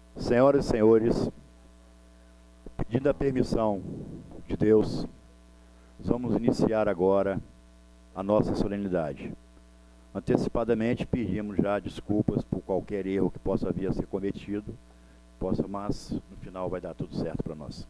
Senhoras e senhores, pedindo a permissão de Deus, vamos iniciar agora a nossa solenidade. Antecipadamente pedimos já desculpas por qualquer erro que possa vir a ser cometido, mas no final vai dar tudo certo para nós.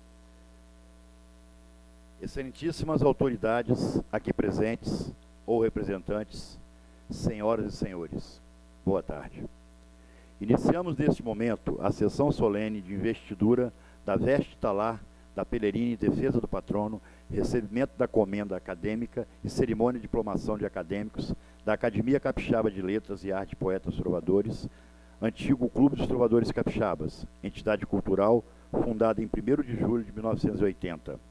Excelentíssimas autoridades aqui presentes ou representantes, senhoras e senhores, boa tarde. Iniciamos neste momento a sessão solene de investidura da veste talar da Pelerine em defesa do patrono, recebimento da comenda acadêmica e cerimônia de diplomação de acadêmicos da Academia Capixaba de Letras e Arte Poetas Trovadores, antigo Clube dos Trovadores Capixabas, entidade cultural fundada em 1º de julho de 1980.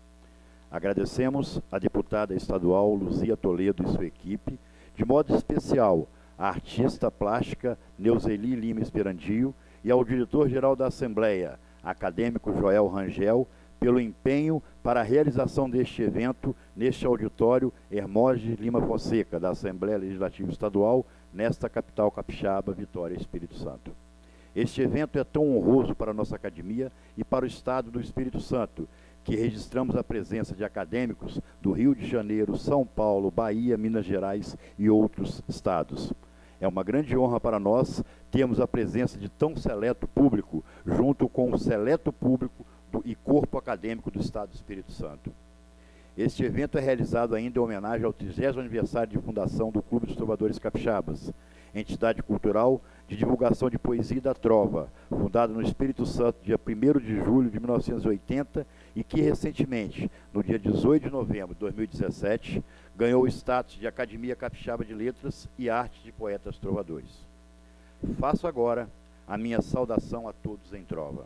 Agradecemos à deputada estadual Luzia Toledo e sua equipe, de modo especial à artista plástica Neuzeli Lima Esperandio e ao diretor-geral da Assembleia, acadêmico Joel Rangel, pelo empenho para a realização deste evento neste auditório Hermógenes Lima Fonseca, da Assembleia Legislativa Estadual, nesta capital capixaba, Vitória, Espírito Santo. Este evento é tão honroso para a nossa academia e para o Estado do Espírito Santo, que registramos a presença de acadêmicos do Rio de Janeiro, São Paulo, Bahia, Minas Gerais e outros estados. É uma grande honra para nós termos a presença de tão seleto público, junto com o seleto público e corpo acadêmico do Estado do Espírito Santo. Este evento é realizado ainda em homenagem ao 30º aniversário de fundação do Clube dos Trovadores Capixabas, entidade cultural de divulgação de poesia e da trova, fundada no Espírito Santo dia 1º de julho de 1980 e que recentemente, no dia 18 de novembro de 2017, ganhou o status de Academia Capixaba de Letras e Arte de Poetas Trovadores. Faço agora a minha saudação a todos em trova.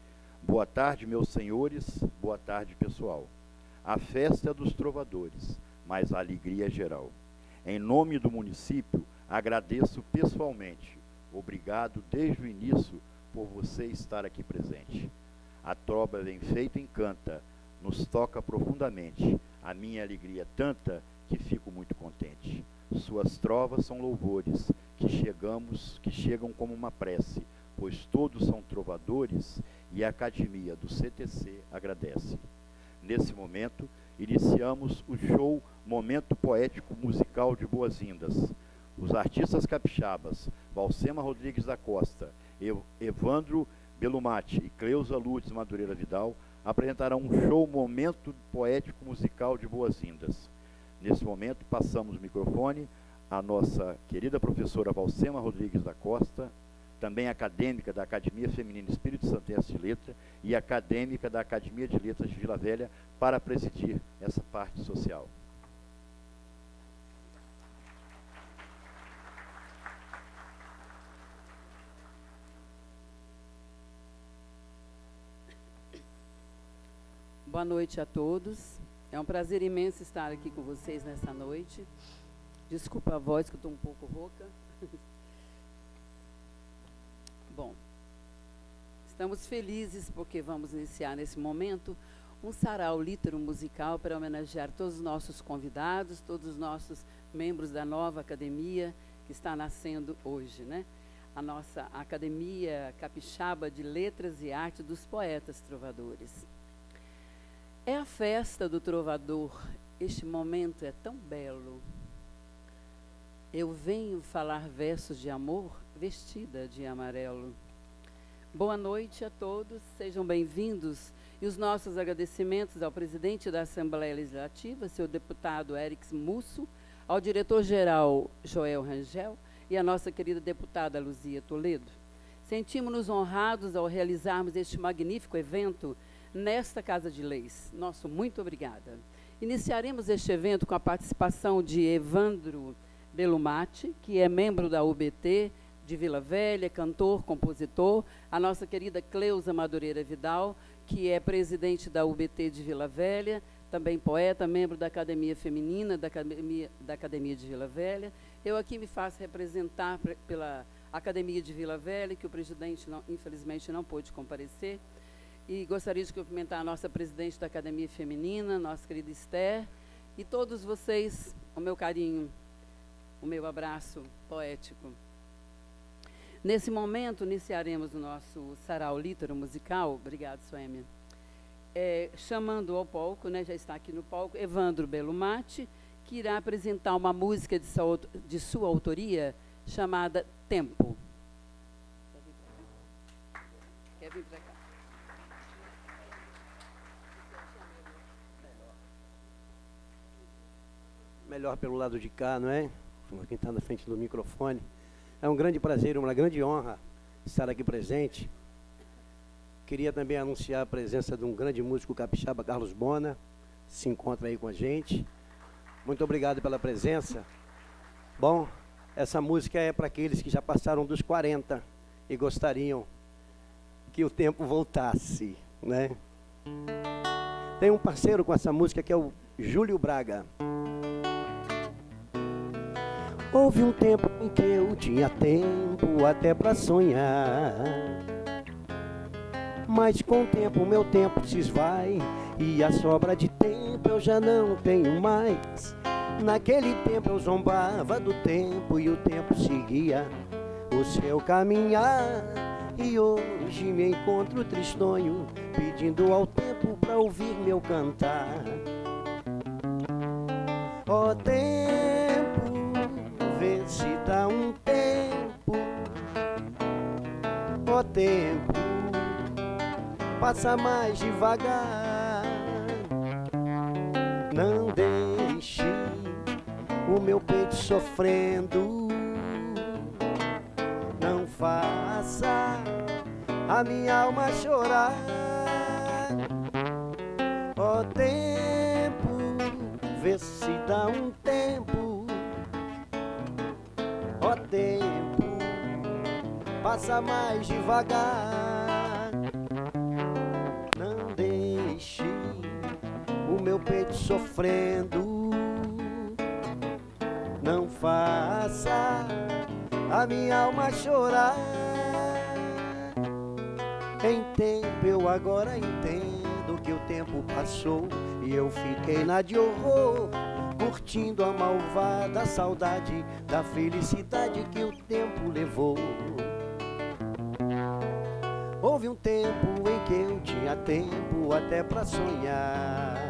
Boa tarde, meus senhores, boa tarde, pessoal. A festa é dos trovadores, mas a alegria é geral. Em nome do município, agradeço pessoalmente. Obrigado desde o início por você estar aqui presente. A trova bem feita encanta, nos toca profundamente. A minha alegria é tanta que fico muito contente. Suas trovas são louvores que chegam como uma prece, pois todos são trovadores e a academia do CTC agradece. Nesse momento, iniciamos o show Momento Poético Musical de Boas-Vindas. Os artistas capixabas, Valcema Rodrigues da Costa, Evandro Belumati e Cleusa Lourdes Madureira Vidal apresentarão um show Momento Poético Musical de Boas-Vindas. Nesse momento, passamos o microfone à nossa querida professora Valcema Rodrigues da Costa, também acadêmica da Academia Feminina Espírito Santense de Letra e acadêmica da Academia de Letras de Vila Velha, para presidir essa parte social. Boa noite a todos. É um prazer imenso estar aqui com vocês nessa noite. Desculpa a voz, que eu estou um pouco rouca. Bom, estamos felizes porque vamos iniciar nesse momento um sarau lítero musical para homenagear todos os nossos convidados, todos os nossos membros da nova academia que está nascendo hoje, né? A nossa Academia Capixaba de Letras e Arte dos Poetas Trovadores. É a festa do trovador, este momento é tão belo. Eu venho falar versos de amor vestida de amarelo. Boa noite a todos, sejam bem-vindos. E os nossos agradecimentos ao presidente da Assembleia Legislativa, seu deputado Eric Musso, ao diretor-geral Joel Rangel e à nossa querida deputada Luzia Toledo. Sentimos-nos honrados ao realizarmos este magnífico evento nesta Casa de Leis. Nosso muito obrigada. Iniciaremos este evento com a participação de Evandro Belumati, que é membro da UBT de Vila Velha, cantor, compositor, a nossa querida Cleusa Madureira Vidal, que é presidente da UBT de Vila Velha, também poeta, membro da Academia Feminina da Academia de Vila Velha. Eu aqui me faço representar pela Academia de Vila Velha, que o presidente, infelizmente, não pôde comparecer. E gostaria de cumprimentar a nossa presidente da Academia Feminina, nossa querida Esther, e todos vocês, o meu carinho, o meu abraço poético. Nesse momento, iniciaremos o nosso sarau lítero musical. Obrigado, Suêmia. Chamando ao palco, né, já está aqui no palco, Evandro Belumati, que irá apresentar uma música de sua autoria, chamada Tempo. Quer vir para cá? Melhor pelo lado de cá, não é? Quem está na frente do microfone. É um grande prazer, uma grande honra estar aqui presente. Queria também anunciar a presença de um grande músico capixaba, Carlos Bona, se encontra aí com a gente. Muito obrigado pela presença. Bom, essa música é para aqueles que já passaram dos 40 e gostariam que o tempo voltasse, né? Tem um parceiro com essa música que é o Júlio Braga. Houve um tempo em que eu tinha tempo até para sonhar, mas com o tempo meu tempo se esvai e a sobra de tempo eu já não tenho mais. Naquele tempo eu zombava do tempo e o tempo seguia o seu caminhar. E hoje me encontro tristonho, pedindo ao tempo para ouvir meu cantar. Ó tempo, vê se dá um tempo. Ó tempo, passa mais devagar. Não deixe o meu peito sofrendo. Não faça a minha alma chorar. Ó tempo, vê se dá um tempo. Ó tempo, passa mais devagar. Não deixe o meu peito sofrendo. Não faça a minha alma chorar. Em tempo eu agora entendo que o tempo passou e eu fiquei na de horror, curtindo a malvada saudade da felicidade que o tempo levou. Houve um tempo em que eu tinha tempo até pra sonhar,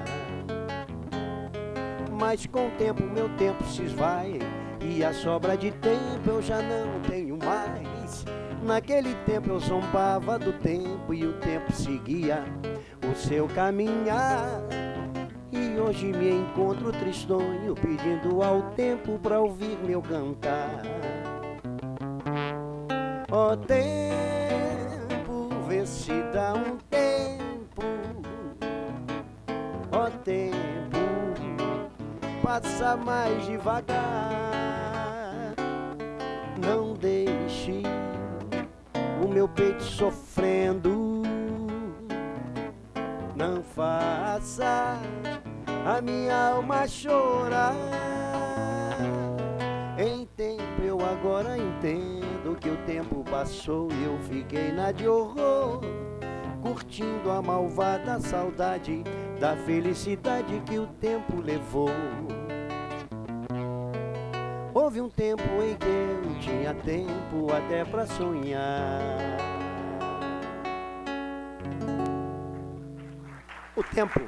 mas com o tempo meu tempo se esvai e a sobra de tempo eu já não tenho mais. Naquele tempo eu zombava do tempo e o tempo seguia o seu caminhar. E hoje me encontro tristonho, pedindo ao tempo pra ouvir meu cantar. Ó tempo, vê se dá um tempo. Ó tempo, passa mais devagar. Não deixe o meu peito sofrendo. Não faça a minha alma chorar. Em tempo eu agora entendo que o tempo passou e eu fiquei na de horror, curtindo a malvada saudade da felicidade que o tempo levou. Houve um tempo em que eu tinha tempo até pra sonhar. O tempo.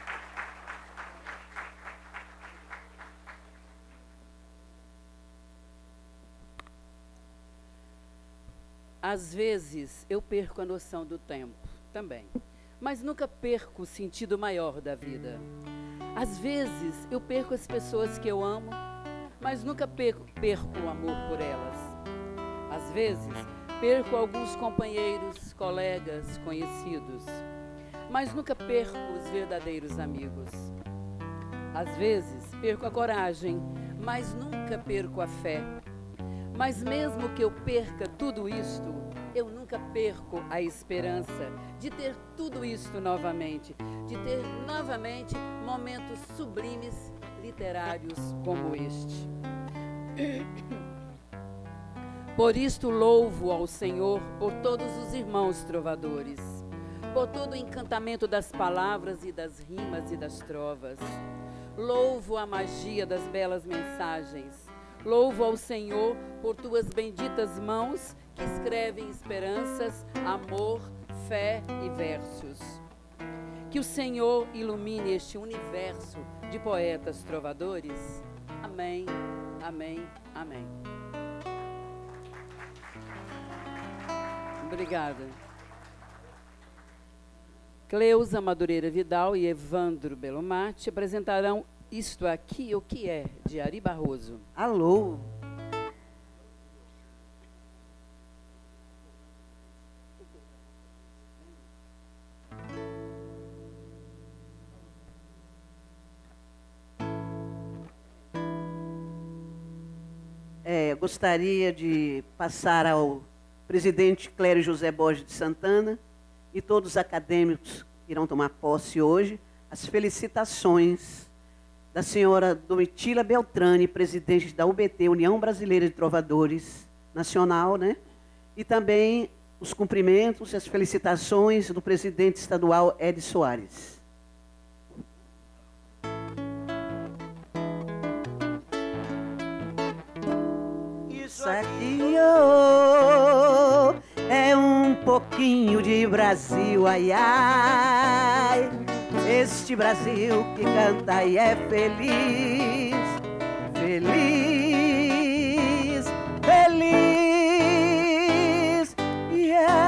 Às vezes eu perco a noção do tempo também, mas nunca perco o sentido maior da vida. Às vezes eu perco as pessoas que eu amo, mas nunca perco o amor por elas. Às vezes perco alguns companheiros, colegas, conhecidos, mas nunca perco os verdadeiros amigos. Às vezes perco a coragem, mas nunca perco a fé. Mas mesmo que eu perca tudo isto, eu nunca perco a esperança de ter tudo isto novamente, de ter novamente momentos sublimes literários como este. Por isto louvo ao Senhor por todos os irmãos trovadores, por todo o encantamento das palavras e das rimas e das trovas. Louvo a magia das belas mensagens, Louvo ao Senhor por tuas benditas mãos que escrevem esperanças, amor, fé e versos. Que o Senhor ilumine este universo de poetas trovadores. Amém, amém, amém. Obrigada. Cleusa Madureira Vidal e Evandro Belomate apresentarão Isto Aqui, o que é, de Ari Barroso. Alô. Gostaria de passar ao presidente Clério José Borges de Santana e todos os acadêmicos que irão tomar posse hoje, as felicitações da senhora Domitila Beltrame, presidente da UBT, União Brasileira de Trovadores Nacional, né? E também os cumprimentos e as felicitações do presidente estadual Edi Soares. Isso aqui é um pouquinho de Brasil, ai, ai. Este Brasil que canta e é feliz, feliz, feliz. E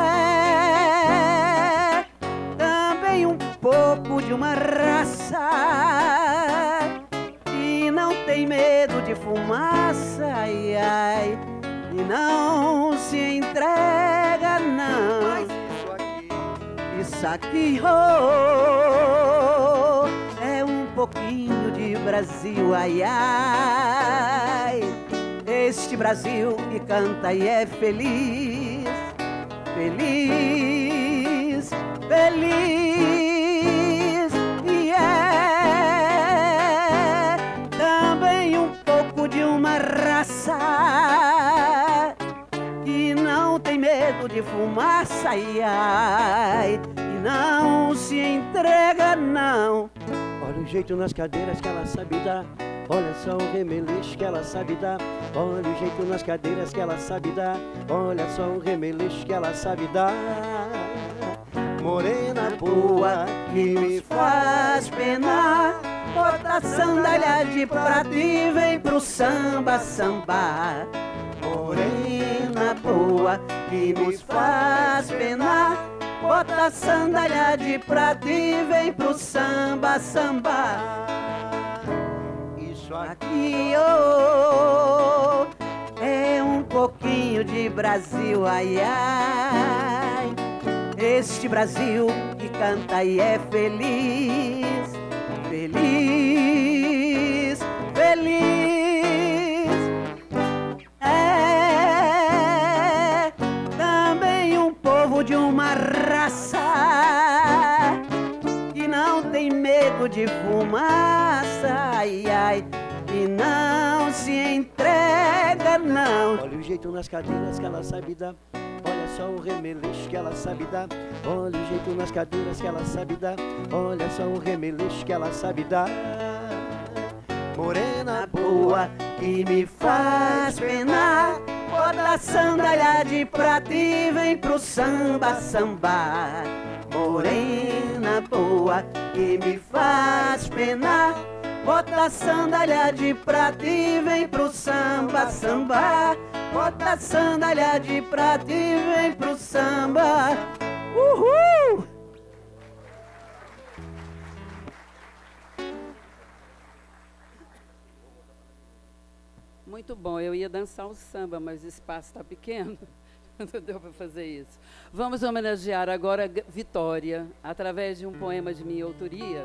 é também um pouco de uma raça que não tem medo de fumaça, ai, ai, e não se entrega, não. Mas isso aqui é um pouquinho de Brasil, ai, ai. Este Brasil que canta e é feliz, feliz, feliz. E é também um pouco de uma raça que não tem medo de fumaça, ai, ai, e não se entrega, não. Olha o jeito nas cadeiras que ela sabe dar, olha só o remeleixo que ela sabe dar. Olha o jeito nas cadeiras que ela sabe dar, olha só o remeleixo que ela sabe dar. Morena boa que me faz penar, bota a sandália de prata e vem pro samba, sambar. Morena boa que me faz penar, bota a sandália de prata e vem pro samba, sambar. Isso aqui é um pouquinho de Brasil, ai, ai. Este Brasil que canta e é feliz, feliz, feliz. É também um povo de uma raça que não tem medo de fumaça, ai, ai, e não se entrega, não. Olha o jeito nas cadeiras que ela sabe dar, olha só o remeleixo que ela sabe dar. Olha o jeito nas cadeiras que ela sabe dar, olha só o remeleixo que ela sabe dar. Morena boa que me faz penar, bota a sandália de prata e vem pro samba, sambar. Morena boa que me faz penar, bota a sandália de prata e vem pro samba, sambar. Bota a sandália de prata e vem pro samba. Uhul! Muito bom, eu ia dançar o samba, mas o espaço está pequeno, não deu para fazer isso. Vamos homenagear agora Vitória, através de um poema de minha autoria,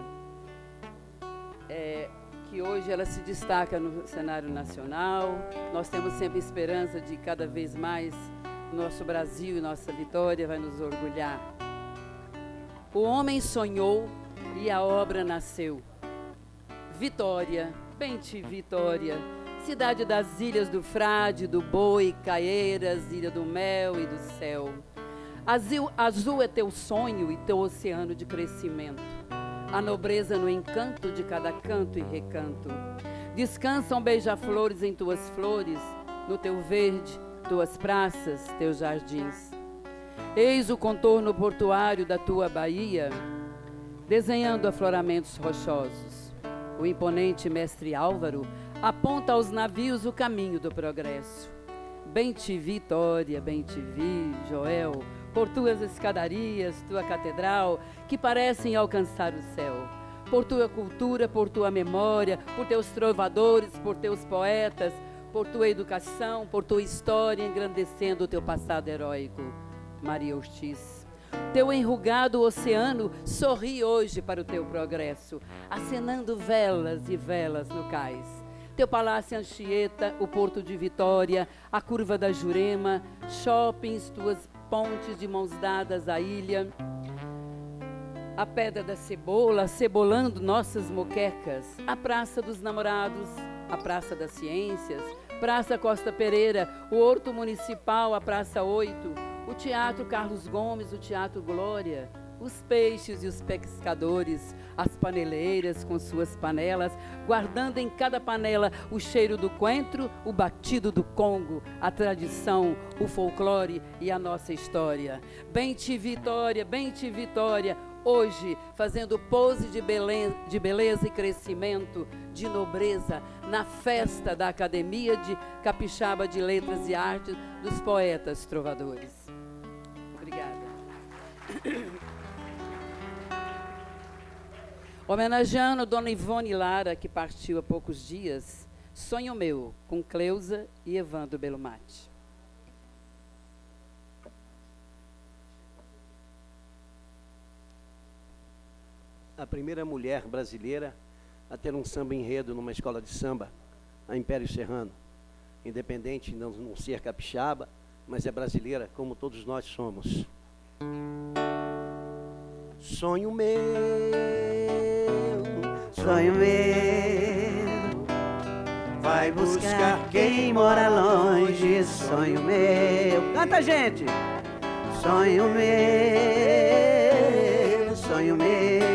que hoje ela se destaca no cenário nacional. Nós temos sempre esperança de cada vez mais nosso Brasil e nossa Vitória vai nos orgulhar. O homem sonhou e a obra nasceu. Vitória, bem te Vitória, cidade das ilhas do Frade, do Boi, Caieiras, Ilha do Mel e do Céu. Azul é teu sonho e teu oceano de crescimento, a nobreza no encanto de cada canto e recanto. Descansam beija-flores em tuas flores, no teu verde, tuas praças, teus jardins. Eis o contorno portuário da tua baía, desenhando afloramentos rochosos. O imponente mestre Álvaro aponta aos navios o caminho do progresso. Bem te vi, Vitória, bem te vi, Joel, por tuas escadarias, tua catedral, que parecem alcançar o céu. Por tua cultura, por tua memória, por teus trovadores, por teus poetas, por tua educação, por tua história, engrandecendo o teu passado heróico. Maria Ortiz. Teu enrugado oceano sorri hoje para o teu progresso, acenando velas e velas no cais. Teu palácio Anchieta, o porto de Vitória, a curva da Jurema, shoppings, tuas pontes de mãos dadas à ilha, a Pedra da Cebola, cebolando nossas moquecas, a Praça dos Namorados, a Praça das Ciências, Praça Costa Pereira, o Horto Municipal, a Praça 8, o Teatro Carlos Gomes, o Teatro Glória, os peixes e os pescadores, as paneleiras com suas panelas, guardando em cada panela o cheiro do coentro, o batido do Congo, a tradição, o folclore e a nossa história. Bem te Vitória, hoje fazendo pose de beleza e crescimento, de nobreza, na festa da Academia de Capixaba de Letras e Artes dos Poetas Trovadores. Obrigada. Homenageando Dona Ivone Lara, que partiu há poucos dias, Sonho Meu, com Cleusa e Evandro Belumati. A primeira mulher brasileira a ter um samba enredo numa escola de samba, a Império Serrano. Independente de não ser capixaba, mas é brasileira como todos nós somos. Sonho meu, Sonho meu, vai buscar quem mora longe. Sonho meu, canta gente. Sonho meu, sonho meu,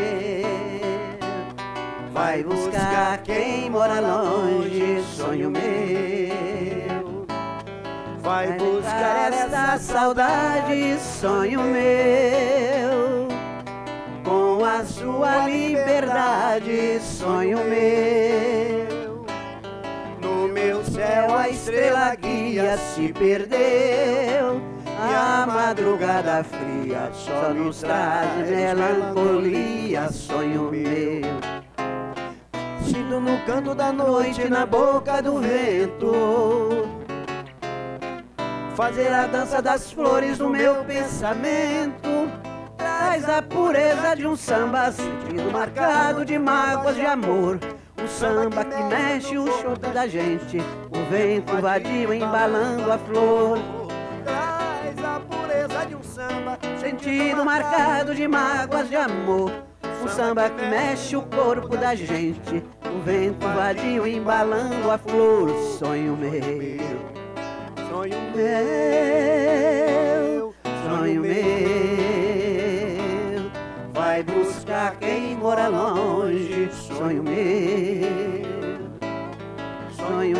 vai buscar quem mora longe. Sonho meu, vai buscar essa saudade. Sonho meu, com a sua liberdade. Sonho meu, no meu céu a estrela guia se perdeu, e a madrugada fria só nos traz melancolia. Sonho meu, sinto no canto da noite, na boca do vento, fazer a dança das flores no meu pensamento. Traz a pureza de um samba, sentido marcado de mágoas de amor. Um samba que mexe o choro da gente, o vento vadio embalando a flor. Traz a pureza de um samba, sentido marcado de mágoas de amor. Um samba que mexe o corpo da gente, o vento vadio embalando a flor. Sonho meu, sonho meu, sonho meu, vai buscar quem mora longe. Sonho meu, sonho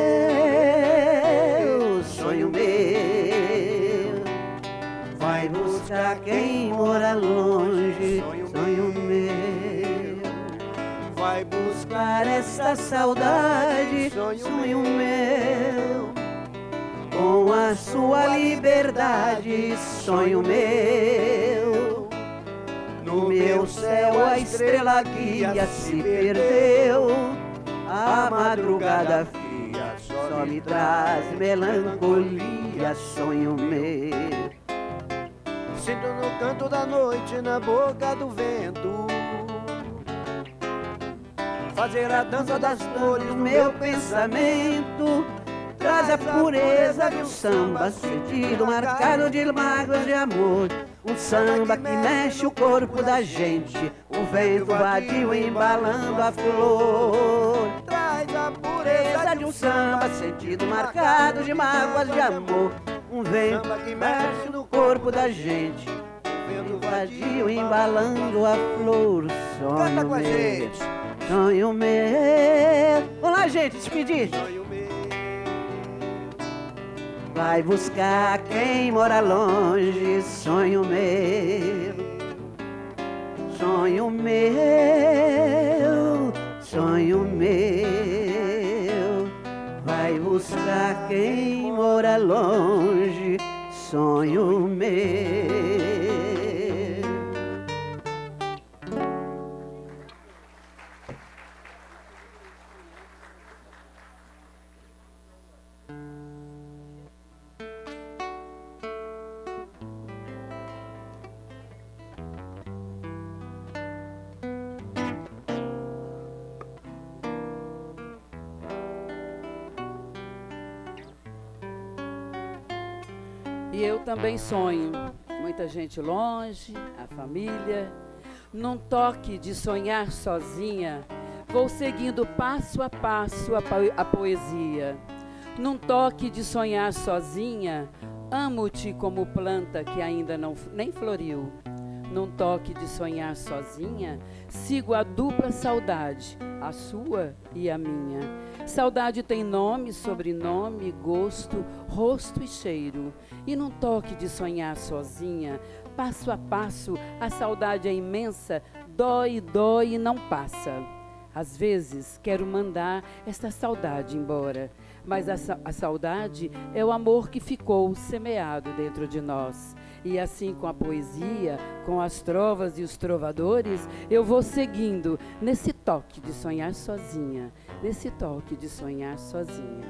meu, sonho meu, vai buscar quem mora longe. Sonho meu, vai buscar essa saudade. Sonho meu, com a sua liberdade. Sonho meu, no meu céu a estrela guia se perdeu, a madrugada fria só me traz melancolia. Sonho meu, sinto no canto da noite, na boca do vento, fazer a dança das flores no meu pensamento. Traz a pureza de um samba, sentido marcado de mágoas de amor. Um samba que mexe o corpo da gente, o vento vadio embalando a flor. Traz a pureza de um samba, sentido marcado de mágoas de amor. Um vento que mexe no corpo da gente, o vento vadio embalando a flor. Sonho meu, sonho meu. Vamos lá, gente, despedir. Sonho meu. Vai buscar quem mora longe, sonho meu. Sonho meu, sonho meu. Vai buscar quem mora longe, sonho meu. E eu também sonho, muita gente longe, a família. Num toque de sonhar sozinha, vou seguindo passo a passo a poesia. Num toque de sonhar sozinha, amo-te como planta que ainda nem floriu. Num toque de sonhar sozinha, sigo a dupla saudade, a sua e a minha. Saudade tem nome, sobrenome, gosto, rosto e cheiro. E num toque de sonhar sozinha, passo a passo, a saudade é imensa, dói, dói e não passa. Às vezes quero mandar esta saudade embora, mas a saudade é o amor que ficou semeado dentro de nós. E assim com a poesia, com as trovas e os trovadores, eu vou seguindo nesse toque de sonhar sozinha, nesse toque de sonhar sozinha.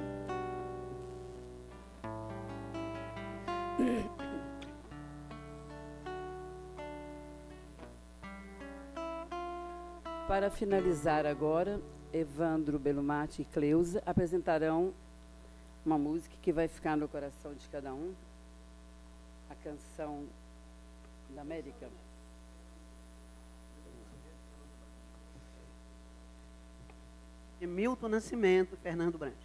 Para finalizar agora, Evandro Belumati e Cleusa apresentarão uma música que vai ficar no coração de cada um, a canção da América. De Milton Nascimento, Fernando Brant.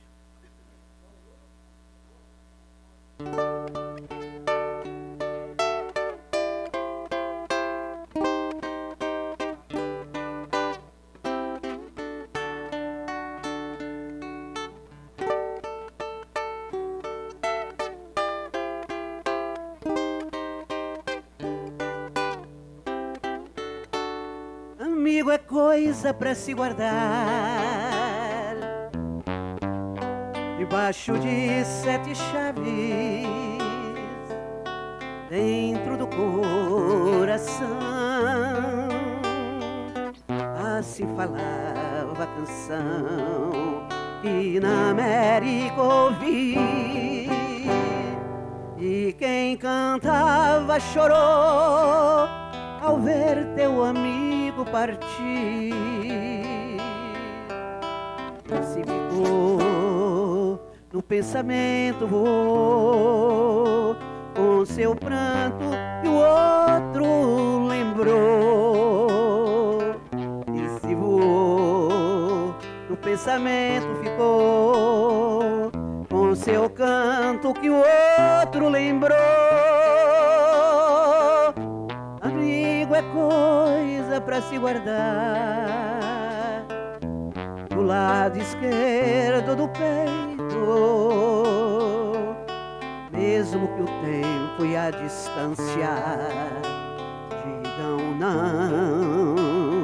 Amigo é coisa pra se guardar debaixo de 7 chaves, dentro do coração. Assim falava a canção que na América ouvi, e quem cantava chorou ao ver teu amigo partir. Se ficou no pensamento, voou com seu pranto e o outro lembrou. E se voou no pensamento, ficou com seu canto que o outro lembrou. Amigo é coisa pra se guardar do lado esquerdo do peito, mesmo que o tempo e a distância digam não,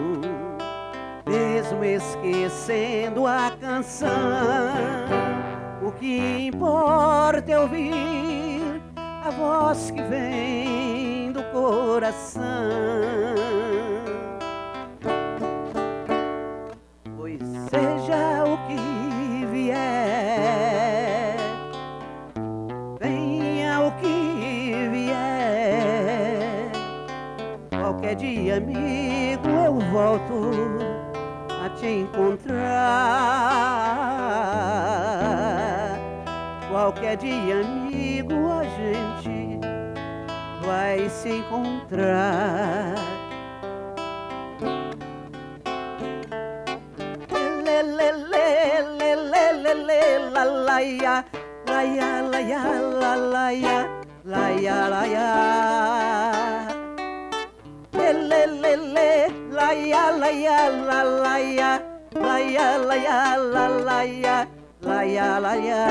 mesmo esquecendo a canção, o que importa é ouvir a voz que vem do coração. Pois seja o que vier, venha o que vier, qualquer dia, amigo, eu volto a te encontrar. Qualquer dia, amigo, a gente vai se encontrar. Lê, lê, lê, lê, lê, lê, lê, la, la, ya, la, ya, la, ya, la, la, ya, la, ya, la, ya. Lê, lê, lê, lê, la, ya, la, ya, la, la, ya, laia, laia, la, laia, laia, laia.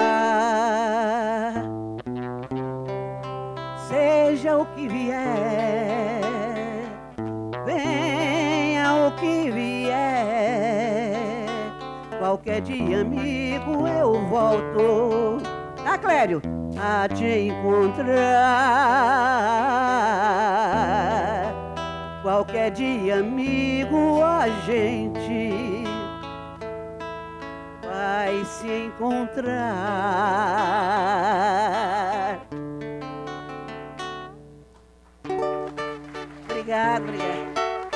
Seja o que vier, venha o que vier, qualquer dia, amigo, eu volto, tá, Clério? A te encontrar. Qualquer dia, amigo, a gente vai se encontrar. Obrigado, obrigado.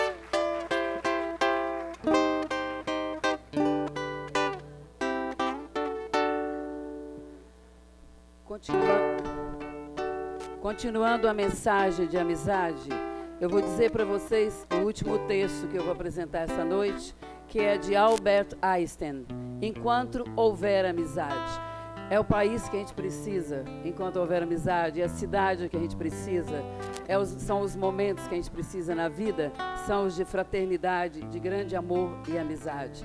Continuando a mensagem de amizade, eu vou dizer para vocês o último texto que eu vou apresentar essa noite, que é de Albert Einstein. Enquanto houver amizade. É o país que a gente precisa, enquanto houver amizade, é a cidade que a gente precisa, são os momentos que a gente precisa na vida, são os de fraternidade, de grande amor e amizade.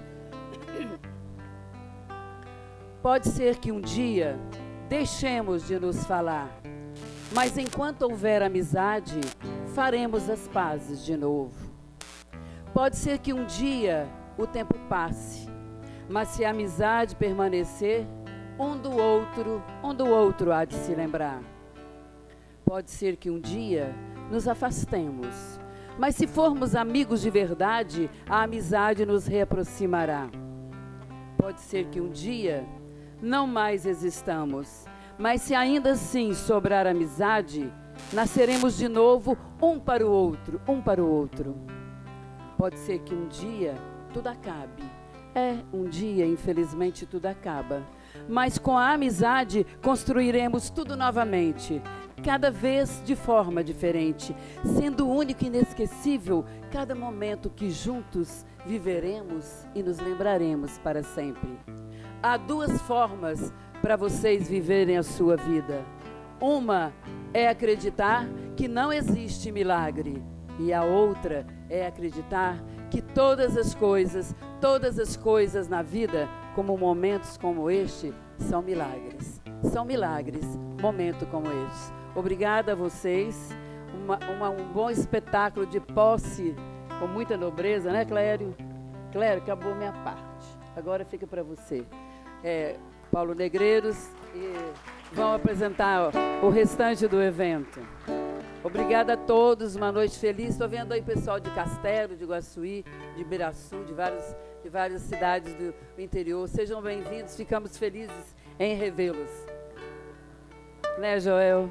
Pode ser que um dia deixemos de nos falar, mas enquanto houver amizade, faremos as pazes de novo. Pode ser que um dia o tempo passe, mas se a amizade permanecer, um do outro há de se lembrar. Pode ser que um dia nos afastemos, mas se formos amigos de verdade, a amizade nos reaproximará. Pode ser que um dia não mais existamos, mas se ainda assim sobrar amizade, nasceremos de novo um para o outro, um para o outro. Pode ser que um dia tudo acabe. Um dia, infelizmente, tudo acaba. Mas com a amizade construiremos tudo novamente, cada vez de forma diferente, sendo único e inesquecível cada momento que juntos viveremos e nos lembraremos para sempre. Há duas formas para vocês viverem a sua vida. Uma é acreditar que não existe milagre, e a outra é acreditar que todas as coisas na vida, como momentos como este, são milagres. São milagres, momento como este. Obrigada a vocês. Um bom espetáculo de posse, com muita nobreza, né, Clério? Clério, acabou minha parte. Agora fica para você. Paulo Negreiros, e vão apresentar o restante do evento. Obrigada a todos, uma noite feliz. Estou vendo aí pessoal de Castelo, de Iguaçuí, de Ibiraçu, de várias cidades do interior. Sejam bem-vindos, ficamos felizes em revê-los. Né, Joel?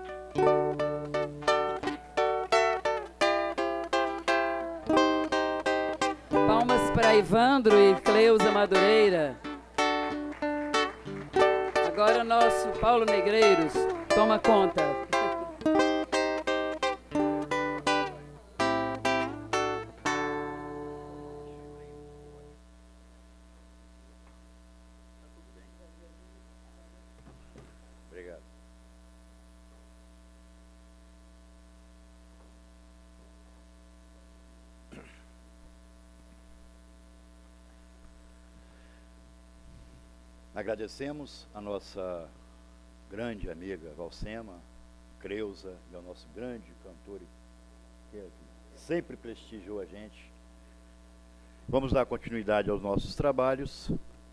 Palmas para Ivandro e Cleusa Madureira. Agora o nosso Paulo Negreiros toma conta. Obrigado. Agradecemos a nossa grande amiga Valsema, Creuza, e ao nosso grande cantor, que sempre prestigiou a gente. Vamos dar continuidade aos nossos trabalhos.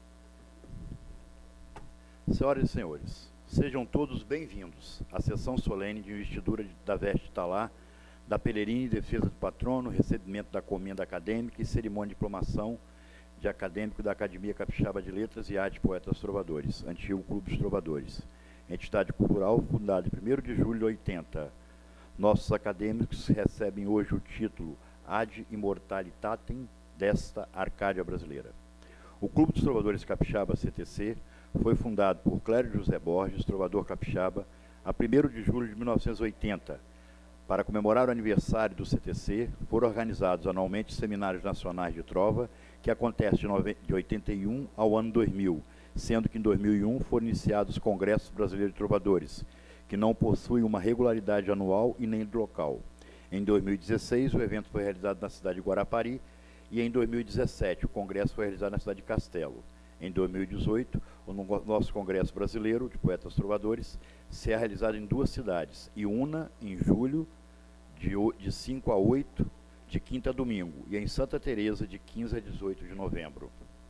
Senhoras e senhores, sejam todos bem-vindos à sessão solene de investidura da veste talar, da Pelerine, defesa do patrono, recebimento da comenda acadêmica e cerimônia de diplomação de acadêmico da Academia Capixaba de Letras e Arte Poetas Trovadores, antigo Clube dos Trovadores, entidade cultural fundada em 1º de julho de 80. Nossos acadêmicos recebem hoje o título Ad Immortalitatem desta Arcádia brasileira. O Clube dos Trovadores Capixaba, CTC, foi fundado por Clério José Borges, trovador capixaba, a 1º de julho de 1980. Para comemorar o aniversário do CTC, foram organizados anualmente seminários nacionais de trova, que acontecem de 81 ao ano 2000, sendo que em 2001 foram iniciados os Congressos Brasileiros de Trovadores, que não possuem uma regularidade anual e nem local. Em 2016, o evento foi realizado na cidade de Guarapari e em 2017 o congresso foi realizado na cidade de Castelo. Em 2018, o nosso Congresso Brasileiro de Poetas Trovadores será realizado em 2 cidades, Iuna, em julho, de 5 a 8, de quinta a domingo, e em Santa Teresa, de 15 a 18 de novembro.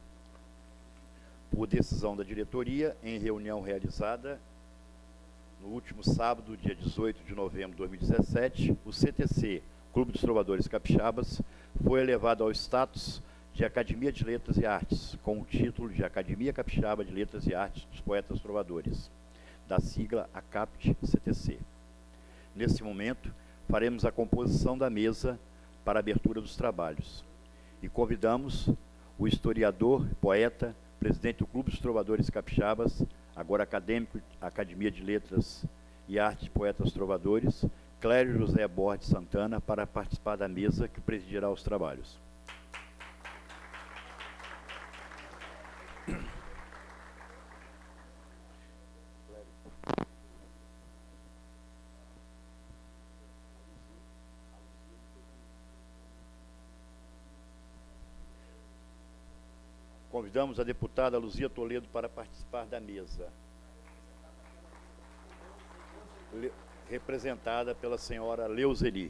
Por decisão da diretoria, em reunião realizada no último sábado, dia 18 de novembro de 2017, o CTC, Clube dos Trovadores Capixabas, foi elevado ao status de Academia de Letras e Artes, com o título de Academia Capixaba de Letras e Artes dos Poetas Trovadores, da sigla ACAPT-CTC. Nesse momento, faremos a composição da mesa para a abertura dos trabalhos e convidamos o historiador, poeta, presidente do Clube dos Trovadores Capixabas, agora acadêmico, Academia de Letras e Artes de Poetas Trovadores, Clério José Borges Santana, para participar da mesa que presidirá os trabalhos. Convidamos a deputada Luzia Toledo para participar da mesa, representada pela senhora Leuzeli.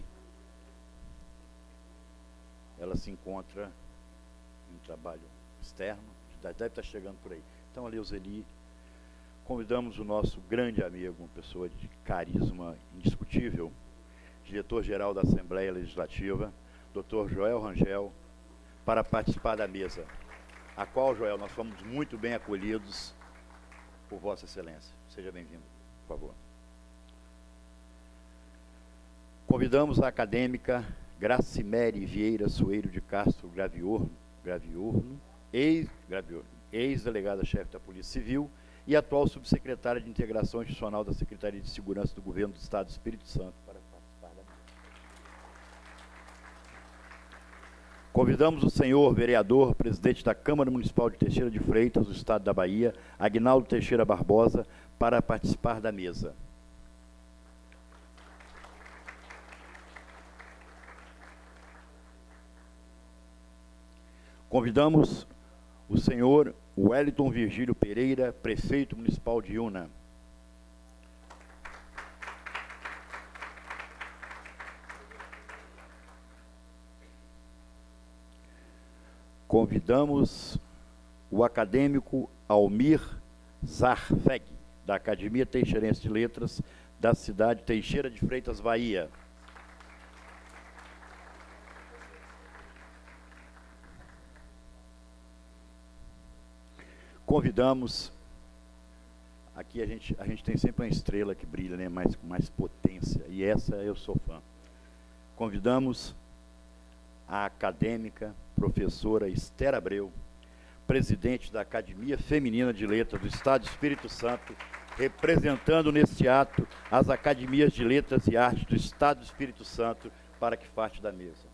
Ela se encontra em trabalho externo, deve estar chegando por aí. Então, a Leuzeli, convidamos o nosso grande amigo, uma pessoa de carisma indiscutível, diretor-geral da Assembleia Legislativa, Dr. Joel Rangel, para participar da mesa, a qual, Joel, nós fomos muito bem acolhidos por Vossa Excelência. Seja bem-vindo, por favor. Convidamos a acadêmica Gracimere Vieira Soeiro de Castro Graviorno, ex-delegada-chefe da Polícia Civil e atual subsecretária de Integração Institucional da Secretaria de Segurança do Governo do Estado do Espírito Santo, para participar da mesa. Convidamos o senhor vereador, presidente da Câmara Municipal de Teixeira de Freitas, do Estado da Bahia, Aguinaldo Teixeira Barbosa, para participar da mesa. Convidamos o senhor Wellington Virgílio Pereira, prefeito municipal de Iuna. Convidamos o acadêmico Almir Zarfeg, da Academia Teixeirense de Letras, da cidade de Teixeira de Freitas, Bahia. Convidamos, aqui a gente tem sempre uma estrela que brilha, né, com mais potência, e essa eu sou fã. Convidamos a acadêmica, professora Esther Abreu, presidente da Academia Feminina de Letras do Estado do Espírito Santo, representando neste ato as Academias de Letras e Artes do Estado do Espírito Santo, para que parte da mesa.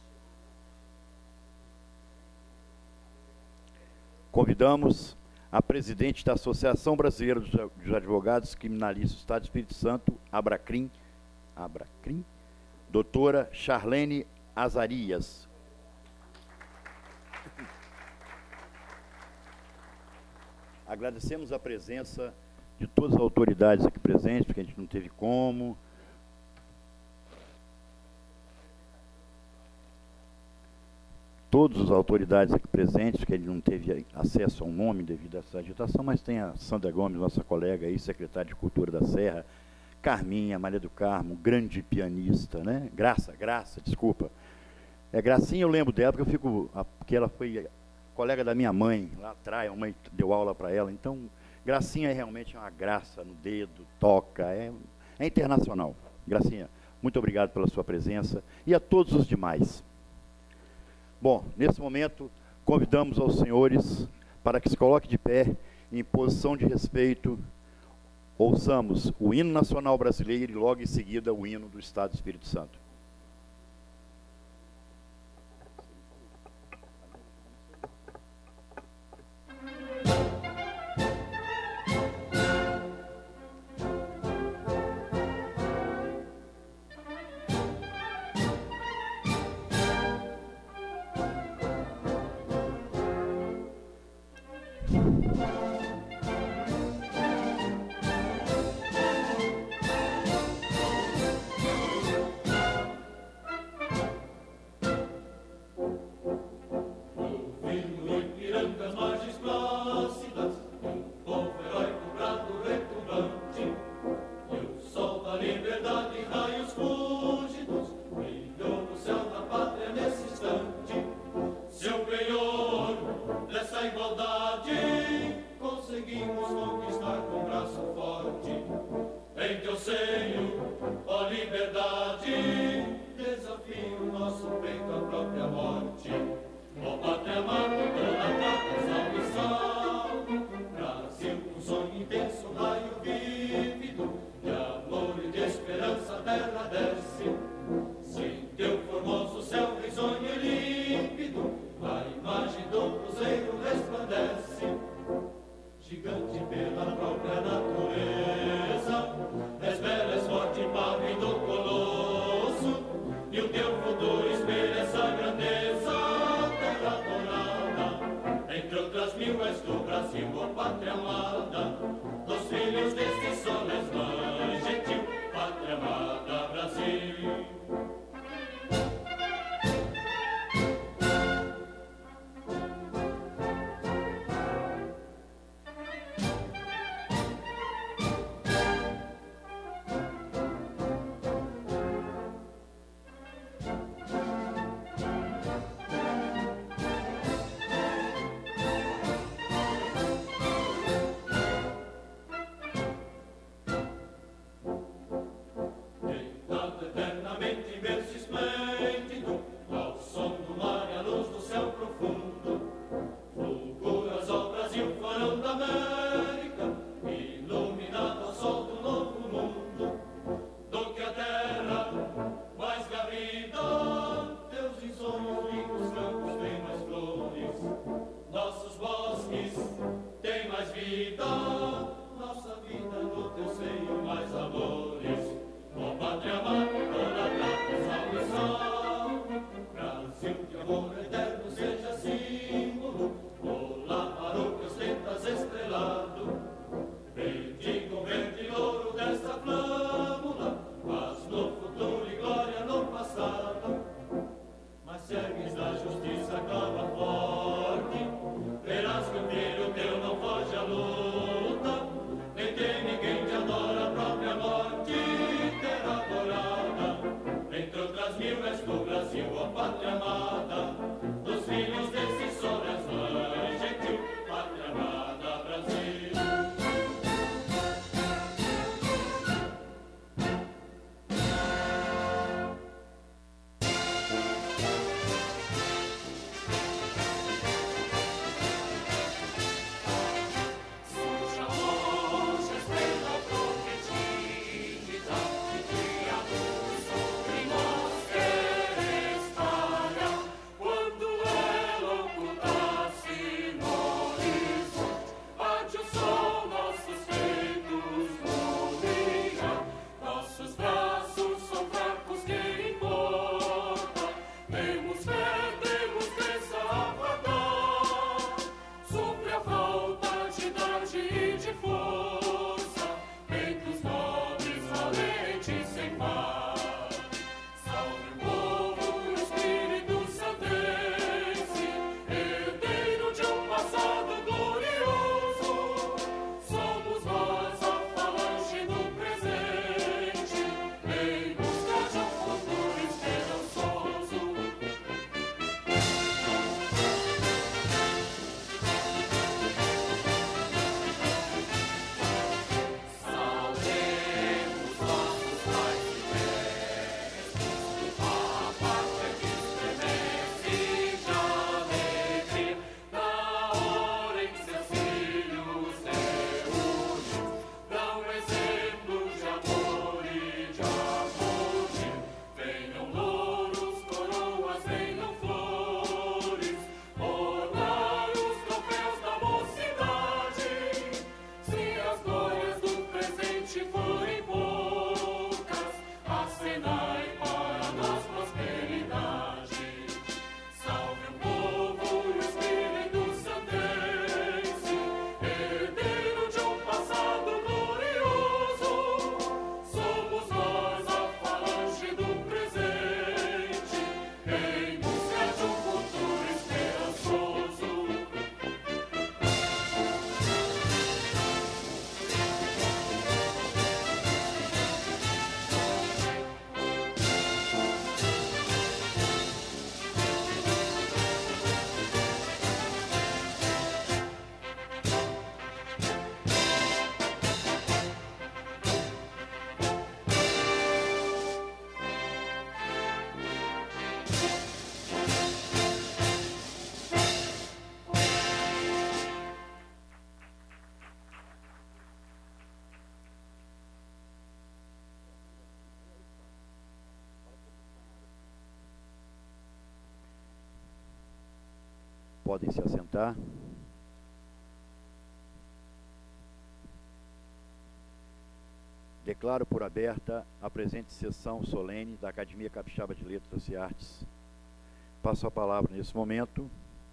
Convidamos a presidente da Associação Brasileira dos Advogados Criminalistas do Estado do Espírito Santo, Abracrim, doutora Charlene Azarias. Agradecemos a presença de todas as autoridades aqui presentes, porque a gente não teve como. Todas as autoridades aqui presentes, que ele não teve acesso ao nome devido a essa agitação, mas tem a Sandra Gomes, nossa colega aí, secretária de Cultura da Serra, Carminha, Maria do Carmo, grande pianista, né? Graça, desculpa. Gracinha, eu lembro dela, porque ela foi colega da minha mãe, lá atrás, a mãe deu aula para ela, então, Gracinha é realmente uma graça no dedo, toca, é internacional. Gracinha, muito obrigado pela sua presença, e a todos os demais. Bom, nesse momento, convidamos aos senhores para que se coloquem de pé, em posição de respeito, ouçamos o hino nacional brasileiro e logo em seguida o hino do Estado do Espírito Santo. nosso peito a própria morte. Ó pátria amada, toda paz, salve, salve. Brasil, um sonho intenso, um raio vívido, de amor e de esperança a terra desce. Sem teu formoso céu risonho e límpido, a imagem do cruzeiro resplandece. Gigante pela própria natureza, és bela, és forte, padre do colosso, e o teu futuro espelha essa Podem se assentar. Declaro por aberta a presente sessão solene da Academia Capixaba de Letras e Artes. Passo a palavra nesse momento.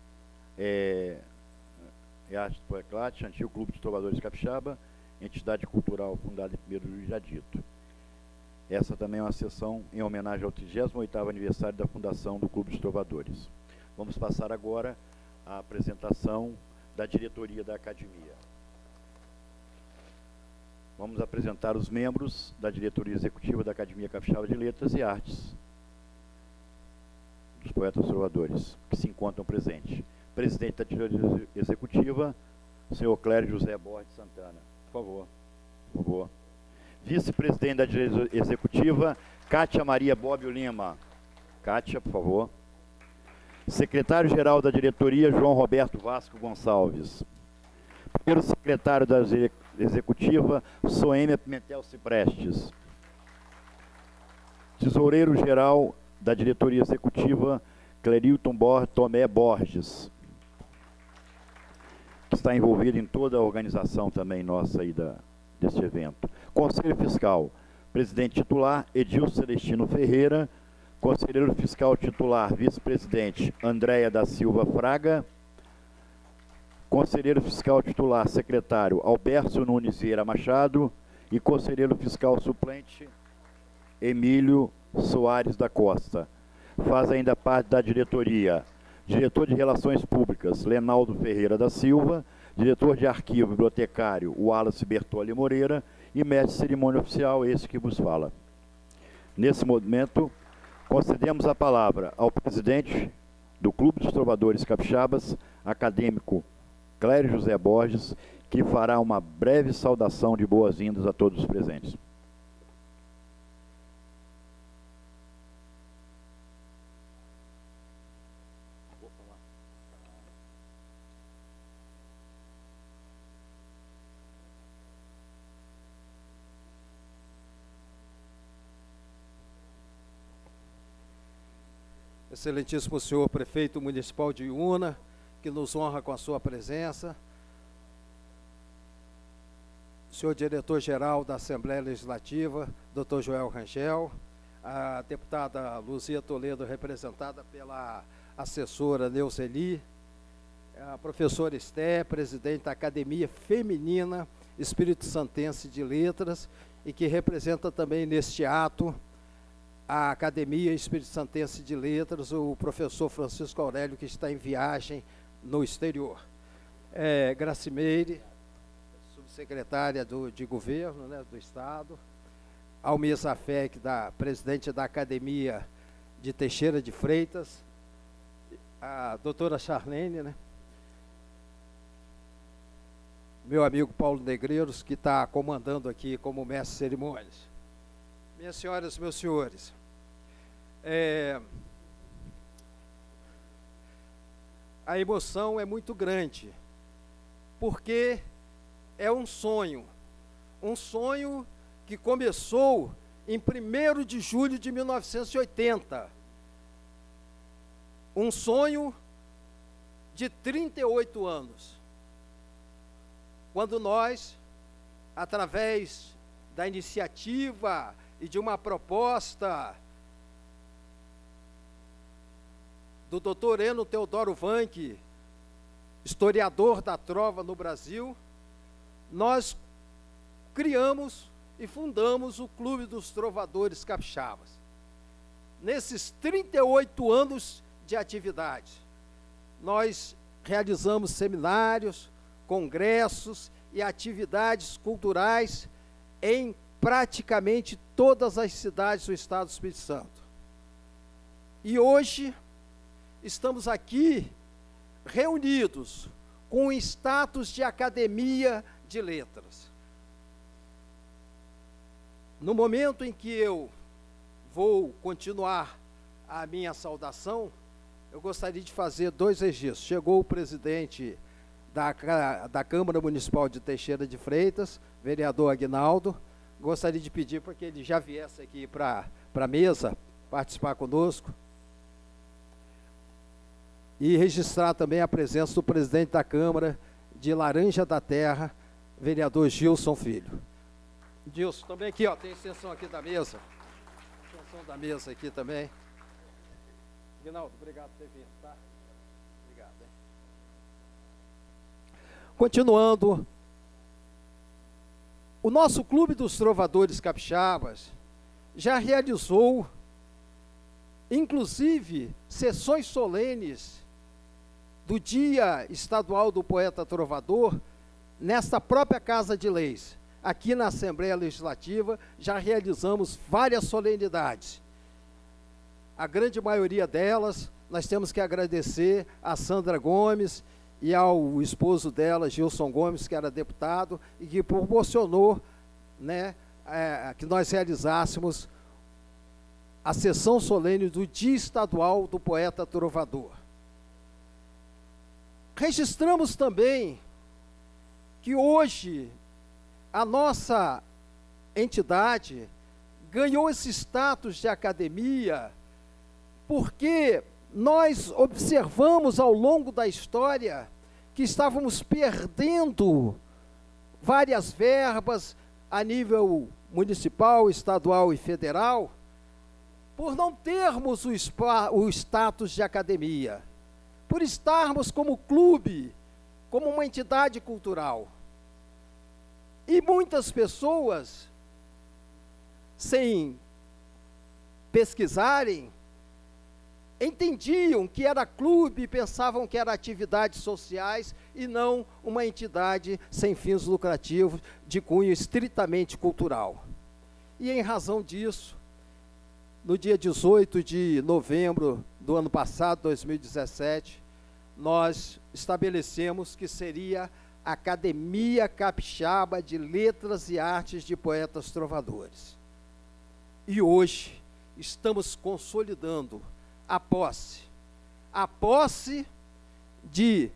Arte do Eclate, antigo Clube de Trovadores Capixaba, entidade cultural fundada em 1º de julho, já dito. Essa também é uma sessão em homenagem ao 38º aniversário da fundação do Clube de Trovadores. Vamos passar agora à apresentação da diretoria da Academia. Vamos apresentar os membros da diretoria executiva da Academia Capixaba de Letras e Artes, dos poetas trovadores, que se encontram presentes. Presidente da diretoria executiva, senhor Clério José Borges de Santana. Por favor, por favor. Vice-presidente da diretoria executiva, Cátia Maria Bobbio Lima. Cátia, por favor. Secretário-geral da diretoria, João Roberto Vasco Gonçalves. Primeiro secretário da executiva, Soêmia Pimentel Ciprestes. Tesoureiro-geral da diretoria executiva, Clerilton Tomé Borges, que está envolvido em toda a organização também nossa aí deste evento. Conselho Fiscal, presidente titular, Edilson Celestino Ferreira. Conselheiro Fiscal titular, vice-presidente, Andréia da Silva Fraga. Conselheiro Fiscal titular, secretário, Alberto Nunes Vieira Machado. E Conselheiro Fiscal suplente, Emílio Soares da Costa. Faz ainda parte da diretoria, diretor de Relações Públicas, Lenaldo Ferreira da Silva. Diretor de Arquivo Bibliotecário, Wallace Bertoli Moreira. E mestre de cerimônia oficial, esse que vos fala. Nesse momento, concedemos a palavra ao presidente do Clube dos Trovadores Capixabas, acadêmico Clério José Borges, que fará uma breve saudação de boas-vindas a todos os presentes. Excelentíssimo senhor prefeito municipal de Iuna, que nos honra com a sua presença. Senhor diretor-geral da Assembleia Legislativa, doutor Joel Rangel. A deputada Luzia Toledo, representada pela assessora Neuzeli. A professora Esté, presidente da Academia Feminina Espírito Santense de Letras, e que representa também neste ato a Academia Espírito Santense de Letras, o professor Francisco Aurélio, que está em viagem no exterior. Gracimeire, subsecretária de governo, né, do Estado. Almir Zafek, presidente da Academia de Teixeira de Freitas. A doutora Charlene, né? Meu amigo Paulo Negreiros, que está comandando aqui como mestre de cerimônias. Minhas senhoras e meus senhores, a emoção é muito grande, porque é um sonho que começou em 1º de julho de 1980, um sonho de 38 anos, quando nós, através da iniciativa e de uma proposta do Dr. Eno Teodoro Vanck, historiador da trova no Brasil, nós criamos e fundamos o Clube dos Trovadores Capixabas. Nesses 38 anos de atividade, nós realizamos seminários, congressos e atividades culturais em praticamente todas as cidades do Estado do Espírito Santo. E hoje estamos aqui reunidos com o status de Academia de Letras. No momento em que eu vou continuar a minha saudação, eu gostaria de fazer 2 registros. Chegou o presidente da Câmara Municipal de Teixeira de Freitas, vereador Aguinaldo. Gostaria de pedir para que ele já viesse aqui para a mesa participar conosco. E registrar também a presença do presidente da Câmara de Laranja da Terra, vereador Gilson Filho. Gilson, também aqui, ó, tem extensão aqui da mesa. Extensão da mesa aqui também. Guinaldo, obrigado por ter vindo, tá? Obrigado, hein? Continuando, o nosso Clube dos Trovadores Capixabas já realizou, inclusive, sessões solenes do Dia Estadual do Poeta Trovador, nesta própria Casa de Leis. Aqui na Assembleia Legislativa, já realizamos várias solenidades. A grande maioria delas, nós temos que agradecer a Sandra Gomes e ao esposo dela, Gilson Gomes, que era deputado, e que proporcionou, né, que nós realizássemos a sessão solene do Dia Estadual do Poeta Trovador. Registramos também que hoje a nossa entidade ganhou esse status de academia porque nós observamos ao longo da história que estávamos perdendo várias verbas a nível municipal, estadual e federal, por não termos o status de academia, por estarmos como clube, como uma entidade cultural. E muitas pessoas, sem pesquisarem, entendiam que era clube e pensavam que era atividades sociais e não uma entidade sem fins lucrativos de cunho estritamente cultural. E em razão disso, no dia 18 de novembro do ano passado, 2017, nós estabelecemos que seria a Academia Capixaba de Letras e Artes de Poetas Trovadores. E hoje estamos consolidando a posse de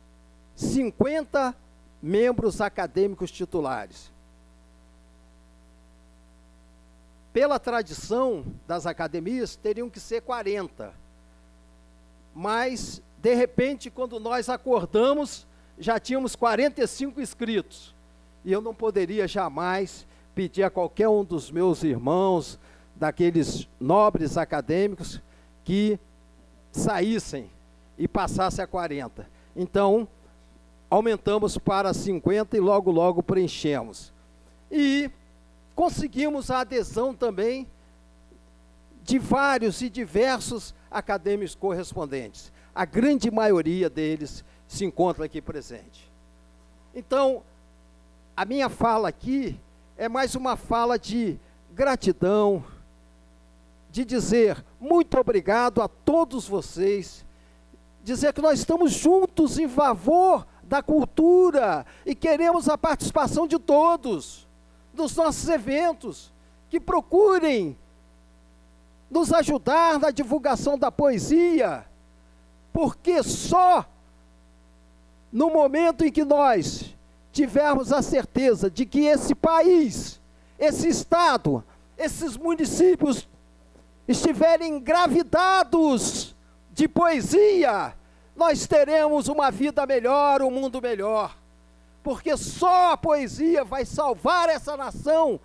50 membros acadêmicos titulares. Pela tradição das academias, teriam que ser 40. Mas, de repente, quando nós acordamos, já tínhamos 45 inscritos. E eu não poderia jamais pedir a qualquer um dos meus irmãos, daqueles nobres acadêmicos, que saíssem e passassem a 40. Então, aumentamos para 50 e logo, logo preenchemos. E conseguimos a adesão também de vários e diversos acadêmicos correspondentes. A grande maioria deles se encontra aqui presente. Então, a minha fala aqui é mais uma fala de gratidão, de dizer muito obrigado a todos vocês, dizer que nós estamos juntos em favor da cultura e queremos a participação de todos nos nossos eventos, que procurem nos ajudar na divulgação da poesia, porque só no momento em que nós tivermos a certeza de que esse país, esse estado, esses municípios estiverem engravidados de poesia, nós teremos uma vida melhor, um mundo melhor, porque só a poesia vai salvar essa nação,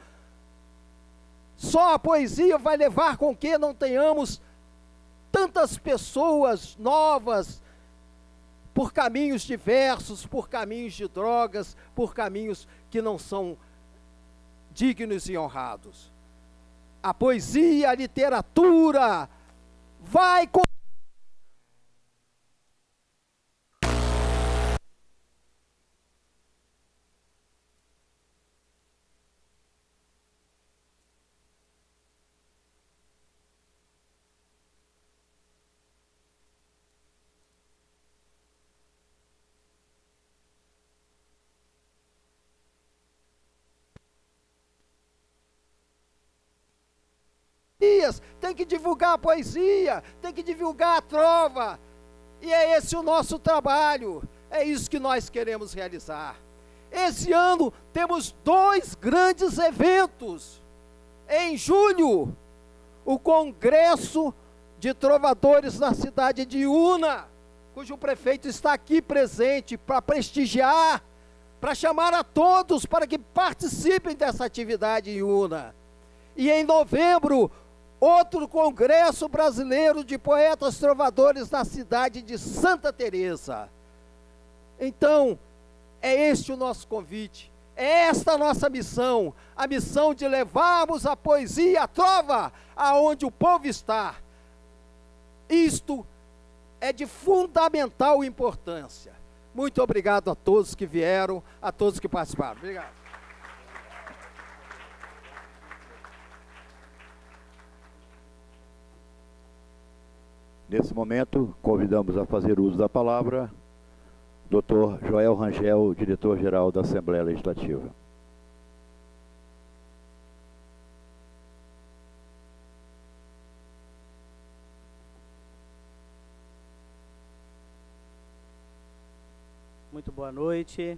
só a poesia vai levar com que não tenhamos tantas pessoas novas por caminhos diversos, por caminhos de drogas, por caminhos que não são dignos e honrados. A poesia, a literatura vai tem que divulgar a poesia, tem que divulgar a trova, e é esse o nosso trabalho, é isso que nós queremos realizar. Esse ano temos 2 grandes eventos. Em julho, o Congresso de Trovadores na cidade de Una, cujo prefeito está aqui presente para prestigiar, para chamar a todos para que participem dessa atividade em Una. E em novembro, outro Congresso Brasileiro de Poetas Trovadores na cidade de Santa Teresa. Então, é este o nosso convite, é esta a nossa missão, a missão de levarmos a poesia e a trova aonde o povo está. Isto é de fundamental importância. Muito obrigado a todos que vieram, a todos que participaram. Obrigado. Nesse momento, convidamos a fazer uso da palavra Dr. Joel Rangel, diretor-geral da Assembleia Legislativa. Muito boa noite.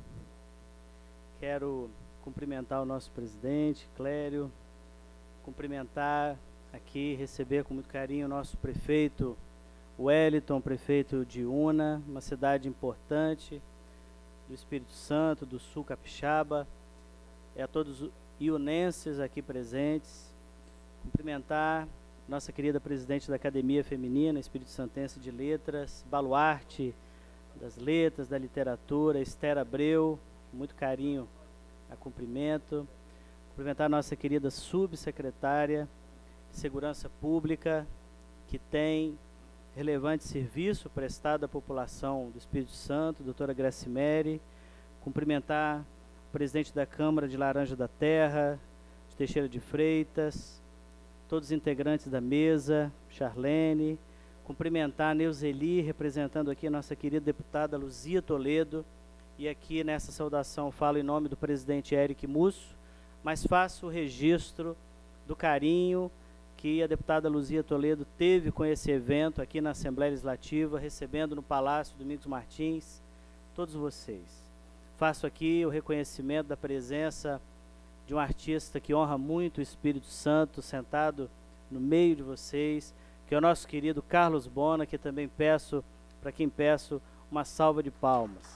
Quero cumprimentar o nosso presidente, Clério, cumprimentar aqui, receber com muito carinho o nosso prefeito Wellington, prefeito de Una, uma cidade importante do Espírito Santo, do Sul Capixaba, e a todos os iunenses aqui presentes. Cumprimentar nossa querida presidente da Academia Feminina, Espírito Santense de Letras, baluarte das letras, da literatura, Esther Abreu, com muito carinho a cumprimento. Cumprimentar a nossa querida subsecretária de Segurança Pública, que tem relevante serviço prestado à população do Espírito Santo, doutora Gracimere. Cumprimentar o presidente da Câmara de Laranja da Terra, de Teixeira de Freitas, todos os integrantes da mesa, Charlene. Cumprimentar a Neuzeli, representando aqui a nossa querida deputada Luzia Toledo, e aqui nessa saudação falo em nome do presidente Eric Musso, mas faço o registro do carinho que a deputada Luzia Toledo teve com esse evento aqui na Assembleia Legislativa, recebendo no Palácio Domingos Martins todos vocês. Faço aqui o reconhecimento da presença de um artista que honra muito o Espírito Santo, sentado no meio de vocês, que é o nosso querido Carlos Bona, que também peço, para quem peço, uma salva de palmas.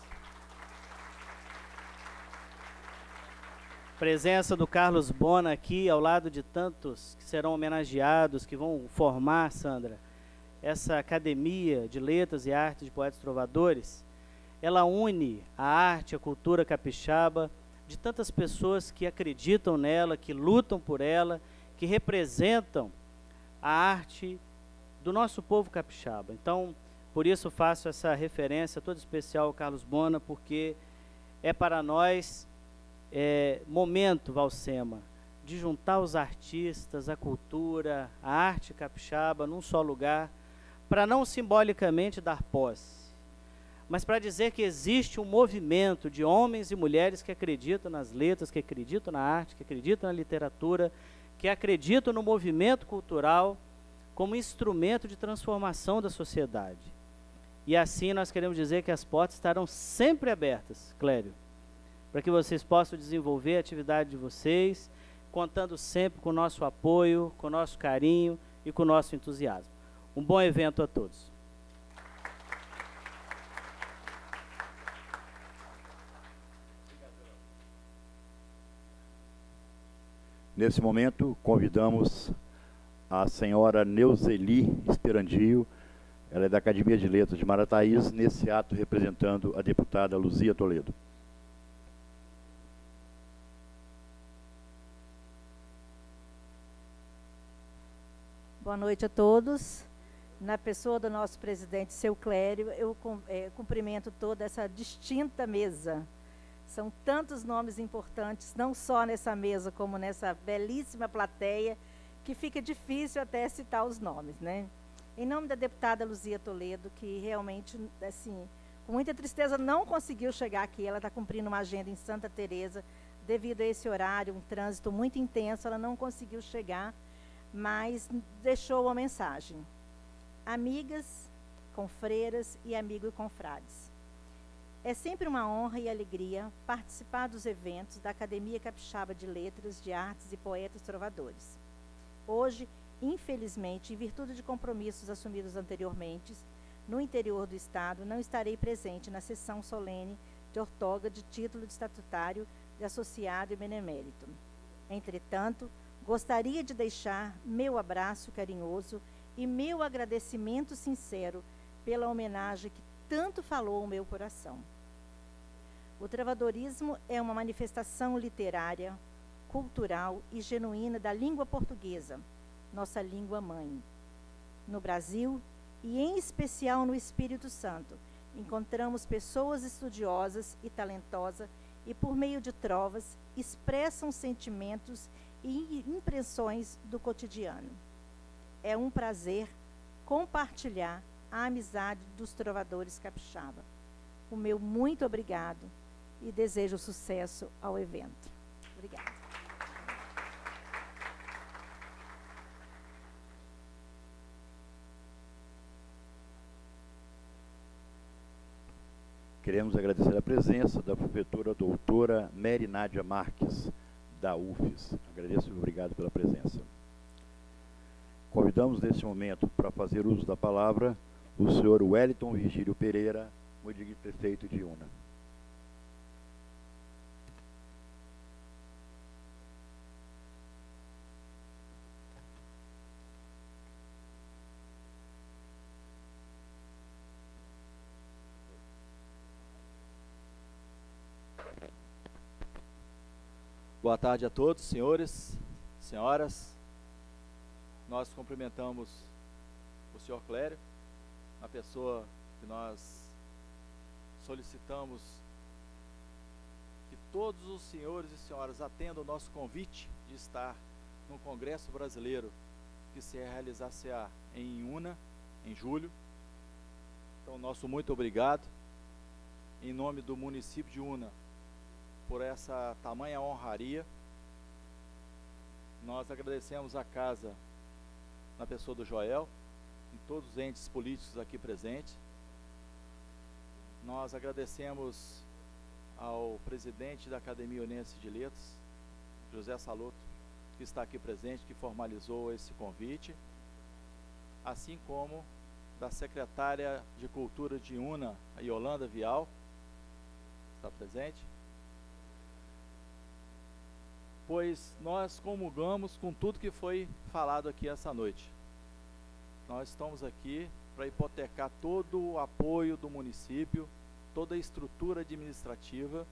Presença do Carlos Bona aqui, ao lado de tantos que serão homenageados, que vão formar, Sandra, essa Academia de Letras e Artes de Poetas Trovadores. Ela une a arte, a cultura capixaba, de tantas pessoas que acreditam nela, que lutam por ela, que representam a arte do nosso povo capixaba. Então, por isso faço essa referência toda especial ao Carlos Bona, porque é para nós momento, Valsema, de juntar os artistas, a cultura, a arte capixaba num só lugar, para não simbolicamente dar posse, mas para dizer que existe um movimento de homens e mulheres que acreditam nas letras, que acreditam na arte, que acreditam na literatura, que acreditam no movimento cultural como instrumento de transformação da sociedade. E assim nós queremos dizer que as portas estarão sempre abertas, Clério, para que vocês possam desenvolver a atividade de vocês, contando sempre com o nosso apoio, com o nosso carinho e com o nosso entusiasmo. Um bom evento a todos. Nesse momento, convidamos a senhora Neuzeli Esperandio, ela é da Academia de Letras de Marataízes, nesse ato representando a deputada Luzia Toledo. Boa noite a todos. Na pessoa do nosso presidente, seu Clério, eu cumprimento toda essa distinta mesa. São tantos nomes importantes, não só nessa mesa, como nessa belíssima plateia, que fica difícil até citar os nomes, né? Em nome da deputada Luzia Toledo, que realmente, assim, com muita tristeza não conseguiu chegar aqui, ela está cumprindo uma agenda em Santa Teresa, devido a esse horário, um trânsito muito intenso, ela não conseguiu chegar, mas deixou uma mensagem. Amigas, confreiras e amigos e confrades. É sempre uma honra e alegria participar dos eventos da Academia Capixaba de Letras, de Artes e Poetas Trovadores. Hoje, infelizmente, em virtude de compromissos assumidos anteriormente, no interior do Estado, não estarei presente na sessão solene de outorga de título de estatutário de associado e benemérito. Entretanto, gostaria de deixar meu abraço carinhoso e meu agradecimento sincero pela homenagem que tanto falou ao meu coração. O travadorismo é uma manifestação literária, cultural e genuína da língua portuguesa, nossa língua mãe. No Brasil, e em especial no Espírito Santo, encontramos pessoas estudiosas e talentosas e, por meio de trovas, expressam sentimentos e impressões do cotidiano. É um prazer compartilhar a amizade dos trovadores capixaba. O meu muito obrigado e desejo sucesso ao evento. Obrigada. Queremos agradecer a presença da professora doutora Mary Nádia Marques, da UFES. Agradeço e obrigado pela presença. Convidamos neste momento para fazer uso da palavra o senhor Wellington Virgílio Pereira, o prefeito de Una. Boa tarde a todos, senhores, senhoras. Nós cumprimentamos o senhor Clério, a pessoa que nós solicitamos que todos os senhores e senhoras atendam o nosso convite de estar no Congresso Brasileiro que se realizar-se-á em Una, em julho. Então, nosso muito obrigado, em nome do município de Una, por essa tamanha honraria. Nós agradecemos a casa, na pessoa do Joel, e todos os entes políticos aqui presentes. Nós agradecemos ao presidente da Academia Unense de Letras, José Saloto, que está aqui presente, que formalizou esse convite, assim como da secretária de Cultura de Una, a Yolanda Vial, está presente, pois nós comungamos com tudo que foi falado aqui essa noite. Nós estamos aqui para hipotecar todo o apoio do município, toda a estrutura administrativa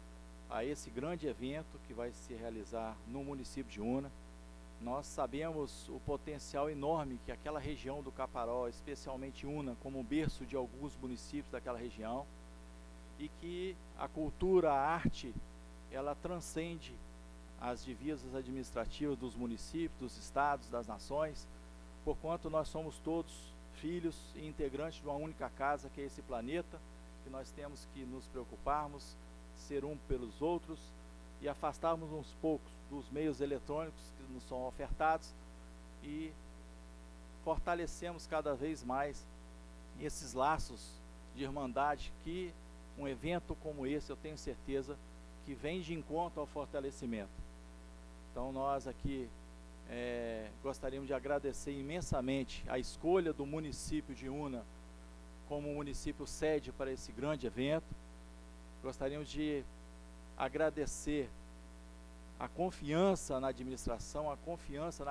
a esse grande evento que vai se realizar no município de Una. Nós sabemos o potencial enorme que aquela região do Caparó, especialmente Una, como berço de alguns municípios daquela região, e que a cultura, a arte, ela transcende as divisas administrativas dos municípios, dos estados, das nações, porquanto nós somos todos filhos e integrantes de uma única casa, que é esse planeta, que nós temos que nos preocuparmos, ser um pelos outros e afastarmos uns poucos dos meios eletrônicos que nos são ofertados e fortalecemos cada vez mais esses laços de irmandade que um evento como esse, eu tenho certeza, que vem de encontro ao fortalecimento. Então nós aqui gostaríamos de agradecer imensamente a escolha do município de Una como município sede para esse grande evento. Gostaríamos de agradecer a confiança na administração, a confiança na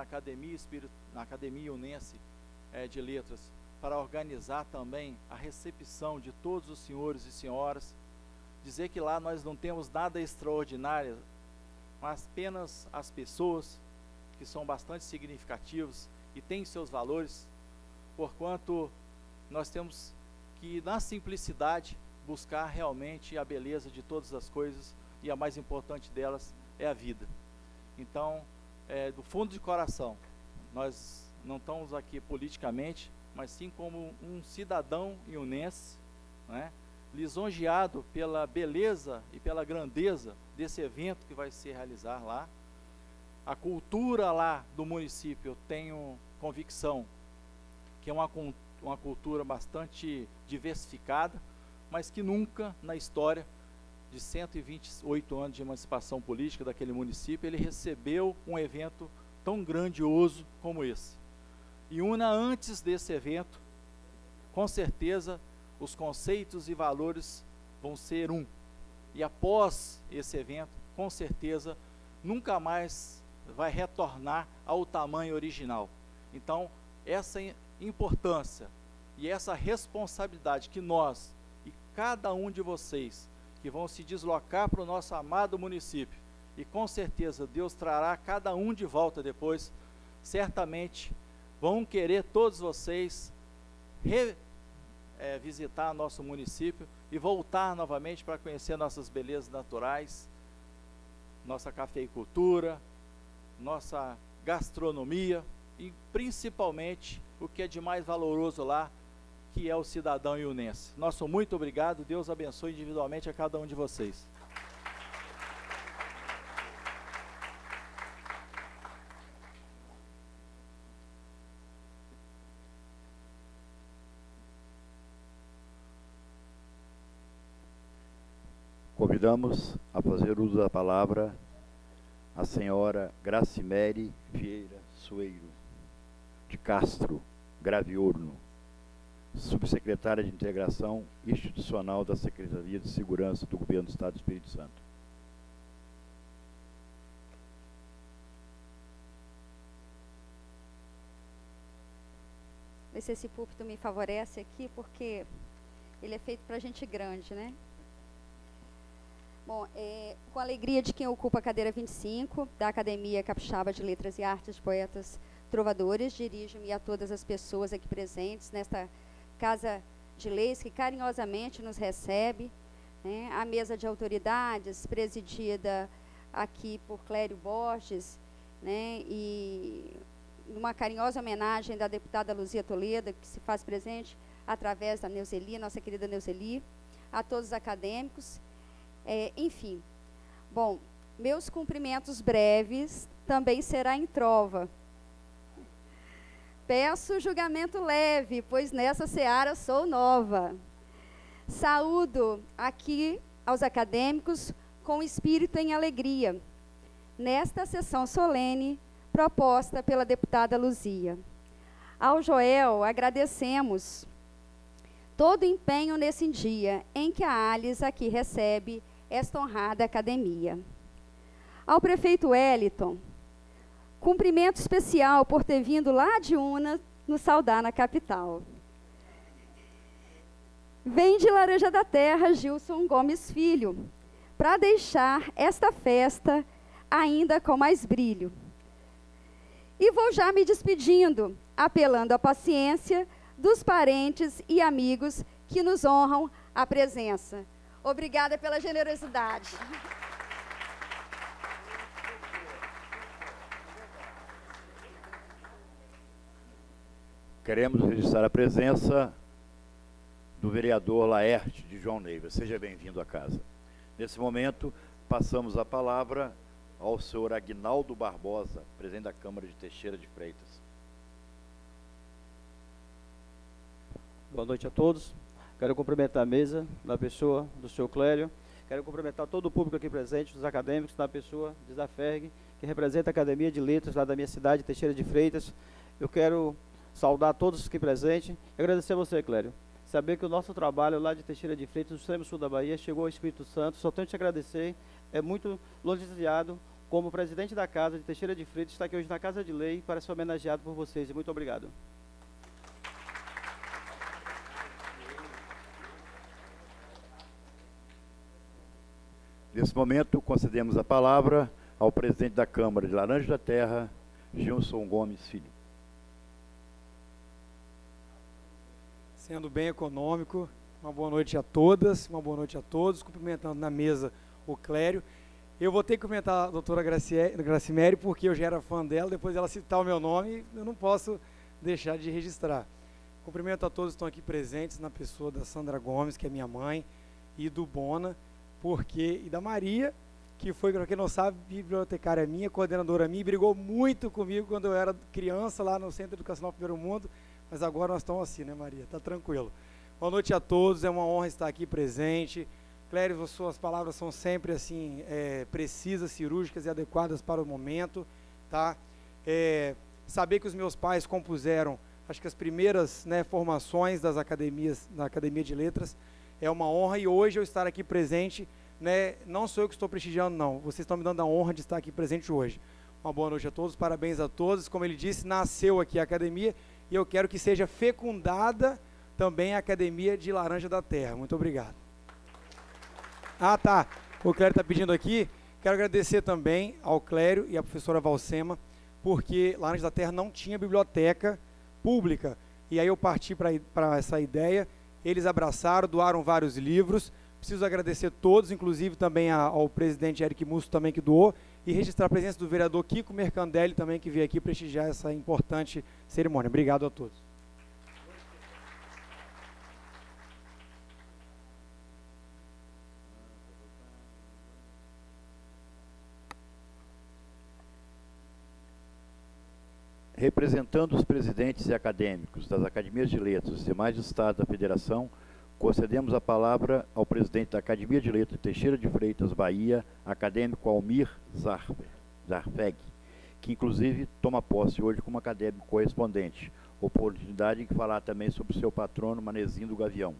Academia Unense de Letras, para organizar também a recepção de todos os senhores e senhoras. Dizer que lá nós não temos nada extraordinário, mas apenas as pessoas que são bastante significativos e têm seus valores, porquanto nós temos que, na simplicidade, buscar realmente a beleza de todas as coisas, e a mais importante delas é a vida. Então, do fundo de coração, nós não estamos aqui politicamente, mas sim como um cidadão iunense, né, lisonjeado pela beleza e pela grandeza desse evento que vai se realizar lá. A cultura lá do município, eu tenho convicção que é uma cultura bastante diversificada, mas que nunca na história de 128 anos de emancipação política daquele município, ele recebeu um evento tão grandioso como esse. E Una, antes desse evento, com certeza os conceitos e valores vão ser um. E após esse evento, com certeza, nunca mais vai retornar ao tamanho original. Então, essa importância e essa responsabilidade que nós e cada um de vocês que vão se deslocar para o nosso amado município, e com certeza Deus trará cada um de volta depois, certamente vão querer todos vocês visitar nosso município e voltar novamente para conhecer nossas belezas naturais, nossa cafeicultura, nossa gastronomia e principalmente o que é de mais valoroso lá, que é o cidadão iunense. Nosso muito obrigado, Deus abençoe individualmente a cada um de vocês. Convidamos a fazer uso da palavra a senhora Gracimere Vieira Soeiro de Castro Graviorno, subsecretária de Integração Institucional da Secretaria de Segurança do Governo do Estado do Espírito Santo. Ver se esse púlpito me favorece aqui, porque ele é feito para gente grande, né? Bom, com a alegria de quem ocupa a cadeira 25 da Academia Capixaba de Letras e Artes, Poetas, Trovadores, dirijo-me a todas as pessoas aqui presentes nesta Casa de Leis que carinhosamente nos recebe, né? A mesa de autoridades, presidida aqui por Clério Borges, né? E uma carinhosa homenagem da deputada Luzia Toledo, que se faz presente através da Neuzeli, nossa querida Neuzeli, a todos os acadêmicos. Enfim, bom, meus cumprimentos breves também será em trova. Peço julgamento leve, pois nessa seara sou nova. Saúdo aqui aos acadêmicos com espírito em alegria, nesta sessão solene proposta pela deputada Luzia. Ao Joel agradecemos todo o empenho nesse dia em que a Alice aqui recebe esta honrada academia. Ao prefeito Wellington, cumprimento especial por ter vindo lá de Una nos saudar na capital. Vem de Laranja da Terra Gilson Gomes Filho, para deixar esta festa ainda com mais brilho. E vou já me despedindo, apelando à paciência dos parentes e amigos que nos honram a presença. Obrigada pela generosidade. Queremos registrar a presença do vereador Laerte de João Neiva. Seja bem-vindo à casa. Nesse momento, passamos a palavra ao senhor Aguinaldo Barbosa, presidente da Câmara de Teixeira de Freitas. Boa noite a todos. Quero cumprimentar a mesa, na pessoa do senhor Clério. Quero cumprimentar todo o público aqui presente, os acadêmicos, na pessoa de Zaferg, que representa a Academia de Letras lá da minha cidade, Teixeira de Freitas. Eu quero saudar todos aqui presentes e agradecer a você, Clério. Saber que o nosso trabalho lá de Teixeira de Freitas, no extremo sul da Bahia, chegou ao Espírito Santo. Só tenho que te agradecer. É muito elogiado como presidente da Casa de Teixeira de Freitas, está aqui hoje na Casa de Lei para ser homenageado por vocês. E muito obrigado. Nesse momento, concedemos a palavra ao presidente da Câmara de Laranja da Terra, Gilson Gomes Filho. Sendo bem econômico, uma boa noite a todas, uma boa noite a todos, cumprimentando na mesa o Clério. Eu vou ter que cumprimentar a doutora Gracimere, porque eu já era fã dela, depois ela citar o meu nome, eu não posso deixar de registrar. Cumprimento a todos que estão aqui presentes, na pessoa da Sandra Gomes, que é minha mãe, e do Bona, e da Maria, que foi, para quem não sabe, bibliotecária minha, coordenadora minha, brigou muito comigo quando eu era criança lá no Centro Educacional Primeiro Mundo, mas agora nós estamos assim, né, Maria? Tá tranquilo. Boa noite a todos, é uma honra estar aqui presente. Clério, as suas palavras são sempre assim, precisas, cirúrgicas e adequadas para o momento, tá? Saber que os meus pais compuseram acho que as primeiras, né, formações das academias, da Academia de Letras. É uma honra e hoje eu estar aqui presente, né, não sou eu que estou prestigiando, não. Vocês estão me dando a honra de estar aqui presente hoje. Uma boa noite a todos, parabéns a todos. Como ele disse, nasceu aqui a academia e eu quero que seja fecundada também a Academia de Laranja da Terra. Muito obrigado. Ah, tá. O Clério está pedindo aqui. Quero agradecer também ao Clério e à professora Valsema, porque Laranja da Terra não tinha biblioteca pública. E aí eu parti para essa ideia. Eles abraçaram, doaram vários livros. Preciso agradecer a todos, inclusive também ao presidente Eric Musso também que doou, e registrar a presença do vereador Kiko Mercandelli também, que veio aqui prestigiar essa importante cerimônia. Obrigado a todos. Representando os presidentes e acadêmicos das Academias de Letras dos demais estados da Federação, concedemos a palavra ao presidente da Academia de Letras Teixeira de Freitas, Bahia, acadêmico Almir Zarfeg, que inclusive toma posse hoje como acadêmico correspondente. Oportunidade de falar também sobre o seu patrono, Manezinho do Gavião.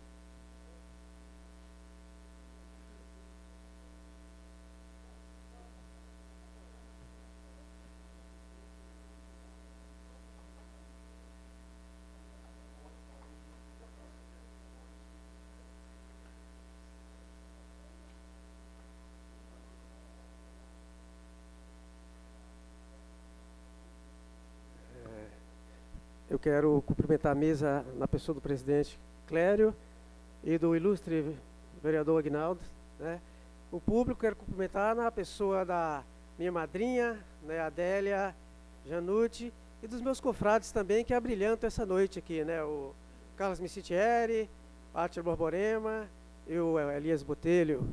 Eu quero cumprimentar a mesa na pessoa do presidente Clério e do ilustre vereador Aguinaldo, né? O público quero cumprimentar na pessoa da minha madrinha, né, Adélia Janucci, e dos meus confrades também que abrilhantam essa noite aqui, né? O Carlos Micitieri, Átila Borborema e o Elias Botelho.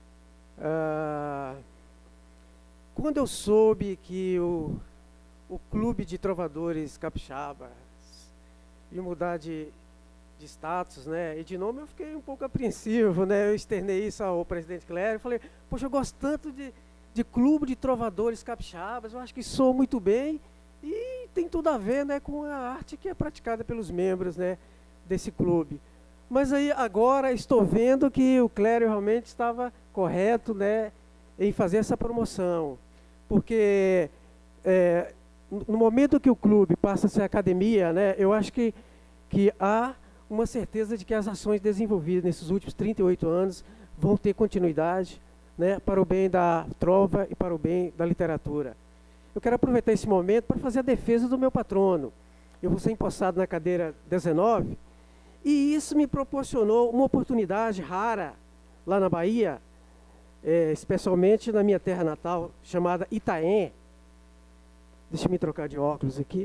Quando eu soube que o Clube de Trovadores Capixaba ia mudar de status, né, e de nome, eu fiquei um pouco apreensivo, né? Eu externei isso ao presidente Clério, falei, poxa, eu gosto tanto de Clube de Trovadores Capixabas, eu acho que soa muito bem e tem tudo a ver, né, com a arte que é praticada pelos membros, né, desse clube. Mas aí agora estou vendo que o Clério realmente estava correto, né, em fazer essa promoção, porque no momento que o clube passa a ser academia, né, eu acho que há uma certeza de que as ações desenvolvidas nesses últimos 38 anos vão ter continuidade, né, para o bem da trova e para o bem da literatura. Eu quero aproveitar esse momento para fazer a defesa do meu patrono. Eu vou ser empossado na cadeira 19 e isso me proporcionou uma oportunidade rara lá na Bahia, especialmente na minha terra natal, chamada Itaém. Deixa eu me trocar de óculos aqui.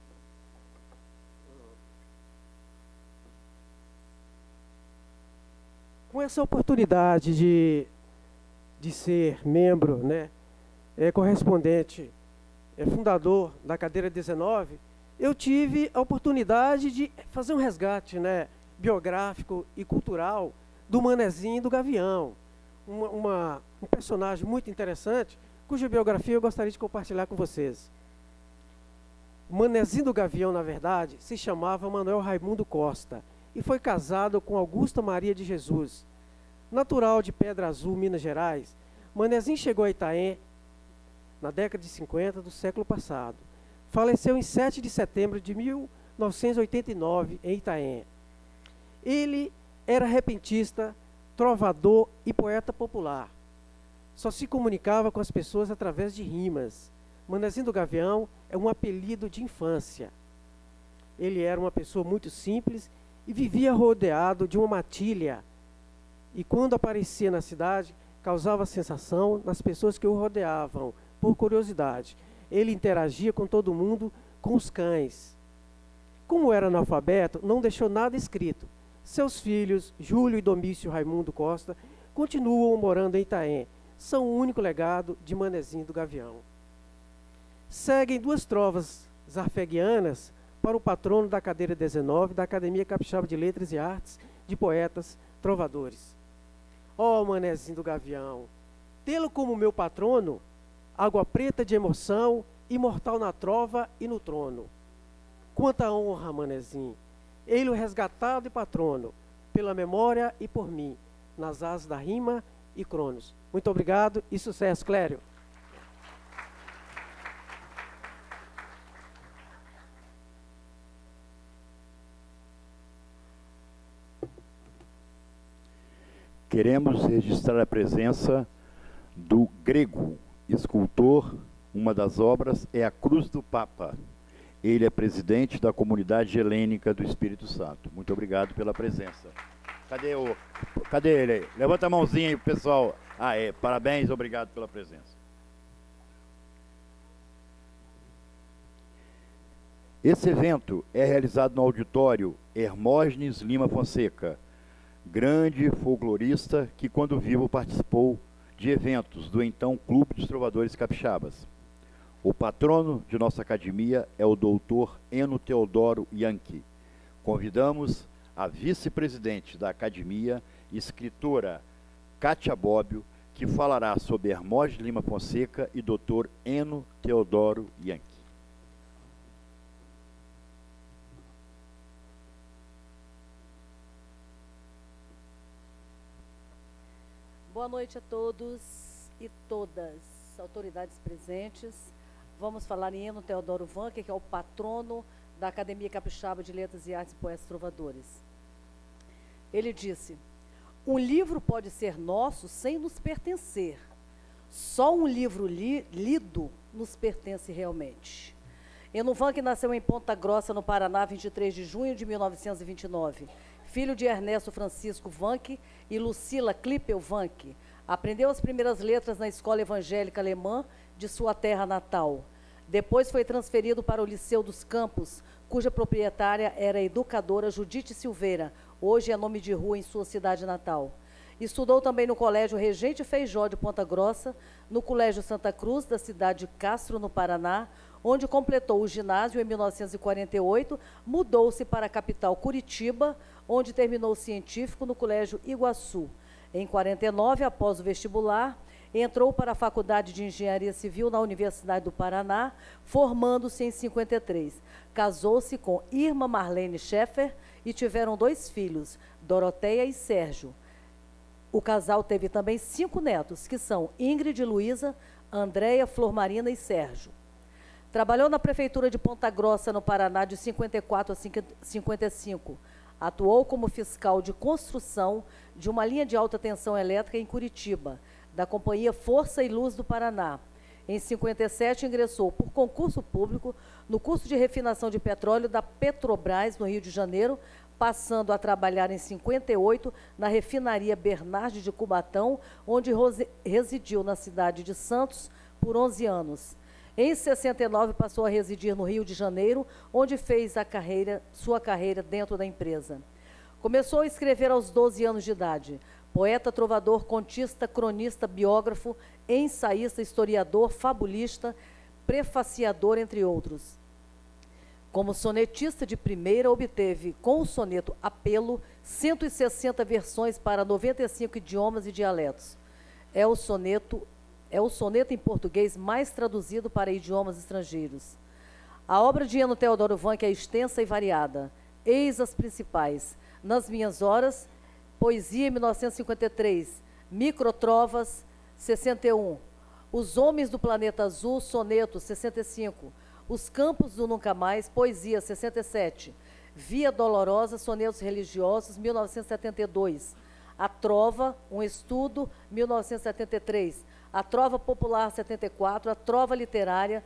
Com essa oportunidade de ser membro, né, correspondente, fundador da cadeira 19, eu tive a oportunidade de fazer um resgate, né, biográfico e cultural do Manezinho do Gavião. Um personagem muito interessante, cuja biografia eu gostaria de compartilhar com vocês. O Manezinho do Gavião, na verdade, se chamava Manuel Raimundo Costa e foi casado com Augusta Maria de Jesus. Natural de Pedra Azul, Minas Gerais, Manezinho chegou a Itaém na década de 50 do século passado. Faleceu em 7 de setembro de 1989 em Itaém. Ele era repentista, trovador e poeta popular. Só se comunicava com as pessoas através de rimas. Manezinho do Gavião é um apelido de infância. Ele era uma pessoa muito simples e vivia rodeado de uma matilha. E quando aparecia na cidade, causava sensação nas pessoas que o rodeavam, por curiosidade. Ele interagia com todo mundo, com os cães. Como era analfabeto, não deixou nada escrito. Seus filhos, Júlio e Domício Raimundo Costa, continuam morando em Itaém. São o único legado de Manezinho do Gavião. Seguem duas trovas zarfeguianas para o patrono da cadeira 19 da Academia Capixaba de Letras e Artes de Poetas Trovadores. Ó Manezinho do Gavião, tê-lo como meu patrono, água preta de emoção, imortal na trova e no trono. Quanta honra, manezinho, ele resgatado e patrono, pela memória e por mim, nas asas da rima e Cronos. Muito obrigado e sucesso, Clério. Queremos registrar a presença do Grego, escultor. Uma das obras é a Cruz do Papa. Ele é presidente da Comunidade Helênica do Espírito Santo. Muito obrigado pela presença. Cadê ele? Levanta a mãozinha aí, pessoal. Parabéns, obrigado pela presença. Esse evento é realizado no auditório Hermógenes Lima Fonseca, grande folclorista que, quando vivo, participou de eventos do então Clube dos Trovadores Capixabas. O patrono de nossa academia é o doutor Eno Teodoro Yankee. Convidamos a vice-presidente da academia, escritora Kátia Bobbio, que falará sobre Hermógenes Lima Fonseca e doutor Eno Teodoro Yankee. Boa noite a todos e todas, autoridades presentes. Vamos falar em Eno Teodoro Yankee, que é o patrono da Academia Capixaba de Letras e Artes, Poetas e Trovadores. Ele disse: um livro pode ser nosso sem nos pertencer. Só um livro lido nos pertence realmente. Eno Yankee nasceu em Ponta Grossa, no Paraná, 23 de junho de 1929. Filho de Ernesto Francisco Yankee e Lucila Klippel Yankee. Aprendeu as primeiras letras na escola evangélica alemã de sua terra natal. Depois foi transferido para o Liceu dos Campos, cuja proprietária era a educadora Judite Silveira, hoje é nome de rua em sua cidade natal. Estudou também no Colégio Regente Feijó de Ponta Grossa, no Colégio Santa Cruz, da cidade de Castro, no Paraná, onde completou o ginásio em 1948, mudou-se para a capital Curitiba, onde terminou o científico no Colégio Iguaçu. Em 49, após o vestibular, entrou para a Faculdade de Engenharia Civil na Universidade do Paraná, formando-se em 53. Casou-se com Irma Marlene Scheffer e tiveram 2 filhos, Doroteia e Sérgio. O casal teve também 5 netos, que são Ingrid e Luísa, Andréia, Flor Marina e Sérgio. Trabalhou na Prefeitura de Ponta Grossa, no Paraná, de 54 a 55. Atuou como fiscal de construção de uma linha de alta tensão elétrica em Curitiba, da Companhia Força e Luz do Paraná. Em 57, ingressou por concurso público no curso de refinação de petróleo da Petrobras, no Rio de Janeiro, passando a trabalhar em 58 na refinaria Bernardes de Cubatão, onde residiu na cidade de Santos por 11 anos. Em 69, passou a residir no Rio de Janeiro, onde fez sua carreira dentro da empresa. Começou a escrever aos 12 anos de idade. Poeta, trovador, contista, cronista, biógrafo, ensaísta, historiador, fabulista, prefaciador, entre outros. Como sonetista de primeira, obteve, com o soneto Apelo, 160 versões para 95 idiomas e dialetos. É o soneto em português mais traduzido para idiomas estrangeiros. A obra de Eno Teodoro Yankee é extensa e variada. Eis as principais: Nas Minhas Horas, Poesia, 1953, Microtrovas, 61, Os Homens do Planeta Azul, Soneto, 65, Os Campos do Nunca Mais, Poesia, 67, Via Dolorosa, Sonetos Religiosos, 1972, A Trova, um Estudo, 1973, A Trova Popular, 74, A Trova Literária,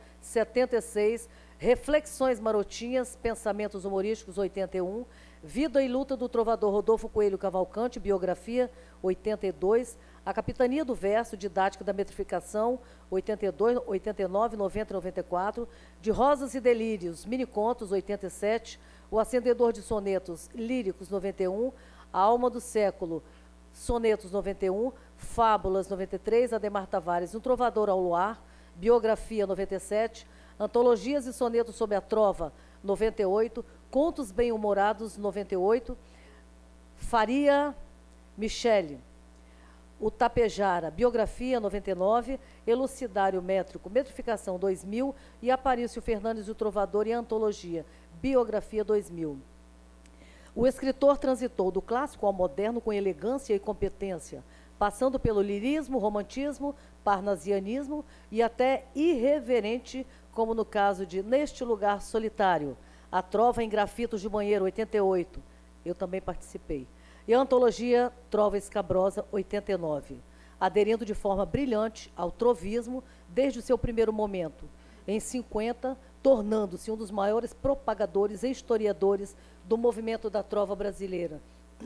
76, Reflexões Marotinhas, Pensamentos Humorísticos, 81, Vida e Luta do Trovador Rodolfo Coelho Cavalcante, Biografia, 82, A Capitania do Verso, Didática da Metrificação, 82, 89, 90 e 94, De Rosas e Delírios, Minicontos, 87, O Acendedor de Sonetos Líricos, 91, A Alma do Século, Sonetos, 91, Fábulas, 93, Ademar Tavares, Um Trovador ao Luar, Biografia, 97, Antologias e Sonetos sobre a Trova, 98, Contos Bem-Humorados, 98, Faria Michele. O Tapejara, Biografia 99, Elucidário Métrico, Metrificação 2000 e Aparício Fernandes, o Trovador e Antologia, Biografia 2000. O escritor transitou do clássico ao moderno com elegância e competência, passando pelo lirismo, romantismo, parnasianismo e até irreverente, como no caso de Neste Lugar Solitário, A Trova em Grafitos de Banheiro, 88. Eu também participei. E a antologia Trova Escabrosa, 89, aderindo de forma brilhante ao trovismo desde o seu primeiro momento. Em 50, tornando-se um dos maiores propagadores e historiadores do movimento da trova brasileira.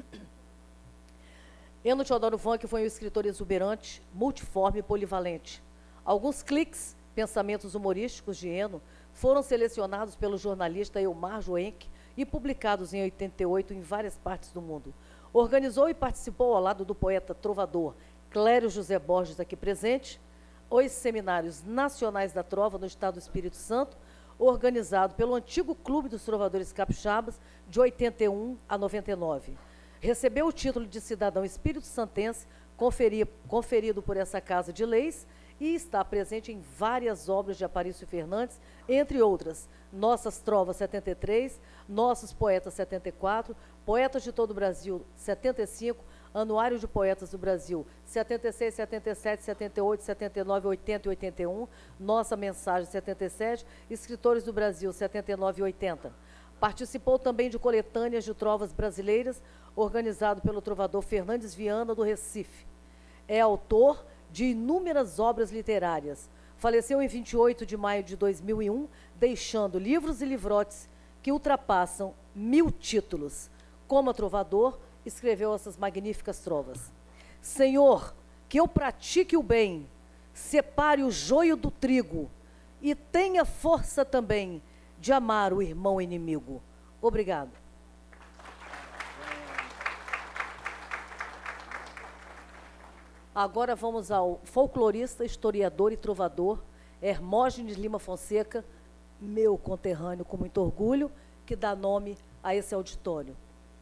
Eno Teodoro Vanck foi um escritor exuberante, multiforme e polivalente. Alguns cliques, pensamentos humorísticos de Eno, foram selecionados pelo jornalista Elmar Joenck e publicados em 88 em várias partes do mundo. Organizou e participou ao lado do poeta trovador Clério José Borges, aqui presente, os Seminários Nacionais da Trova no Estado do Espírito Santo, organizado pelo antigo Clube dos Trovadores Capixabas, de 81 a 99. Recebeu o título de cidadão espírito-santense, conferido por essa Casa de Leis, e está presente em várias obras de Aparício Fernandes, entre outras, Nossas Trovas 73, Nossos Poetas 74, Poetas de Todo o Brasil 75, Anuário de Poetas do Brasil 76, 77, 78, 79, 80 e 81, Nossa Mensagem 77, Escritores do Brasil 79 e 80. Participou também de coletâneas de trovas brasileiras, organizado pelo trovador Fernandes Viana, do Recife. É autor de inúmeras obras literárias. Faleceu em 28 de maio de 2001, deixando livros e livrotes que ultrapassam 1000 títulos. Como trovador, escreveu essas magníficas trovas. Senhor, que eu pratique o bem, separe o joio do trigo e tenha força também de amar o irmão inimigo. Obrigado. Agora vamos ao folclorista, historiador e trovador Hermógenes Lima Fonseca, meu conterrâneo com muito orgulho, que dá nome a esse auditório.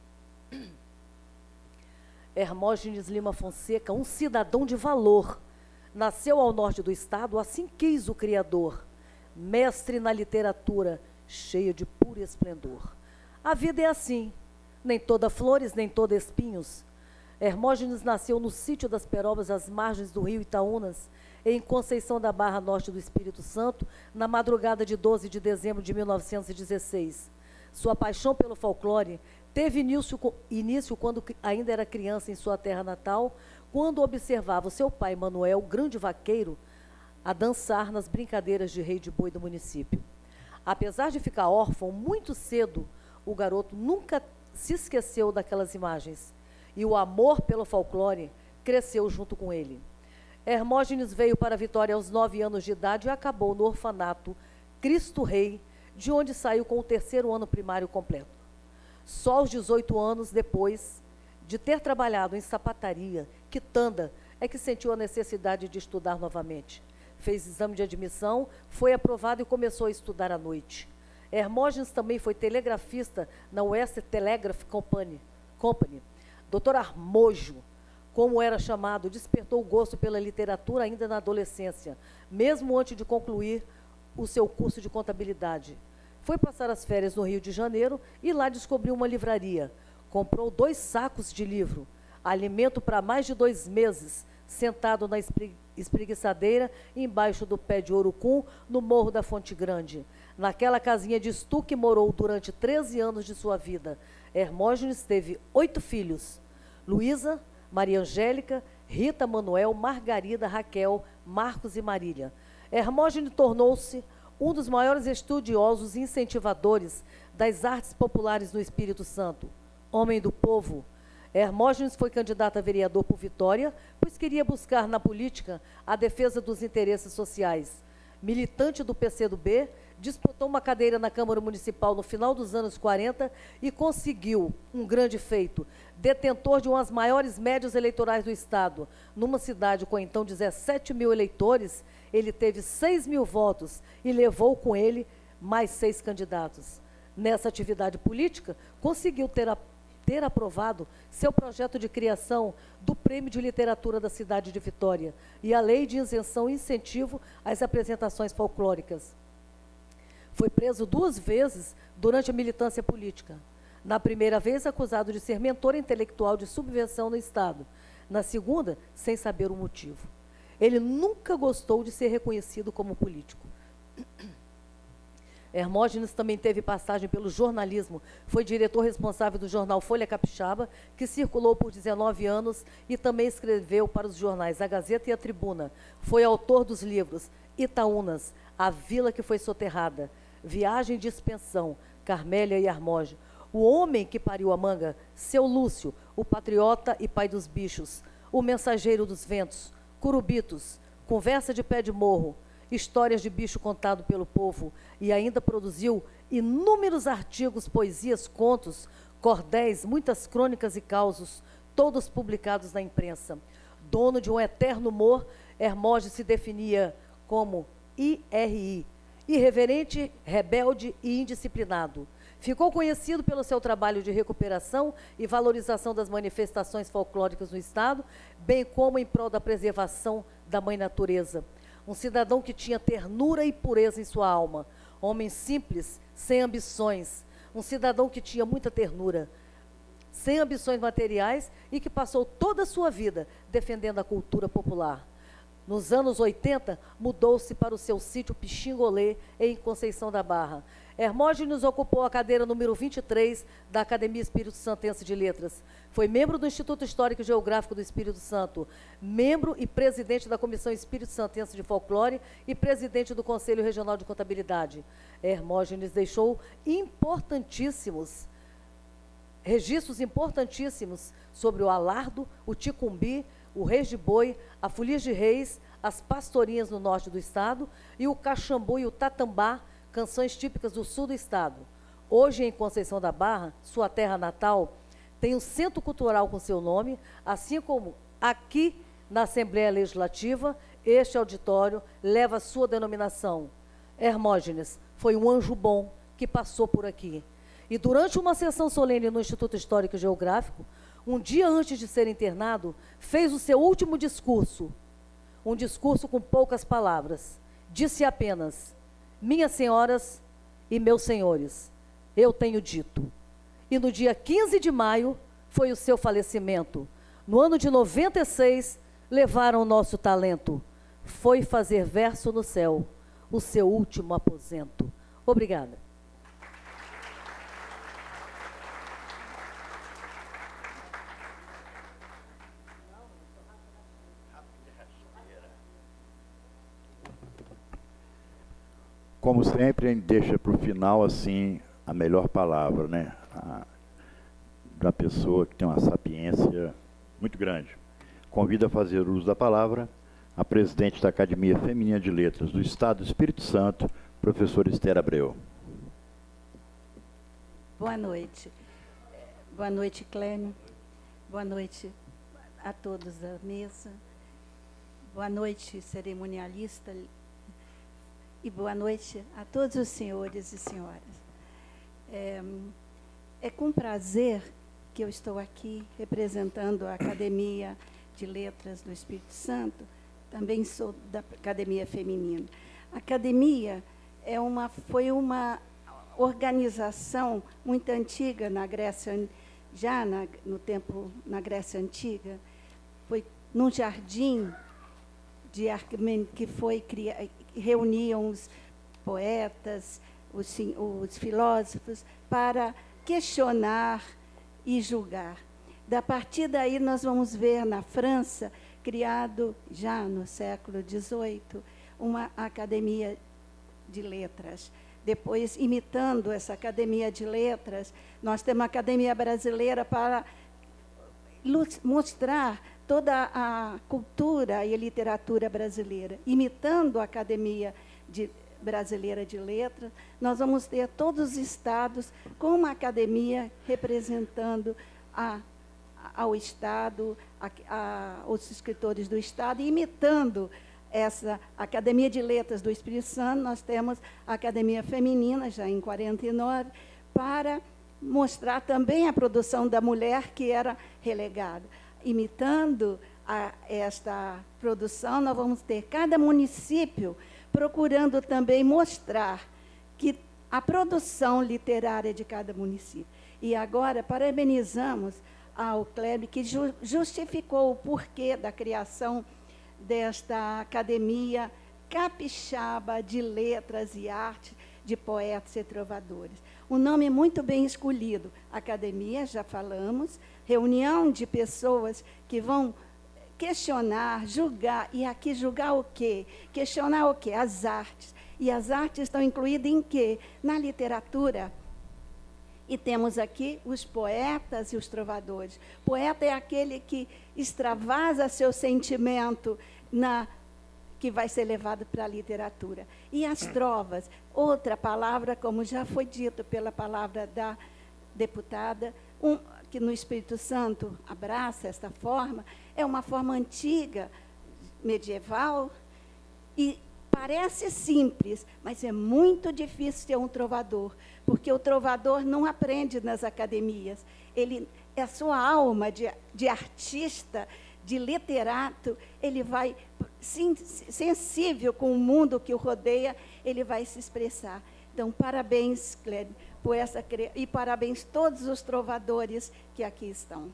Hermógenes Lima Fonseca, um cidadão de valor, nasceu ao norte do estado, assim quis o Criador, mestre na literatura, cheio de puro esplendor. A vida é assim, nem toda flores, nem toda espinhos. Hermógenes nasceu no sítio das Perobas, às margens do rio Itaúnas, em Conceição da Barra, norte do Espírito Santo, na madrugada de 12 de dezembro de 1916. Sua paixão pelo folclore teve início quando ainda era criança em sua terra natal, quando observava o seu pai, Manuel, grande vaqueiro, a dançar nas brincadeiras de rei de boi do município. Apesar de ficar órfão muito cedo, o garoto nunca se esqueceu daquelas imagens, e o amor pelo folclore cresceu junto com ele. Hermógenes veio para Vitória aos 9 anos de idade e acabou no orfanato Cristo Rei, de onde saiu com o 3º ano primário completo. Só aos 18 anos depois de ter trabalhado em sapataria, quitanda, é que sentiu a necessidade de estudar novamente. Fez exame de admissão, foi aprovado e começou a estudar à noite. Hermógenes também foi telegrafista na West Telegraph Company. Dr. Armojo, como era chamado, despertou o gosto pela literatura ainda na adolescência, mesmo antes de concluir o seu curso de contabilidade. Foi passar as férias no Rio de Janeiro e lá descobriu uma livraria. Comprou 2 sacos de livro, alimento para mais de 2 meses, sentado na espreguiçadeira embaixo do pé de urucum, no Morro da Fonte Grande. Naquela casinha de estuque morou durante 13 anos de sua vida. Hermógenes teve 8 filhos: Luísa, Maria Angélica, Rita, Manuel, Margarida, Raquel, Marcos e Marília. Hermógenes tornou-se um dos maiores estudiosos e incentivadores das artes populares no Espírito Santo. Homem do povo, Hermógenes foi candidato a vereador por Vitória, pois queria buscar na política a defesa dos interesses sociais. Militante do PCdoB, disputou uma cadeira na Câmara Municipal no final dos anos 40 e conseguiu um grande feito, detentor de uma das maiores médias eleitorais do Estado. Numa cidade com então 17 mil eleitores, ele teve 6 mil votos e levou com ele mais 6 candidatos. Nessa atividade política, conseguiu ter ter aprovado seu projeto de criação do Prêmio de Literatura da cidade de Vitória e a Lei de Isenção e Incentivo às Apresentações Folclóricas. Foi preso 2 vezes durante a militância política. Na primeira vez, acusado de ser mentor intelectual de subversão no Estado. Na segunda, sem saber o motivo. Ele nunca gostou de ser reconhecido como político. Hermógenes também teve passagem pelo jornalismo. Foi diretor responsável do jornal Folha Capixaba, que circulou por 19 anos e também escreveu para os jornais A Gazeta e a Tribuna. Foi autor dos livros Itaúnas, A Vila que Foi Soterrada, Viagem de Expensão, Carmélia e Hermógenes, O Homem que Pariu a Manga, Seu Lúcio, O Patriota e Pai dos Bichos, O Mensageiro dos Ventos, Curubitos, Conversa de Pé de Morro, Histórias de Bicho Contado pelo Povo, e ainda produziu inúmeros artigos, poesias, contos, cordéis, muitas crônicas e causos, todos publicados na imprensa. Dono de um eterno humor, Hermógenes se definia como IRI, irreverente, rebelde e indisciplinado. Ficou conhecido pelo seu trabalho de recuperação e valorização das manifestações folclóricas no Estado, bem como em prol da preservação da mãe natureza. Um cidadão que tinha ternura e pureza em sua alma. Homem simples, sem ambições. Um cidadão que tinha muita ternura, sem ambições materiais e que passou toda a sua vida defendendo a cultura popular. Nos anos 80, mudou-se para o seu sítio Pixingolê, em Conceição da Barra. Hermógenes ocupou a cadeira número 23 da Academia Espírito Santense de Letras. Foi membro do Instituto Histórico e Geográfico do Espírito Santo, membro e presidente da Comissão Espírito Santense de Folclore e presidente do Conselho Regional de Contabilidade. Hermógenes deixou registros importantíssimos sobre o alardo, o ticumbi, o reis de boi, a folia de reis, as pastorinhas no norte do estado e o caxambu e o tatambá, canções típicas do sul do estado. Hoje, em Conceição da Barra, sua terra natal, tem um centro cultural com seu nome, assim como aqui na Assembleia Legislativa, este auditório leva sua denominação. Hermógenes foi um anjo bom que passou por aqui. E durante uma sessão solene no Instituto Histórico e Geográfico, um dia antes de ser internado, fez o seu último discurso, um discurso com poucas palavras. Disse apenas: minhas senhoras e meus senhores, eu tenho dito. E no dia 15 de maio foi o seu falecimento. No ano de 96, levaram o nosso talento. Foi fazer verso no céu, o seu último aposento. Obrigada. Como sempre, a gente deixa para o final, assim, a melhor palavra, né? Da pessoa que tem uma sapiência muito grande. Convido a fazer uso da palavra a presidente da Academia Feminina de Letras do Estado do Espírito Santo, professora Esther Abreu. Boa noite. Boa noite, Clênio. Boa noite a todos da mesa. Boa noite, cerimonialista. E boa noite a todos os senhores e senhoras. É com prazer que eu estou aqui representando a Academia de Letras do Espírito Santo. Também sou da Academia Feminina. A Academia foi uma organização muito antiga na Grécia, já na Grécia Antiga. Foi num jardim que reuniam os poetas, os filósofos, para questionar e julgar. Da partir daí, nós vamos ver na França, criado já no século XVIII, uma academia de letras. Depois, imitando essa academia de letras, nós temos a Academia Brasileira para mostrar toda a cultura e a literatura brasileira. Imitando a Academia Brasileira de Letras, nós vamos ter todos os estados com uma academia representando ao Estado, os escritores do Estado, e imitando essa Academia de Letras do Espírito Santo. Nós temos a Academia Feminina, já em 49, para mostrar também a produção da mulher que era relegada. Imitando esta produção, nós vamos ter cada município procurando também mostrar que a produção literária de cada município. E agora parabenizamos ao Clério, que justificou o porquê da criação desta Academia Capixaba de Letras e Artes de Poetas e Trovadores. Um nome muito bem escolhido. Academia, já falamos, reunião de pessoas que vão questionar, julgar, e aqui julgar o quê? Questionar o quê? As artes. E as artes estão incluídas em quê? Na literatura. E temos aqui os poetas e os trovadores. Poeta é aquele que extravasa seu sentimento que vai ser levado para a literatura. E as trovas, outra palavra, como já foi dito pela palavra da deputada, que no Espírito Santo abraça esta forma, é uma forma antiga, medieval, e parece simples, mas é muito difícil ser um trovador, porque o trovador não aprende nas academias. Ele, a sua alma de artista, de literato, ele vai, sensível com o mundo que o rodeia, ele vai se expressar. Então, parabéns, Clério, por essa, e parabéns a todos os trovadores que aqui estão.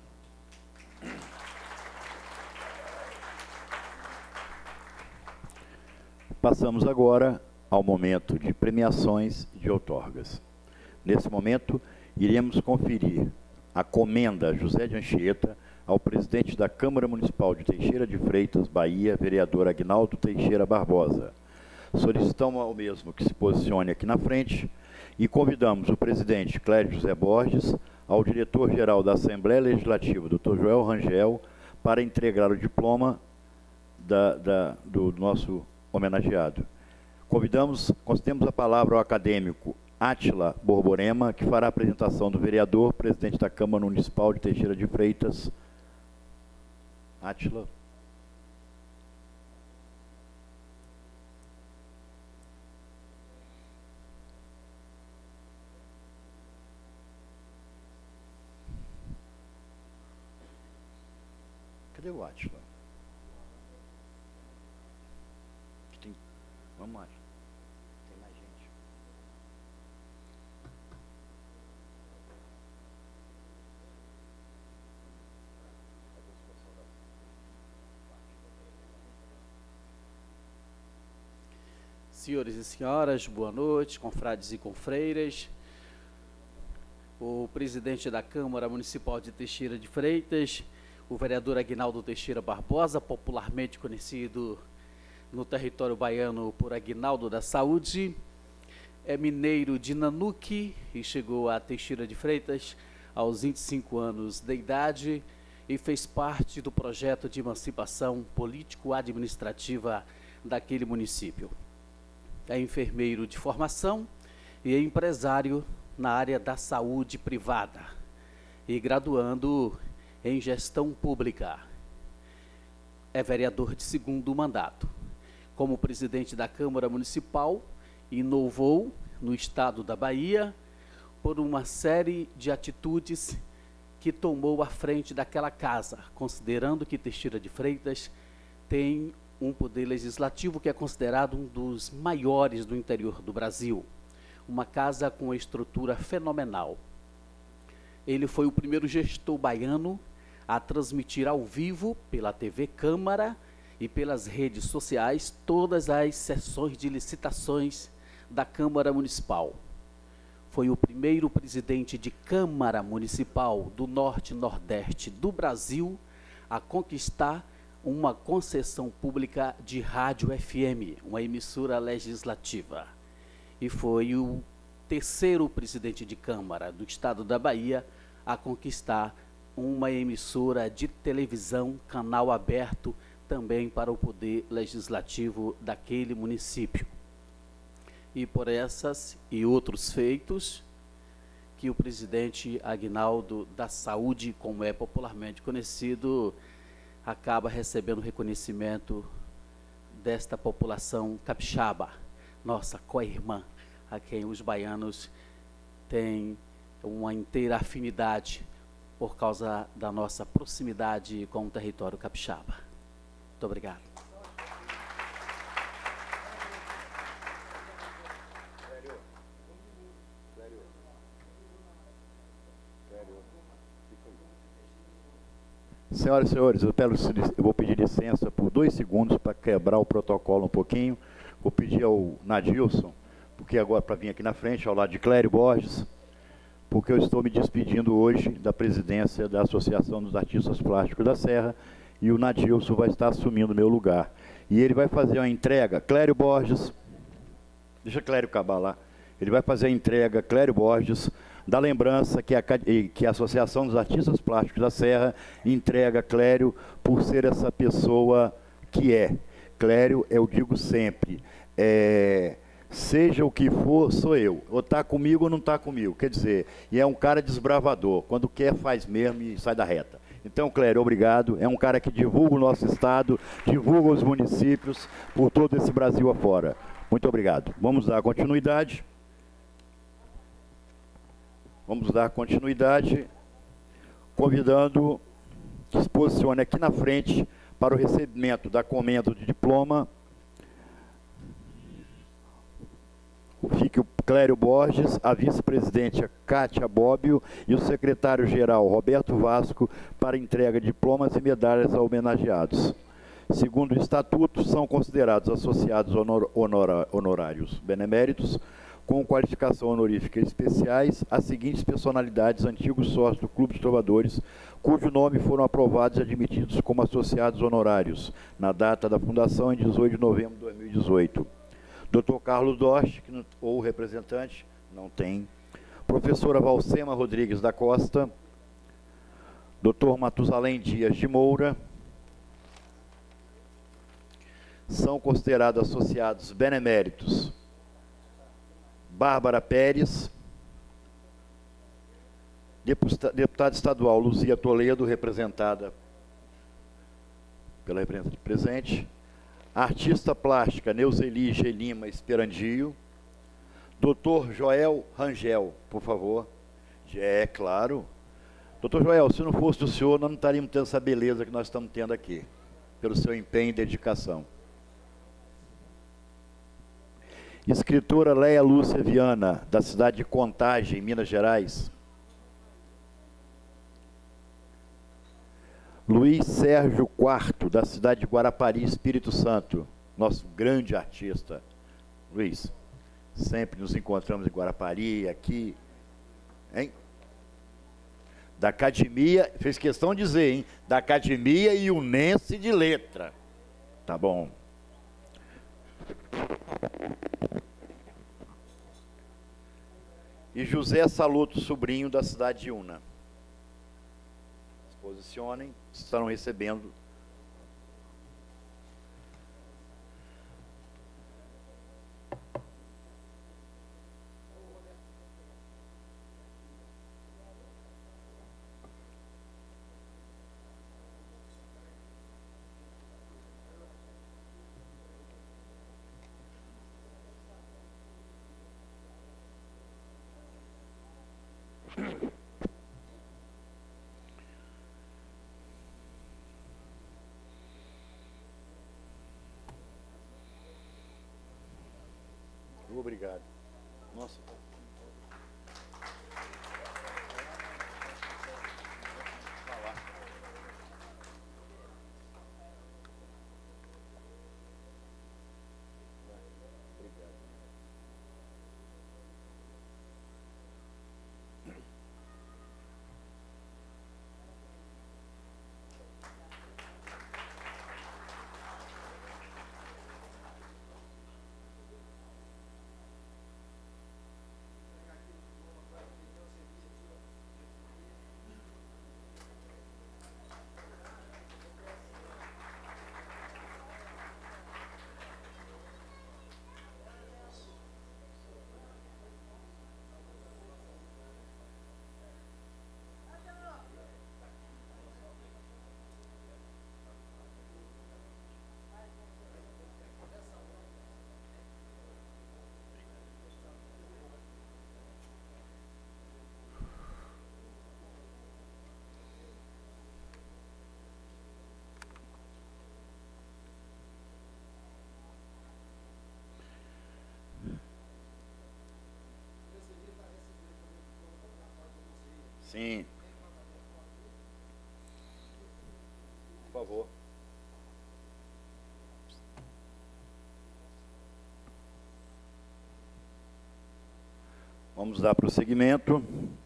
Passamos agora ao momento de premiações e de outorgas. Nesse momento, iremos conferir a comenda José de Anchieta ao presidente da Câmara Municipal de Teixeira de Freitas, Bahia, vereador Aguinaldo Teixeira Barbosa. Solicitamos ao mesmo que se posicione aqui na frente e convidamos o presidente Clério José Borges, ao diretor-geral da Assembleia Legislativa, Dr. Joel Rangel, para entregar o diploma do nosso homenageado. Concedemos a palavra ao acadêmico Átila Borborema, que fará a apresentação do vereador, presidente da Câmara Municipal de Teixeira de Freitas. Átila. Cadê o Átila? Vamos, Átila. Tem mais gente. Senhores e senhoras, boa noite, confrades e confreiras. O presidente da Câmara Municipal de Teixeira de Freitas, o vereador Aguinaldo Teixeira Barbosa, popularmente conhecido no território baiano por Aguinaldo da Saúde, é mineiro de Nanuque e chegou a Teixeira de Freitas aos 25 anos de idade e fez parte do projeto de emancipação político-administrativa daquele município. É enfermeiro de formação e é empresário na área da saúde privada e graduando em gestão pública. É vereador de segundo mandato. Como presidente da Câmara Municipal, inovou no estado da Bahia por uma série de atitudes que tomou à frente daquela casa, considerando que Teixeira de Freitas tem um poder legislativo que é considerado um dos maiores do interior do Brasil. Uma casa com uma estrutura fenomenal. Ele foi o primeiro gestor baiano a transmitir ao vivo pela TV Câmara e pelas redes sociais todas as sessões de licitações da Câmara Municipal. Foi o primeiro presidente de Câmara Municipal do Norte e Nordeste do Brasil a conquistar uma concessão pública de rádio FM, uma emissora legislativa. E foi o terceiro presidente de Câmara do estado da Bahia a conquistar uma emissora de televisão, canal aberto, também para o poder legislativo daquele município. E por essas e outros feitos, que o presidente Aguinaldo da Saúde, como é popularmente conhecido, acaba recebendo reconhecimento desta população capixaba, nossa co-irmã, a quem os baianos têm uma inteira afinidade por causa da nossa proximidade com o território capixaba. Muito obrigado. Senhoras e senhores, eu vou pedir licença por 2 segundos para quebrar o protocolo um pouquinho. Vou pedir ao Nadilson, porque agora para vir aqui na frente, ao lado de Clério Borges, porque eu estou me despedindo hoje da presidência da Associação dos Artistas Plásticos da Serra, e o Nadilson vai estar assumindo meu lugar. E ele vai fazer uma entrega, Clério Borges, deixa Clério acabar lá, ele vai fazer a entrega, Clério Borges, da lembrança que a Associação dos Artistas Plásticos da Serra entrega a Clério por ser essa pessoa que é. Clério, eu digo sempre, seja o que for, sou eu. Ou está comigo ou não está comigo. Quer dizer, e é um cara desbravador. Quando quer, faz mesmo e sai da reta. Então, Clério, obrigado. É um cara que divulga o nosso estado, divulga os municípios por todo esse Brasil afora. Muito obrigado. Vamos dar continuidade. Vamos dar continuidade, convidando que se posicione aqui na frente para o recebimento da comenda de diploma. Fique o Clério Borges, a vice-presidente Cátia Bobbio e o secretário-geral Roberto Vasco para entrega de diplomas e medalhas a homenageados. Segundo o estatuto, são considerados associados honorários beneméritos com qualificação honorífica especiais as seguintes personalidades antigos sócios do Clube dos Trovadores, cujo nome foram aprovados e admitidos como associados honorários na data da fundação em 18 de novembro de 2018. Dr. Carlos Dorsch, ou representante, não tem. Professora Valcema Rodrigues da Costa. Dr. Matusalém Dias de Moura. São considerados associados beneméritos Bárbara Pérez, deputada estadual Luzia Toledo, representada pela representante presente, artista plástica Neuzeli Lima Esperandio, Dr. Joel Rangel, por favor. É, claro. Dr. Joel, se não fosse o senhor, nós não estaríamos tendo essa beleza que nós estamos tendo aqui, pelo seu empenho e dedicação. Escritora Leia Lúcia Viana, da cidade de Contagem, Minas Gerais. Luiz Sérgio IV, da cidade de Guarapari, Espírito Santo, nosso grande artista. Luiz, sempre nos encontramos em Guarapari, aqui, hein? Da Academia, fez questão de dizer, hein? Da Academia Iunense de Letra. Tá bom. E José Saluto, sobrinho da cidade de Una. Se posicionem, estarão recebendo. Obrigado. Nossa. Sim. Por favor. Vamos dar prosseguimento.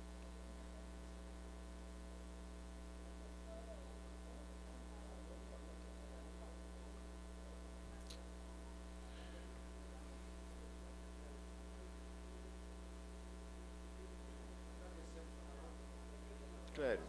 Clério.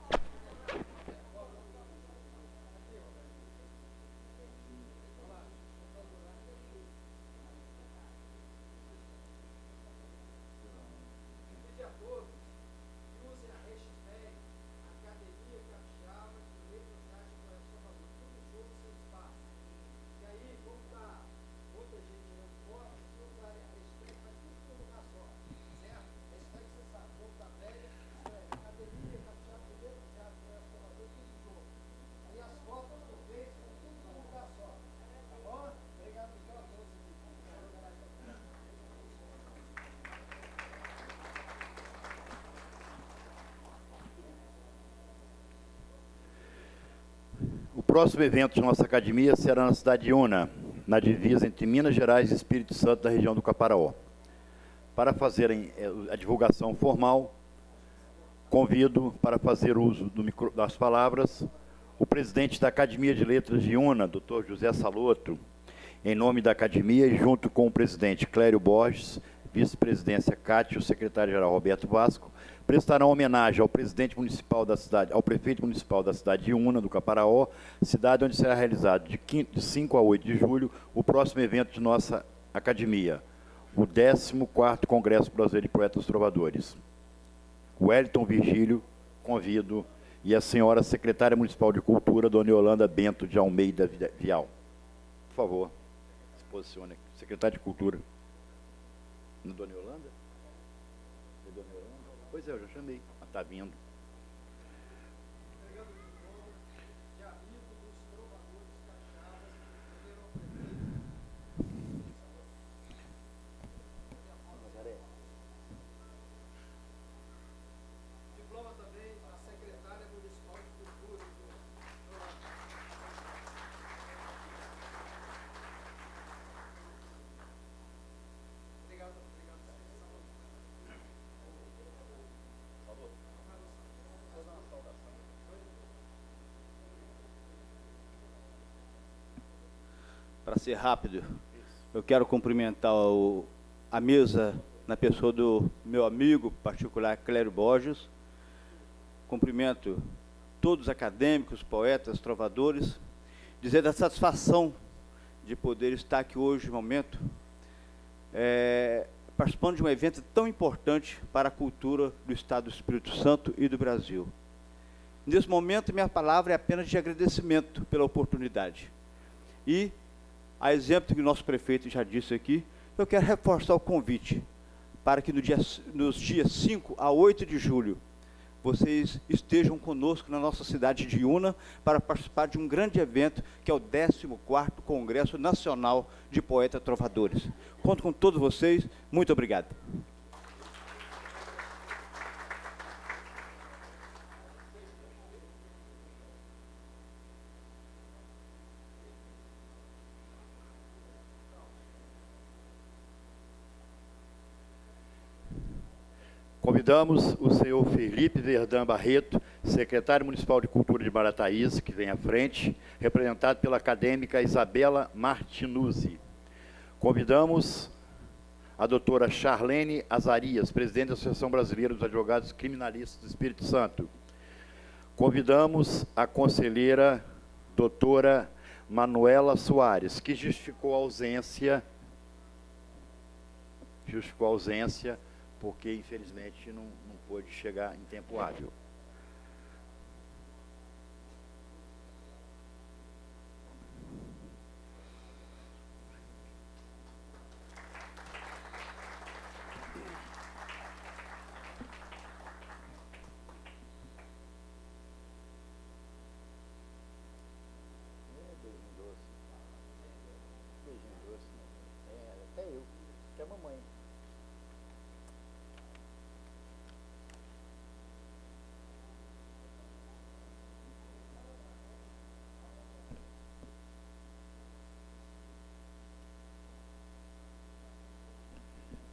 O próximo evento de nossa academia será na cidade de Una, na divisa entre Minas Gerais e Espírito Santo, da região do Caparaó. Para fazerem a divulgação formal, convido para fazer uso das palavras o presidente da Academia de Letras de Una, Dr. José Salotro, em nome da academia e junto com o presidente Clério Borges, vice-presidência Cátia, o secretário-geral Roberto Vasco, prestarão homenagem ao presidente municipal da cidade, ao prefeito municipal da cidade de Una, do Caparaó, cidade onde será realizado de 5 a 8 de julho o próximo evento de nossa academia, o 14º Congresso Brasileiro de Poetas Trovadores. Wellington Virgílio, convido, e a senhora secretária municipal de Cultura, dona Yolanda Bento de Almeida Vial. Por favor, se posicione aqui. Secretária de Cultura. Não, dona Yolanda? É dona Yolanda? Pois é, eu já chamei. Ela está vindo. Para ser rápido, eu quero cumprimentar a mesa na pessoa do meu amigo particular, Clério Borges. Cumprimento todos os acadêmicos, poetas, trovadores, dizer da satisfação de poder estar aqui hoje, no momento, participando de um evento tão importante para a cultura do Estado do Espírito Santo e do Brasil. Nesse momento, minha palavra é apenas de agradecimento pela oportunidade. E, a exemplo que o nosso prefeito já disse aqui, eu quero reforçar o convite para que nos dias 5 a 8 de julho, vocês estejam conosco na nossa cidade de Una para participar de um grande evento, que é o 14º Congresso Nacional de Poetas Trovadores. Conto com todos vocês. Muito obrigado. Convidamos o senhor Felipe Verdão Barreto, secretário municipal de Cultura de Marataízes, que vem à frente, representado pela acadêmica Isabela Martinuzzi. Convidamos a doutora Charlene Azarias, presidente da Associação Brasileira dos Advogados Criminalistas do Espírito Santo. Convidamos a conselheira doutora Manuela Soares, que justificou a ausência porque, infelizmente, não pôde chegar em tempo hábil. Até eu, que é a mamãe.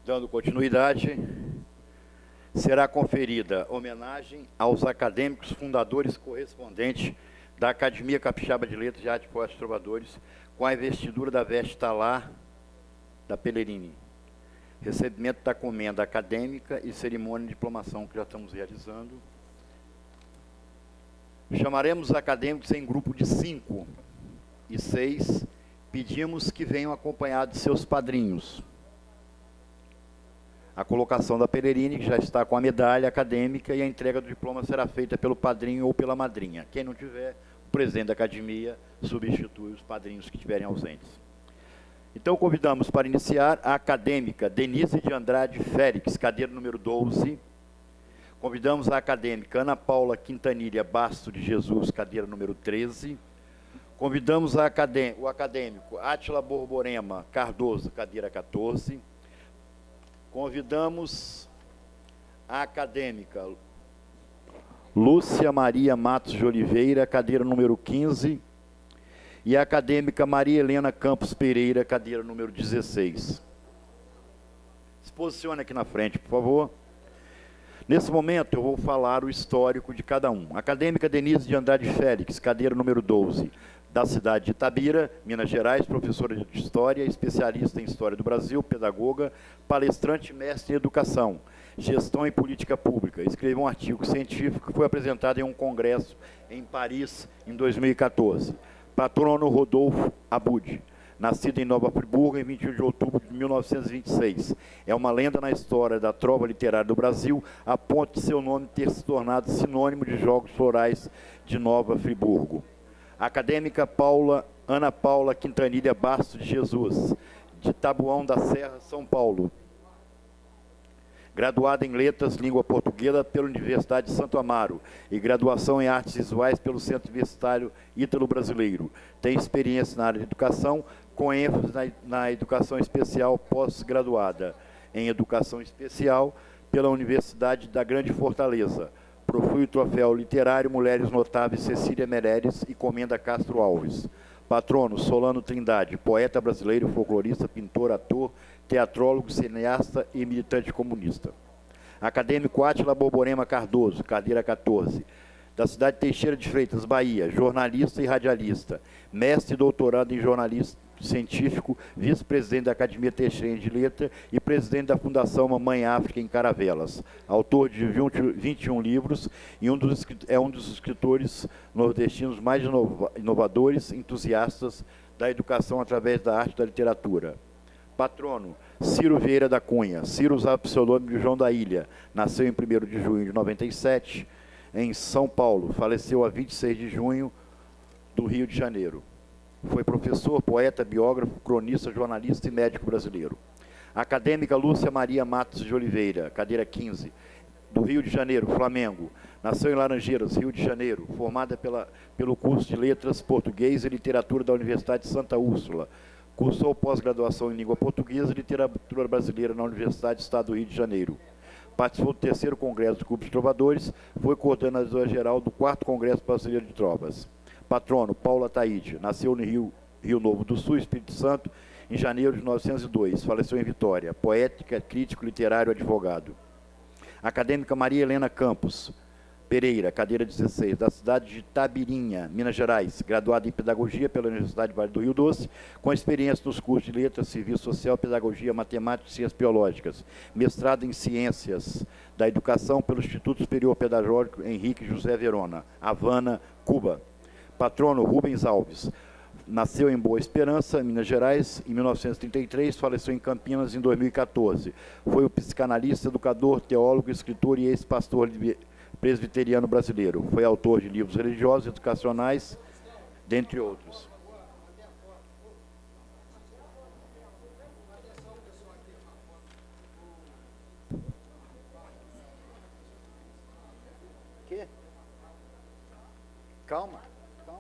Dando continuidade, será conferida homenagem aos acadêmicos fundadores correspondentes da Academia Capixaba de Letras e Arte, Poetas e Trovadores, com a investidura da veste talar da Pellegrini. Recebimento da comenda acadêmica e cerimônia de diplomação que já estamos realizando. Chamaremos os acadêmicos em grupo de 5 e 6. Pedimos que venham acompanhados de seus padrinhos. A colocação da Pellegrini, que já está com a medalha acadêmica, e a entrega do diploma será feita pelo padrinho ou pela madrinha. Quem não tiver, o presidente da academia substitui os padrinhos que estiverem ausentes. Então, convidamos para iniciar a acadêmica Denise de Andrade Félix, cadeira número 12. Convidamos a acadêmica Ana Paula Quintanilha Basto de Jesus, cadeira número 13. Convidamos o acadêmico Átila Borborema Cardoso, cadeira 14. Convidamos a acadêmica Lúcia Maria Matos de Oliveira, cadeira número 15. E a acadêmica Maria Helena Campos Pereira, cadeira número 16. Se posicione aqui na frente, por favor. Nesse momento, eu vou falar o histórico de cada um. Acadêmica Denise de Andrade Félix, cadeira número 12, da cidade de Itabira, Minas Gerais, professora de História, especialista em História do Brasil, pedagoga, palestrante e mestre em Educação, Gestão e Política Pública. Escreveu um artigo científico que foi apresentado em um congresso em Paris, em 2014. Patrono Rodolfo Abud, nascido em Nova Friburgo em 21 de outubro de 1926. É uma lenda na história da trova literária do Brasil, a ponto de seu nome ter se tornado sinônimo de Jogos Florais de Nova Friburgo. Acadêmica Ana Paula Quintanilha Basto de Jesus, de Taboão da Serra, São Paulo. Graduada em Letras, Língua Portuguesa pela Universidade de Santo Amaro e graduação em Artes Visuais pelo Centro Universitário Ítalo-Brasileiro. Tem experiência na área de educação, com ênfase na educação especial pós-graduada em Educação Especial pela Universidade da Grande Fortaleza. Profui o Troféu Literário Mulheres Notáveis Cecília Meirelles e Comenda Castro Alves. Patrono Solano Trindade, poeta brasileiro, folclorista, pintor, ator, teatrólogo, cineasta e militante comunista. Acadêmico Átila Borborema Cardoso, cadeira 14, da cidade de Teixeira de Freitas, Bahia, jornalista e radialista, mestre e doutorado em jornalismo científico, vice-presidente da Academia Teixeira de Letras e presidente da Fundação Mamãe África em Caravelas. Autor de 21 livros e é um dos escritores nordestinos mais inovadores, entusiastas da educação através da arte e da literatura. Patrono Ciro Vieira da Cunha. Ciro usava o pseudônimo de João da Ilha. Nasceu em 1º de junho de 97, em São Paulo. Faleceu a 26 de junho do Rio de Janeiro. Foi professor, poeta, biógrafo, cronista, jornalista e médico brasileiro. Acadêmica Lúcia Maria Matos de Oliveira, cadeira 15, do Rio de Janeiro, Flamengo. Nasceu em Laranjeiras, Rio de Janeiro, formada pelo curso de Letras, Português e Literatura da Universidade de Santa Úrsula. Cursou pós-graduação em Língua Portuguesa e Literatura Brasileira na Universidade do Estado do Rio de Janeiro. Participou do 3º Congresso do Clube de Trovadores, foi coordenadora-geral do 4º Congresso Brasileiro de Trovas. Patrono Paula Taide, nasceu no Rio Novo do Sul, Espírito Santo, em janeiro de 1902, faleceu em Vitória, poética, crítico, literário, advogado. Acadêmica Maria Helena Campos Pereira, cadeira 16, da cidade de Tabirinha, Minas Gerais, graduada em Pedagogia pela Universidade Vale do Rio Doce, com experiência nos cursos de Letras, Serviço Social, Pedagogia, Matemática e Ciências Biológicas, mestrado em Ciências da Educação pelo Instituto Superior Pedagógico Henrique José Verona, Havana, Cuba. Patrono Rubens Alves, nasceu em Boa Esperança, Minas Gerais, em 1933, faleceu em Campinas em 2014. Foi o psicanalista, educador, teólogo, escritor e ex-pastor presbiteriano brasileiro. Foi autor de livros religiosos, educacionais, dentre outros. Que? Calma.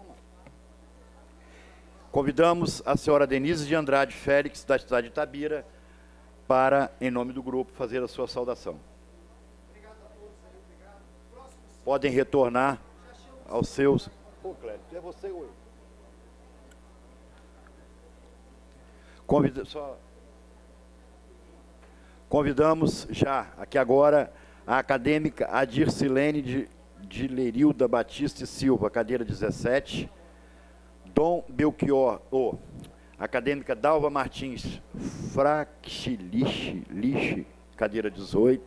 Convidamos a senhora Denise de Andrade Félix, da cidade de Itabira, para, em nome do grupo, fazer a sua saudação. Podem retornar aos seus... Pô, Clério, é você hoje. Convidamos já, aqui agora, a acadêmica Adircilene de Lerilda Batista e Silva, cadeira 17. Dom Belchior, acadêmica Dalva Martins Fraxiliche, cadeira 18.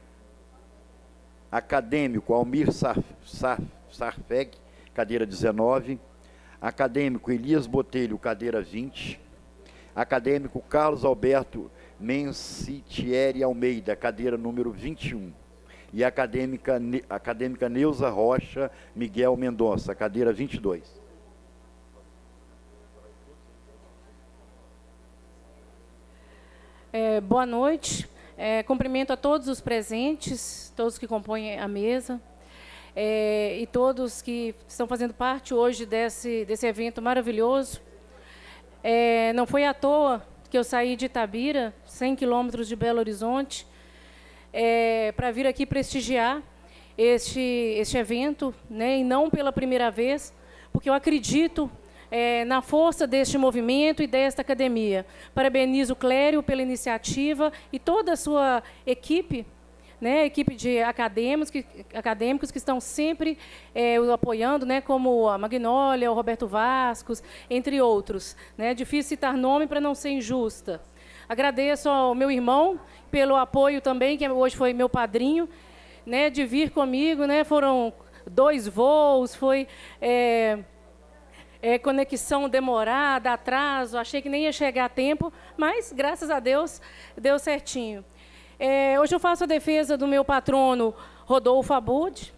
Acadêmico Almir Sarfeg, cadeira 19. Acadêmico Elias Botelho, cadeira 20. Acadêmico Carlos Alberto Mencitieri Almeida, cadeira número 21. E acadêmica Neuza Rocha Miguel Mendonça, cadeira 22. Boa noite. Cumprimento a todos os presentes, todos que compõem a mesa, e todos que estão fazendo parte hoje desse evento maravilhoso. Não foi à toa que eu saí de Itabira, 100 quilômetros de Belo Horizonte, para vir aqui prestigiar este evento, né, e não pela primeira vez, porque eu acredito na força deste movimento e desta academia. Parabenizo o Clério pela iniciativa e toda a sua equipe, né, equipe de acadêmicos que estão sempre o apoiando, né, como a Magnólia, o Roberto Vascos, entre outros. Né, difícil citar nome para não ser injusta. Agradeço ao meu irmão pelo apoio também, que hoje foi meu padrinho, né, de vir comigo. Né, foram 2 voos, foi conexão demorada, atraso, achei que nem ia chegar a tempo, mas, graças a Deus, deu certinho. Hoje eu faço a defesa do meu patrono, Rodolfo Abud.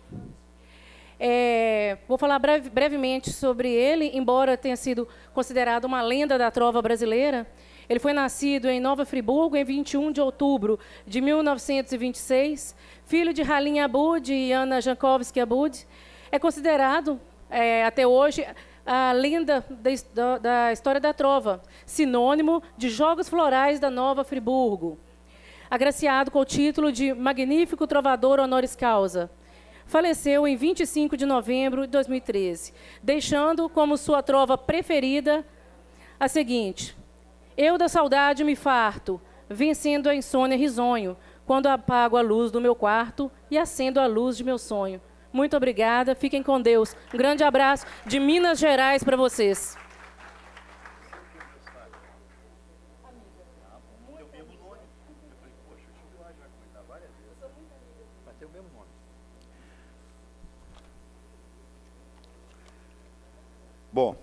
Vou falar brevemente sobre ele, embora tenha sido considerado uma lenda da trova brasileira. Ele foi nascido em Nova Friburgo, em 21 de outubro de 1926, filho de Ralinha Abud e Ana Jankowski Abud. É considerado, até hoje, a lenda da história da trova, sinônimo de Jogos Florais da Nova Friburgo, agraciado com o título de Magnífico Trovador Honoris Causa. Faleceu em 25 de novembro de 2013, deixando como sua trova preferida a seguinte: eu da saudade me farto, vencendo a insônia risonho, quando apago a luz do meu quarto e acendo a luz de meu sonho. Muito obrigada, fiquem com Deus. Um grande abraço de Minas Gerais para vocês. Bom,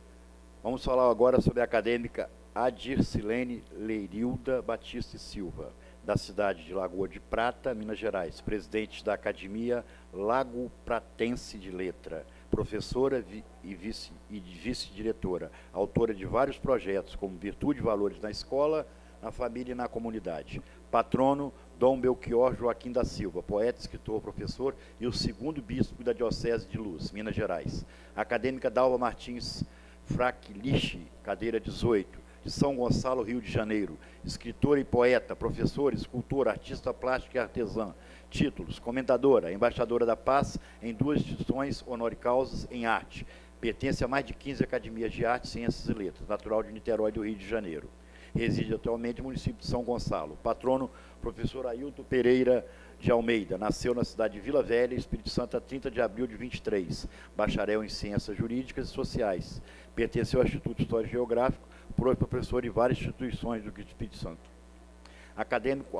vamos falar agora sobre a acadêmica Adircilene Lerilda Batista e Silva, da cidade de Lagoa de Prata, Minas Gerais, presidente da Academia Lago Pratense de Letra, professora e vice-diretora, autora de vários projetos, como Virtude e Valores na Escola, na Família e na Comunidade. Patrono, Dom Belchior Joaquim da Silva, poeta, escritor, professor e o 2º bispo da Diocese de Luz, Minas Gerais. Acadêmica Dalva Martins Fraxiliche, cadeira 18, de São Gonçalo, Rio de Janeiro, escritora e poeta, professora, escultora, artista plástica e artesã. Títulos: comentadora, embaixadora da paz em 2 instituições honoris causa em arte. Pertence a mais de 15 academias de arte, ciências e letras, natural de Niterói do Rio de Janeiro. Reside atualmente no município de São Gonçalo. Patrono, professor Ailton Pereira de Almeida. Nasceu na cidade de Vila Velha, Espírito Santo, a 30 de abril de 23. Bacharel em Ciências Jurídicas e Sociais. Pertenceu ao Instituto Histórico e Geográfico, professor de várias instituições do Espírito Santo. Acadêmico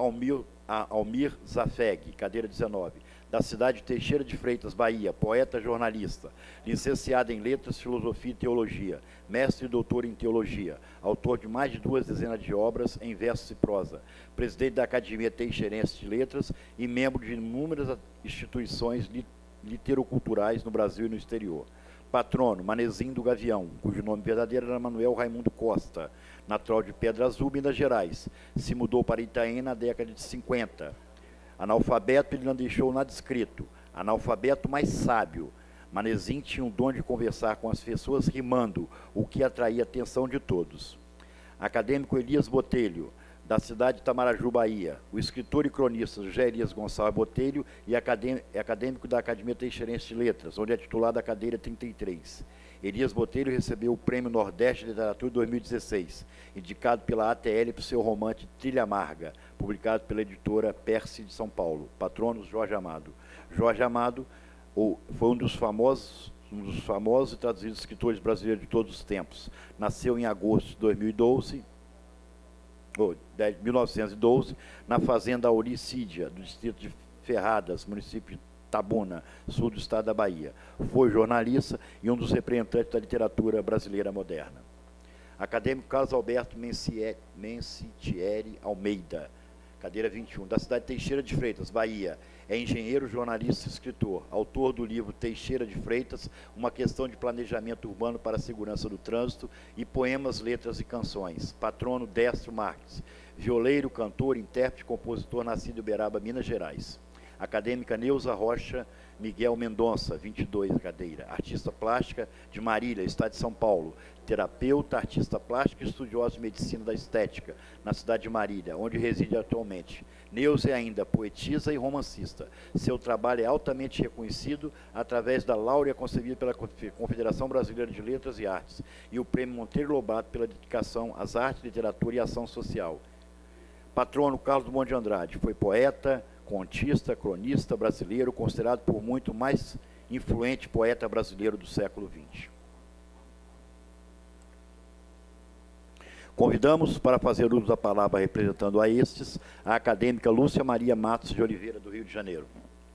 Almir Zafeg, cadeira 19, da cidade de Teixeira de Freitas, Bahia, poeta, jornalista, licenciado em Letras, Filosofia e Teologia, mestre e doutor em Teologia, autor de mais de 2 dezenas de obras em versos e prosa, presidente da Academia Teixeirense de Letras e membro de inúmeras instituições literoculturais no Brasil e no exterior. Patrono, Manezinho do Gavião, cujo nome verdadeiro era Manuel Raimundo Costa, natural de Pedra Azul, Minas Gerais. Se mudou para Itaém na década de 50. Analfabeto, ele não deixou nada escrito. Analfabeto, mas sábio. Manezinho tinha um dom de conversar com as pessoas rimando, o que atraía a atenção de todos. Acadêmico Elias Botelho, da cidade de Tamaraju, Bahia. O escritor e cronista José Elias Gonçalves Botelho e acadêmico da Academia Teixeirense de Letras, onde é titular da cadeira 33. Elias Botelho recebeu o Prêmio Nordeste de Literatura 2016, indicado pela ATL por seu romance Trilha Amarga, publicado pela editora Perse de São Paulo. Patronos Jorge Amado. Jorge Amado foi um dos famosos e traduzidos escritores brasileiros de todos os tempos. Nasceu em agosto de 1912, na fazenda Auricídia, do distrito de Ferradas, município de Tabuna, sul do estado da Bahia. Foi jornalista e um dos representantes da literatura brasileira moderna. Acadêmico Carlos Alberto Mencitieri Almeida, cadeira 21, da cidade de Teixeira de Freitas, Bahia. É engenheiro, jornalista e escritor, autor do livro Teixeira de Freitas, uma questão de planejamento urbano para a segurança do trânsito, e poemas, letras e canções. Patrono Décio Marques, violeiro, cantor, intérprete, compositor, nascido em Uberaba, Minas Gerais. Acadêmica Neuza Rocha Miguel Mendonça, 22, cadeira. Artista plástica de Marília, estado de São Paulo. Terapeuta, artista plástica e estudiosa de medicina da estética, na cidade de Marília, onde reside atualmente. Neuza é ainda poetisa e romancista. Seu trabalho é altamente reconhecido através da Láurea concebida pela Confederação Brasileira de Letras e Artes e o Prêmio Monteiro Lobato pela dedicação às artes, literatura e ação social. Patrono Carlos Drummond de Andrade, foi poeta, contista, cronista brasileiro, considerado por muito o mais influente poeta brasileiro do século XX. Convidamos para fazer uso da palavra representando a estes, a acadêmica Lúcia Maria Matos de Oliveira, do Rio de Janeiro.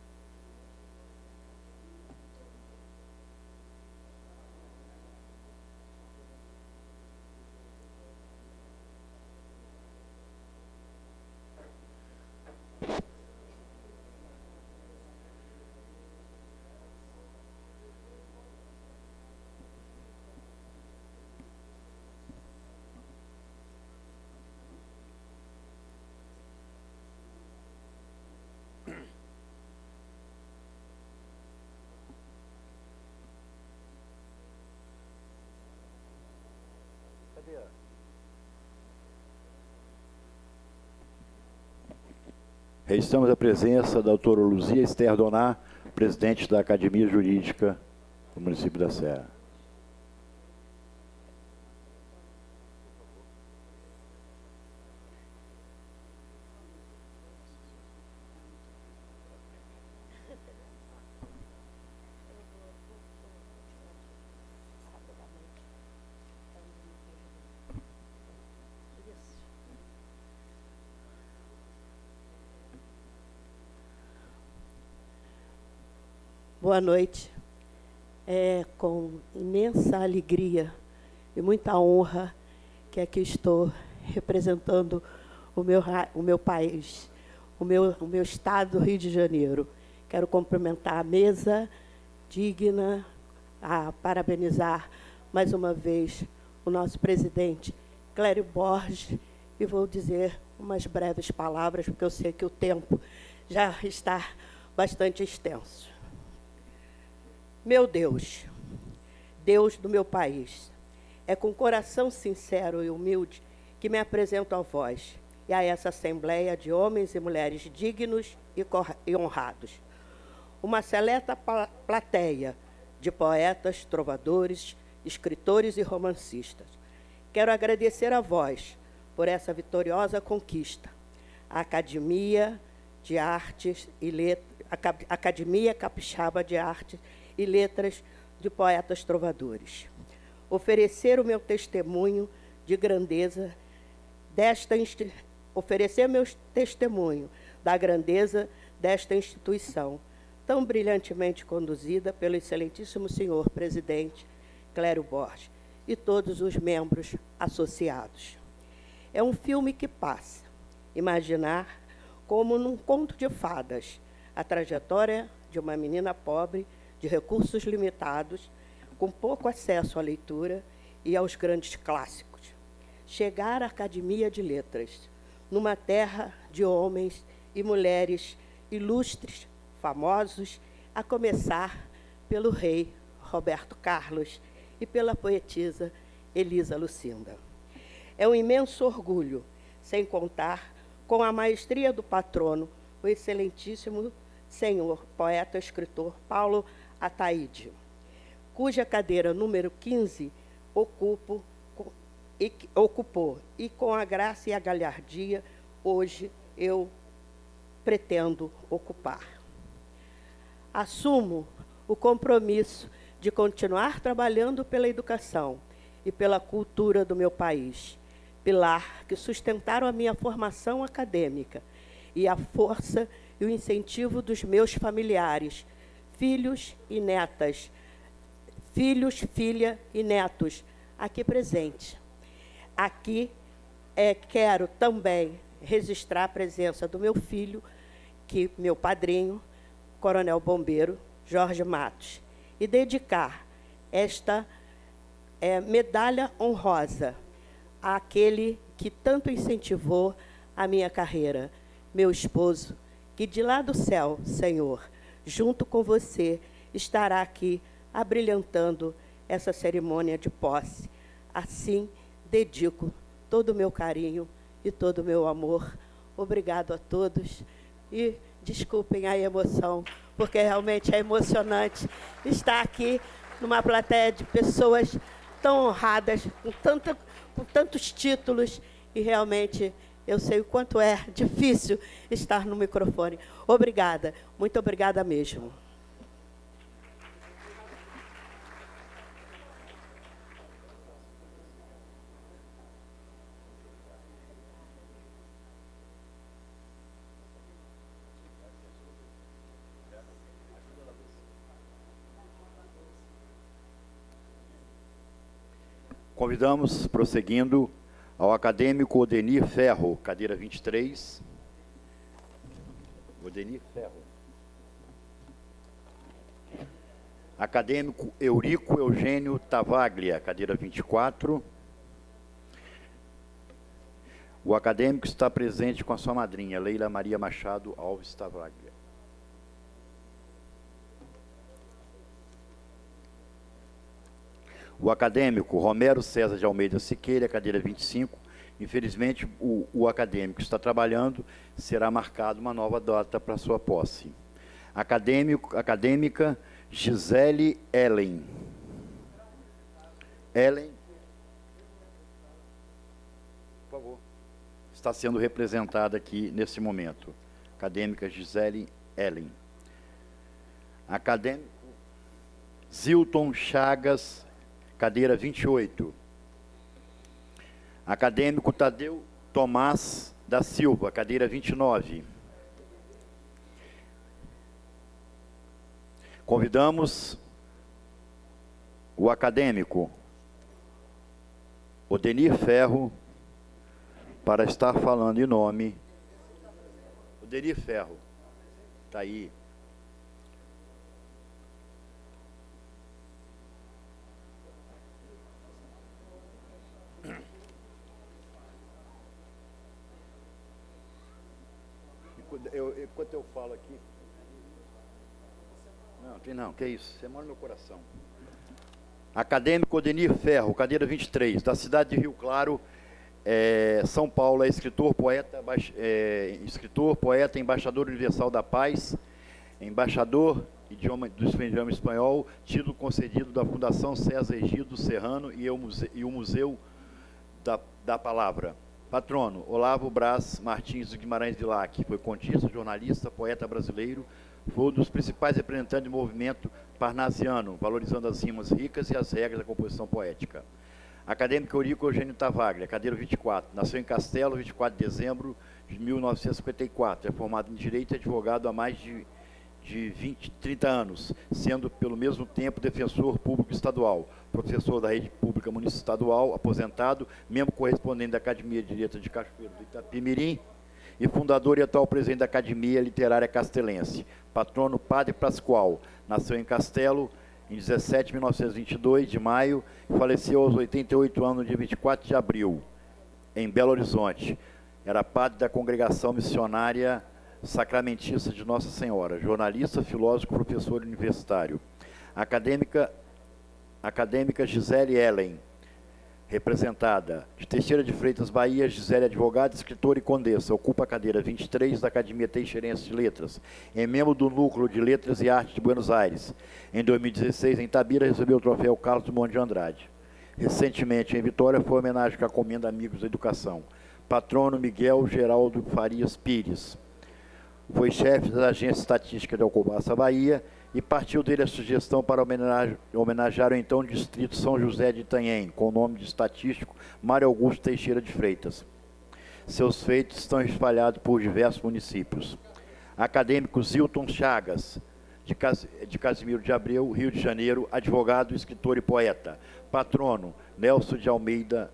Registramos a presença da doutora Luzia Esther Doná, presidente da Academia Jurídica do município da Serra. Boa noite. É com imensa alegria e muita honra que aqui estou representando o meu país, o meu estado do Rio de Janeiro. Quero cumprimentar a mesa digna, a parabenizar mais uma vez o nosso presidente Clério Borges, e vou dizer umas breves palavras, porque eu sei que o tempo já está bastante extenso. Meu Deus, Deus do meu país, é com coração sincero e humilde que me apresento a vós e a essa assembleia de homens e mulheres dignos e honrados. Uma seleta plateia de poetas, trovadores, escritores e romancistas. Quero agradecer a vós por essa vitoriosa conquista. A Academia de Artes e Letras, Academia Capixaba de Artes e Letras de Poetas Trovadores. Oferecer o meu testemunho de grandeza oferecer meu testemunho da grandeza desta instituição, tão brilhantemente conduzida pelo excelentíssimo senhor presidente Clério Borges e todos os membros associados. É um filme que passa. Imaginar como num conto de fadas a trajetória de uma menina pobre, de recursos limitados, com pouco acesso à leitura e aos grandes clássicos. Chegar à Academia de Letras, numa terra de homens e mulheres ilustres, famosos, a começar pelo rei Roberto Carlos e pela poetisa Elisa Lucinda. É um imenso orgulho, sem contar com a maestria do patrono, o excelentíssimo senhor poeta e escritor Paulo Ataíde, cuja cadeira número 15 ocupou. E com a graça e a galhardia, hoje eu pretendo ocupar. Assumo o compromisso de continuar trabalhando pela educação e pela cultura do meu país, pilar que sustentaram a minha formação acadêmica e a força e o incentivo dos meus familiares, filhos e netas, filhos, filha e netos, aqui presentes. Aqui quero também registrar a presença do meu filho, meu padrinho, Coronel Bombeiro Jorge Matos, e dedicar esta medalha honrosa àquele que tanto incentivou a minha carreira, meu esposo, que de lá do céu, Senhor, junto com você, estará aqui abrilhantando essa cerimônia de posse. Assim, dedico todo o meu carinho e todo o meu amor. Obrigado a todos e desculpem a emoção, porque realmente é emocionante estar aqui numa plateia de pessoas tão honradas, com tantos títulos, e realmente eu sei o quanto é difícil estar no microfone. Obrigada, muito obrigada mesmo. Convidamos, prosseguindo, ao acadêmico Odenir Ferro, cadeira 23. Odenir Ferro. Acadêmico Eurico Eugênio Tavaglia, cadeira 24. O acadêmico está presente com a sua madrinha, Leila Maria Machado Alves Tavaglia. O acadêmico Romero César de Almeida Siqueira, cadeira 25. Infelizmente, o acadêmico está trabalhando, será marcada uma nova data para sua posse. Acadêmica Gisele Ellen. Ellen, por favor, está sendo representada aqui nesse momento. Acadêmica Gisele Ellen. Acadêmico Zilton Chagas, cadeira 28. Acadêmico Tadeu Tomás da Silva, cadeira 29. Convidamos o acadêmico Odenir Ferro para estar falando em nome. Odenir Ferro, está aí. Enquanto eu falo aqui... Não, que isso, você mora no meu coração. Acadêmico Odenir Ferro, cadeira 23, da cidade de Rio Claro, São Paulo, é escritor, poeta, embaixador universal da paz, embaixador do idioma espanhol, título concedido da Fundação César Egidio Serrano e o Museu da Palavra. Patrono, Olavo Braz Martins de Guimarães de Lac, foi contista, jornalista, poeta brasileiro, foi um dos principais representantes do movimento parnasiano, valorizando as rimas ricas e as regras da composição poética. Acadêmico Eurico Eugênio Tavaglia, cadeira 24, nasceu em Castelo, 24 de dezembro de 1954, é formado em Direito e advogado há mais de 30 anos, sendo, pelo mesmo tempo, defensor público estadual, professor da rede pública municipal estadual, aposentado, membro correspondente da Academia de Letras de Cachoeiro do Itapemirim e fundador e atual presidente da Academia Literária Castelense. Patrono Padre Pascoal, nasceu em Castelo em 17 de 1922, de maio, e faleceu aos 88 anos, no dia 24 de abril, em Belo Horizonte. Era padre da Congregação Missionária Sacramentista de Nossa Senhora, jornalista, filósofo, professor universitário. Acadêmica Gisele Ellen, representada de Teixeira de Freitas, Bahia, Gisele advogada, escritora e condessa, ocupa a cadeira 23 da Academia Teixeirense de Letras, é membro do Núcleo de Letras e Artes de Buenos Aires. Em 2016, em Itabira, recebeu o troféu Carlos Drummond de Andrade. Recentemente, em Vitória, foi homenagem que a Comenda Amigos da Educação. Patrono Miguel Geraldo Farias Pires. Foi chefe da Agência Estatística de Alcobaça, Bahia, e partiu dele a sugestão para homenagear o então distrito São José de Itanhem, com o nome de estatístico Mário Augusto Teixeira de Freitas. Seus feitos estão espalhados por diversos municípios. Acadêmico Zilton Chagas, de Casimiro de Abreu, Rio de Janeiro, advogado, escritor e poeta. Patrono Nelson de Almeida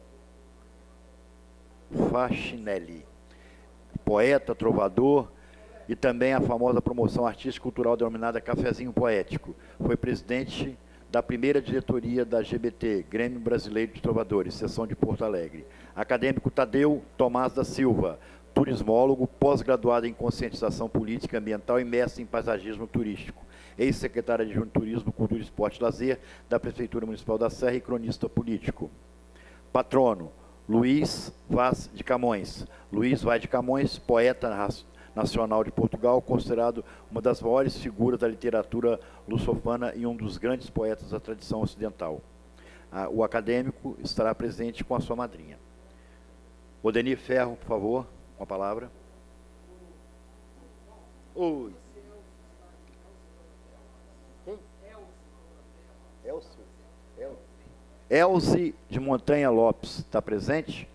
Facinelli, poeta, trovador, e também a famosa promoção artístico-cultural denominada Cafezinho Poético. Foi presidente da primeira diretoria da GBT, Grêmio Brasileiro de Trovadores, seção de Porto Alegre. Acadêmico Tadeu Tomás da Silva, turismólogo, pós-graduado em conscientização política ambiental e mestre em paisagismo turístico. Ex-secretário adjunto de Turismo, Cultura, Esporte e Lazer da Prefeitura Municipal da Serra e cronista político. Patrono Luís Vaz de Camões. Luís Vaz de Camões, poeta nacional de Portugal, considerado uma das maiores figuras da literatura lusofana e um dos grandes poetas da tradição ocidental. O acadêmico estará presente com a sua madrinha. Odenir Ferro, por favor, com a palavra. Oi. Elze de Montanha Lopes, está presente?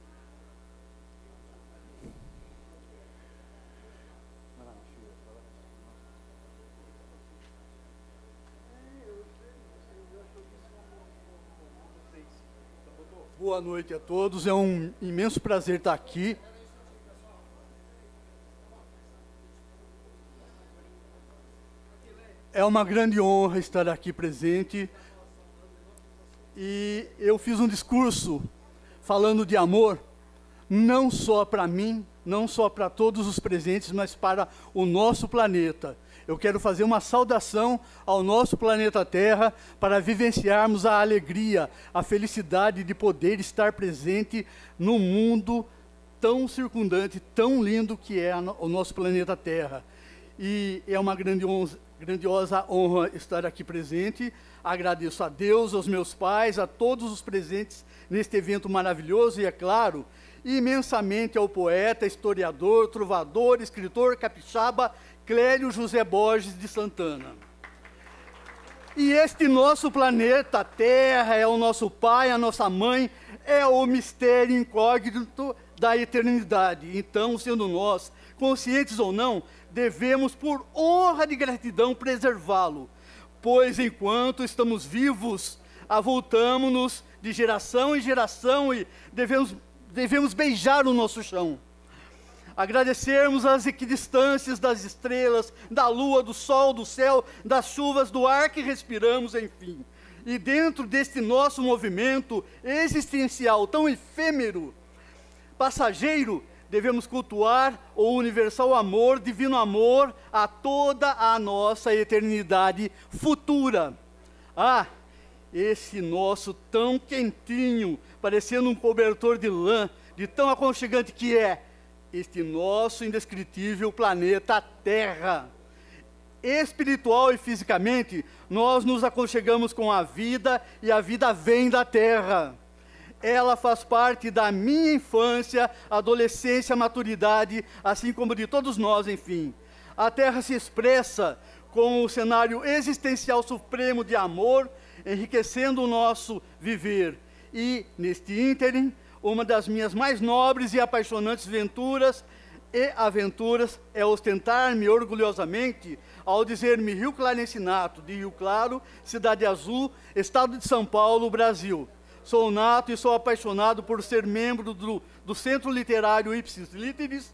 Boa noite a todos, é um imenso prazer estar aqui. É uma grande honra estar aqui presente. E eu fiz um discurso falando de amor, não só para mim, não só para todos os presentes, mas para o nosso planeta. Eu quero fazer uma saudação ao nosso planeta Terra para vivenciarmos a alegria, a felicidade de poder estar presente no mundo tão circundante, tão lindo que é o nosso planeta Terra. E é uma grandiosa honra estar aqui presente. Agradeço a Deus, aos meus pais, a todos os presentes neste evento maravilhoso e, é claro, imensamente ao poeta, historiador, trovador, escritor capixaba, Clério José Borges de Santana. E este nosso planeta Terra é o nosso pai, a nossa mãe, é o mistério incógnito da eternidade. Então, sendo nós, conscientes ou não, devemos, por honra de gratidão, preservá-lo. Pois, enquanto estamos vivos, avultamo-nos de geração em geração e devemos beijar o nosso chão. Agradecermos as equidistâncias das estrelas, da lua, do sol, do céu, das chuvas, do ar que respiramos, enfim. E dentro deste nosso movimento existencial tão efêmero, passageiro, devemos cultuar o universal amor, divino amor, a toda a nossa eternidade futura. Ah, esse nosso tão quentinho, parecendo um cobertor de lã, de tão aconchegante que é, este nosso indescritível planeta Terra. Espiritual e fisicamente, nós nos aconchegamos com a vida e a vida vem da Terra. Ela faz parte da minha infância, adolescência, maturidade, assim como de todos nós, enfim. A Terra se expressa com o cenário existencial supremo de amor, enriquecendo o nosso viver. E, neste ínterim, uma das minhas mais nobres e apaixonantes aventuras é ostentar-me orgulhosamente ao dizer-me Rio Clarense nato, de Rio Claro, Cidade Azul, Estado de São Paulo, Brasil. Sou nato e sou apaixonado por ser membro do Centro Literário Ipsis Literis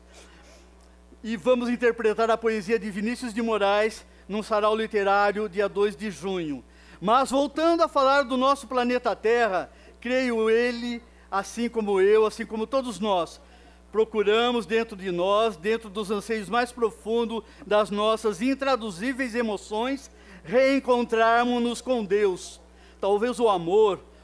e vamos interpretar a poesia de Vinícius de Moraes num sarau literário dia 2 de junho. Mas voltando a falar do nosso planeta Terra, creio ele, assim como eu, assim como todos nós, procuramos dentro de nós, dentro dos anseios mais profundos das nossas intraduzíveis emoções, reencontrarmos-nos com Deus. Talvez o amor,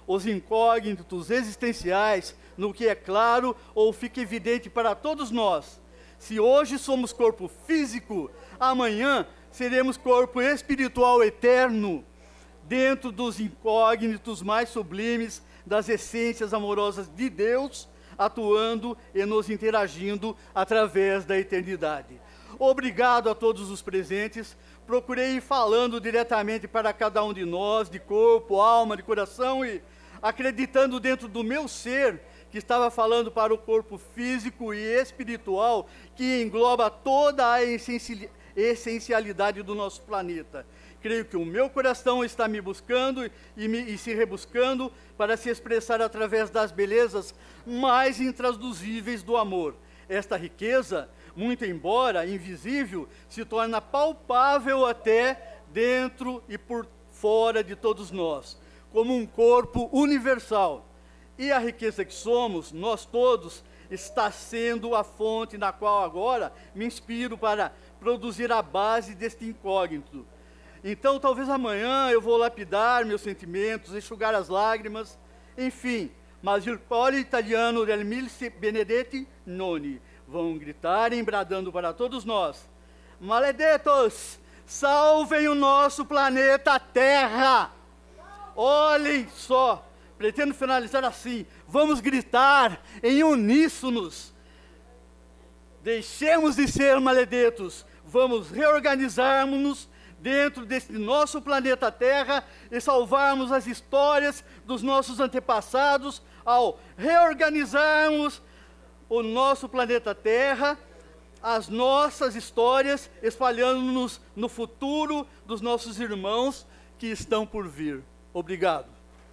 os incógnitos existenciais no que é claro ou fica evidente para todos nós. Se hoje somos corpo físico, amanhã seremos corpo espiritual eterno, dentro dos incógnitos mais sublimes das essências amorosas de Deus, atuando e nos interagindo através da eternidade. Obrigado a todos os presentes. Procurei ir falando diretamente para cada um de nós, de corpo, alma, de coração, e acreditando dentro do meu ser, que estava falando para o corpo físico e espiritual, que engloba toda a essencialidade do nosso planeta. Creio que o meu coração está me buscando e se rebuscando para se expressar através das belezas mais intraduzíveis do amor. Esta riqueza, muito embora invisível, se torna palpável até dentro e por fora de todos nós, como um corpo universal. E a riqueza que somos, nós todos, está sendo a fonte na qual agora me inspiro para produzir a base deste incógnito. Então, talvez amanhã eu vou lapidar meus sentimentos, enxugar as lágrimas, enfim, mas il coro italiano del 1000 Benedetti Noni vão gritar embradando para todos nós: maledetos, salvem o nosso planeta Terra! Olhem só, pretendo finalizar assim, vamos gritar em uníssonos. Deixemos de ser maledetos, vamos reorganizarmos-nos dentro desse nosso planeta Terra e salvarmos as histórias dos nossos antepassados ao reorganizarmos o nosso planeta Terra, as nossas histórias, espalhando-nos no futuro dos nossos irmãos que estão por vir. Obrigado.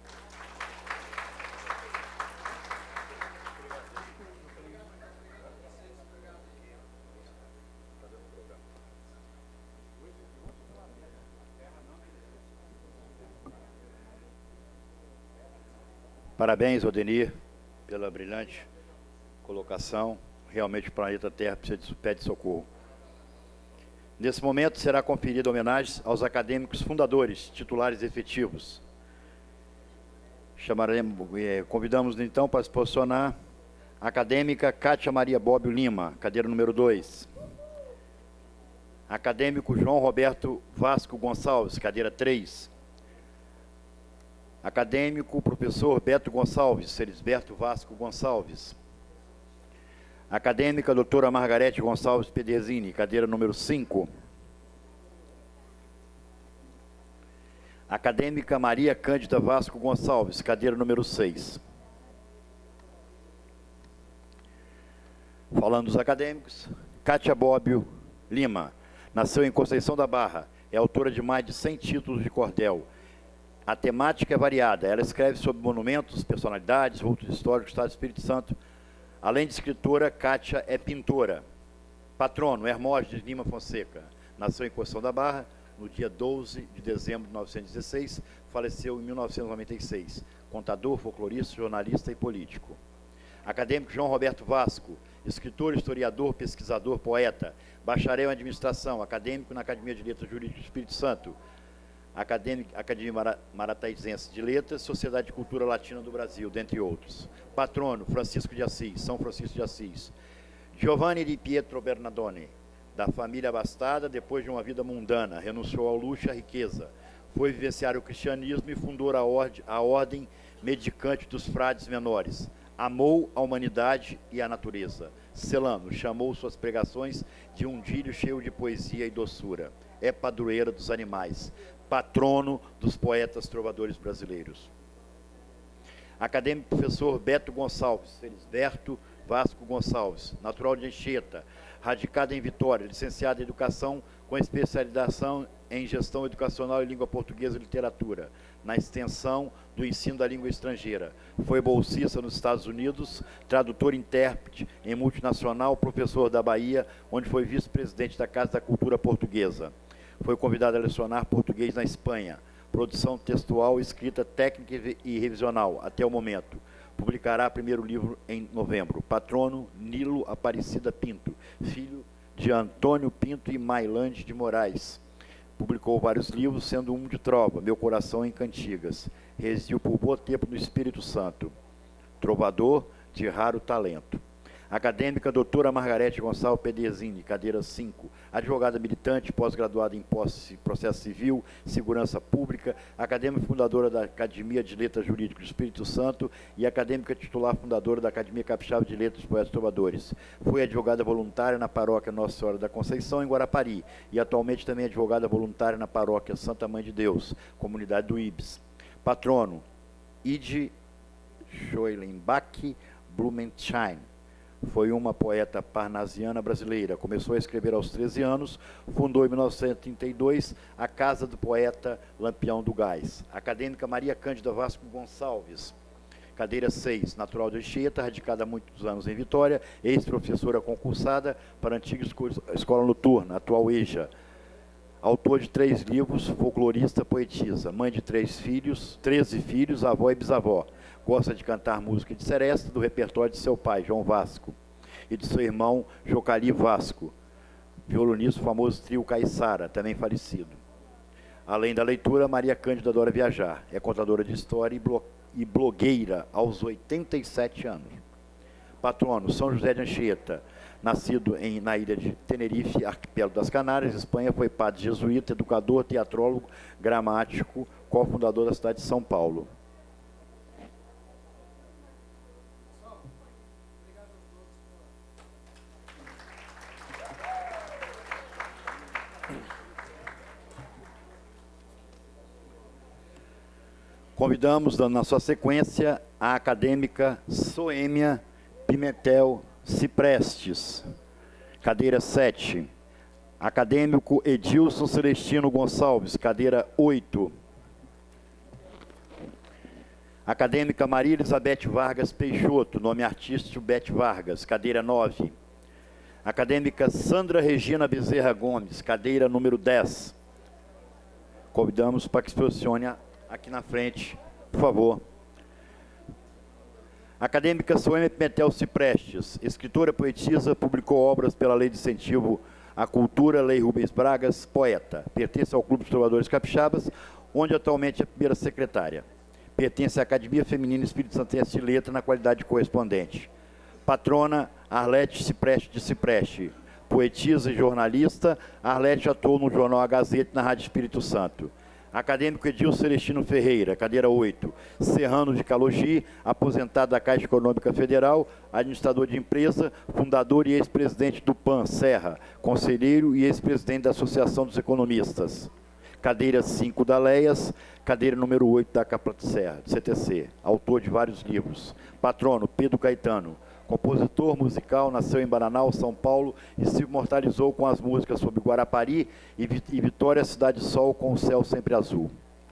Parabéns, Odenir, pela brilhante colocação. Realmente o planeta Terra pede socorro. Nesse momento será conferida homenagem aos acadêmicos fundadores, titulares efetivos. Convidamos então para se posicionar a acadêmica Cátia Maria Bobbio Lima, cadeira número 2. Acadêmico João Roberto Vasco Gonçalves, cadeira 3. Acadêmico professor Beto Gonçalves, Felisberto Vasco Gonçalves. Acadêmica doutora Margarete Gonçalves Pederzini, cadeira número 5. Acadêmica Maria Cândida Vasco Gonçalves, cadeira número 6. Falando dos acadêmicos, Cátia Bobbio Lima, nasceu em Conceição da Barra, é autora de mais de 100 títulos de cordel. A temática é variada, ela escreve sobre monumentos, personalidades, vultos históricos do Estado do Espírito Santo. Além de escritora, Cátia é pintora. Patrono, Hermógenes Lima Fonseca, nasceu em Conceição da Barra, no dia 12 de dezembro de 1916, faleceu em 1996. Contador, folclorista, jornalista e político. Acadêmico João Roberto Vasco, escritor, historiador, pesquisador, poeta, bacharel em administração, acadêmico na Academia de Letras Jurídicas do Espírito Santo, Academia Marataizense de Letras, Sociedade de Cultura Latina do Brasil, dentre outros. Patrono, Francisco de Assis, São Francisco de Assis. Giovanni di Pietro Bernardone, da família abastada, depois de uma vida mundana, renunciou ao luxo e à riqueza. Foi vivenciar o cristianismo e fundou a ordem mendicante dos frades menores. Amou a humanidade e a natureza. Celano chamou suas pregações de um dílio cheio de poesia e doçura. É padroeira dos animais, patrono dos poetas trovadores brasileiros. Acadêmico professor Beto Gonçalves, Felisberto Vasco Gonçalves, natural de Anchieta, radicado em Vitória, licenciado em Educação com especialização em Gestão Educacional e Língua Portuguesa e Literatura, na extensão do ensino da língua estrangeira. Foi bolsista nos Estados Unidos, tradutor e intérprete em multinacional, professor da Bahia, onde foi vice-presidente da Casa da Cultura Portuguesa. Foi convidado a lecionar português na Espanha. Produção textual, escrita, técnica e revisional, até o momento. Publicará primeiro livro em novembro. Patrono, Nilo Aparecida Pinto, filho de Antônio Pinto e Mailande de Moraes. Publicou vários livros, sendo um de trova, Meu Coração em Cantigas. residiu por bom tempo no Espírito Santo. Trovador de raro talento. Acadêmica doutora Margarete Gonçalves Pedezini, cadeira 5. Advogada militante, pós-graduada em processo civil, segurança pública, acadêmica fundadora da Academia de Letras Jurídicas do Espírito Santo e acadêmica titular fundadora da Academia Capixaba de Letras Poetas e Trovadores. Foi advogada voluntária na paróquia Nossa Senhora da Conceição, em Guarapari, e atualmente também advogada voluntária na paróquia Santa Mãe de Deus, comunidade do Ibis. Patrono, Ide Schoenbach Blumenstein. Foi uma poeta parnasiana brasileira. Começou a escrever aos 13 anos, fundou em 1932 a Casa do Poeta Lampião do Gás. Acadêmica Maria Cândida Vasco Gonçalves, cadeira 6, natural de Anchieta, radicada há muitos anos em Vitória, ex-professora concursada para a antiga escola noturna, atual EJA. Autor de 3 livros, folclorista, poetisa, mãe de 13 filhos, avó e bisavó. Gosta de cantar música de seresta do repertório de seu pai, João Vasco, e de seu irmão, Jocali Vasco, violonista do famoso trio Caiçara, também falecido. Além da leitura, Maria Cândida adora viajar. É contadora de história e blogueira aos 87 anos. Patrono, São José de Anchieta. Nascido na ilha de Tenerife, arquipélago das Canárias, Espanha, foi padre jesuíta, educador, teatrólogo, gramático, cofundador da cidade de São Paulo. Convidamos, dando na sua sequência, a acadêmica Soêmia Pimentel Ciprestes, cadeira 7. Acadêmico Edilson Celestino Gonçalves, cadeira 8. Acadêmica Maria Elizabeth Vargas Peixoto, nome artístico Bete Vargas, cadeira 9. Acadêmica Sandra Regina Bezerra Gomes, cadeira número 10. Convidamos para que se posicione aqui na frente, por favor. Acadêmica Soêmia Pimentel Ciprestes, escritora, poetisa, publicou obras pela Lei de Incentivo à Cultura, Lei Rubens Bragas, poeta. Pertence ao Clube dos Trovadores Capixabas, onde atualmente é a primeira secretária. Pertence à Academia Feminina Espírito Santense de Letra, na qualidade de correspondente. Patrona, Arlete Cipreste de Cipreste. Poetisa e jornalista, Arlete atuou no jornal A Gazeta, na Rádio Espírito Santo. Acadêmico Edilson Celestino Ferreira, cadeira 8, serrano de Calogi, aposentado da Caixa Econômica Federal, administrador de empresa, fundador e ex-presidente do PAN, Serra, conselheiro e ex-presidente da Associação dos Economistas. Cadeira 5 da Leias, cadeira número 8 da Caplat Serra, CTC, autor de vários livros. Patrono, Pedro Caetano. Compositor musical, nasceu em Bananal, São Paulo, e se imortalizou com as músicas sobre Guarapari e Vitória, Cidade Sol, com o céu sempre azul.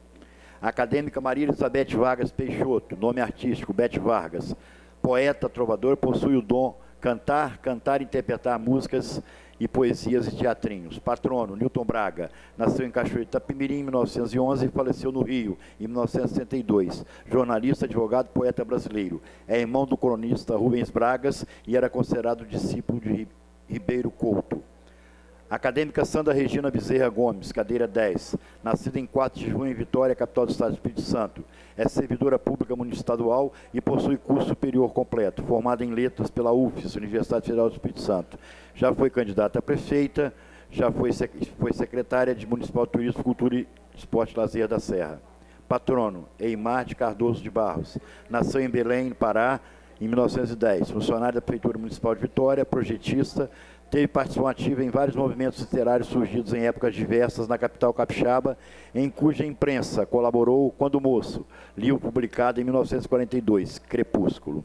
Acadêmica Maria Elizabeth Vargas Peixoto, nome artístico Bete Vargas. Poeta, trovador, possui o dom cantar e interpretar músicas e poesias e teatrinhos. Patrono, Newton Braga, nasceu em Cachoeiro de Itapemirim em 1911 e faleceu no Rio em 1962. Jornalista, advogado, poeta brasileiro. É irmão do cronista Rubens Bragas e era considerado discípulo de Ribeiro Couto. Acadêmica Sandra Regina Bezerra Gomes, cadeira 10, nascida em 4 de junho em Vitória, capital do estado do Espírito Santo. É servidora pública municipal e possui curso superior completo, formada em letras pela UFES, Universidade Federal do Espírito Santo. Já foi candidata a prefeita, já foi secretária de Municipal de Turismo, Cultura e Esporte e Lazer da Serra. Patrono, Eimar de Cardoso de Barros, nasceu em Belém, Pará, em 1910, funcionário da Prefeitura Municipal de Vitória, projetista, teve participação ativa em vários movimentos literários surgidos em épocas diversas na capital capixaba, em cuja imprensa colaborou quando moço, livro publicado em 1942, Crepúsculo.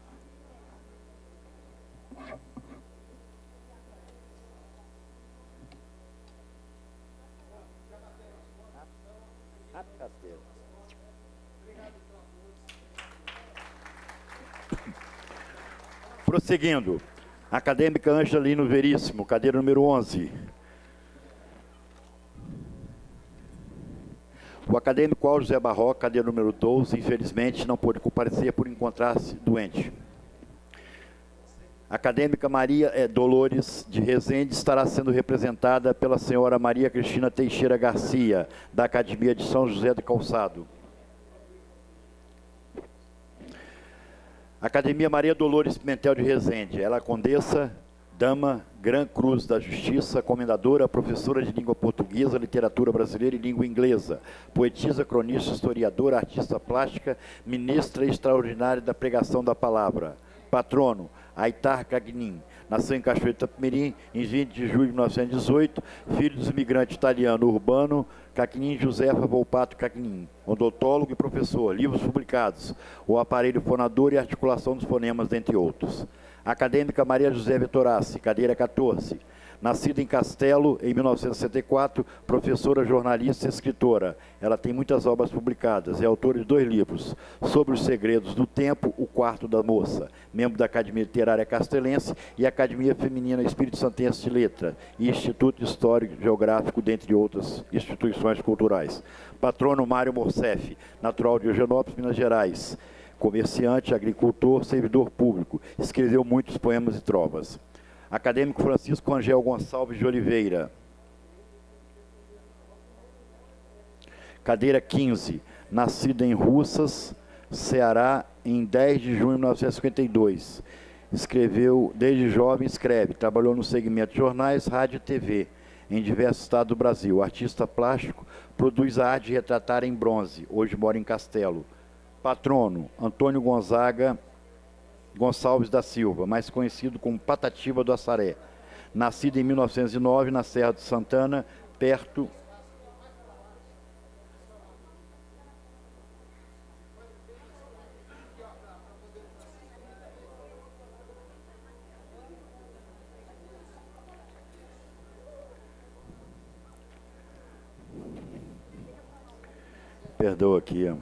Prosseguindo, acadêmica Angelino Veríssimo, cadeira número 11. O acadêmico Aldo José Barroca, cadeira número 12, infelizmente não pôde comparecer por encontrar-se doente. A acadêmica Maria Dolores de Rezende estará sendo representada pela senhora Maria Cristina Teixeira Garcia, da Academia de São José do Calçado. Academia Maria Dolores Pimentel de Rezende, ela é condessa, dama, Gran Cruz da Justiça, comendadora, professora de língua portuguesa, literatura brasileira e língua inglesa, poetisa, cronista, historiadora, artista plástica, ministra extraordinária da pregação da palavra. Patrono, Aitar Cagnin, nasceu em Cachoeira de Itapemirim em 20 de julho de 1918, filho do imigrante italiano Urbano Cagnin Josefa Volpato Cagnin, odontólogo e professor, livros publicados, O Aparelho Fonador e Articulação dos Fonemas, dentre outros. Acadêmica Maria José Vettorassi, cadeira 14, nascida em Castelo em 1964, professora, jornalista e escritora. Ela tem muitas obras publicadas, é autora de 2 livros, Sobre os Segredos do Tempo, O Quarto da Moça, membro da Academia Literária Castelense e Academia Feminina Espírito Santense de Letra e Instituto Histórico e Geográfico, dentre outras instituições culturais. Patrono Mário Morcef, natural de Eugenópolis, Minas Gerais, comerciante, agricultor, servidor público, escreveu muitos poemas e trovas. Acadêmico Francisco Angel Gonçalves de Oliveira, cadeira 15, nascido em Russas, Ceará, em 10 de junho de 1952. Escreveu, desde jovem escreve, trabalhou no segmento de jornais, rádio e TV, em diversos estados do Brasil. Artista plástico, produz a arte de retratar em bronze, hoje mora em Castelo. Patrono, Antônio Gonzaga Gonçalves da Silva, mais conhecido como Patativa do Assaré. Nascido em 1909 na Serra de Santana, perto perdoa aqui, ó.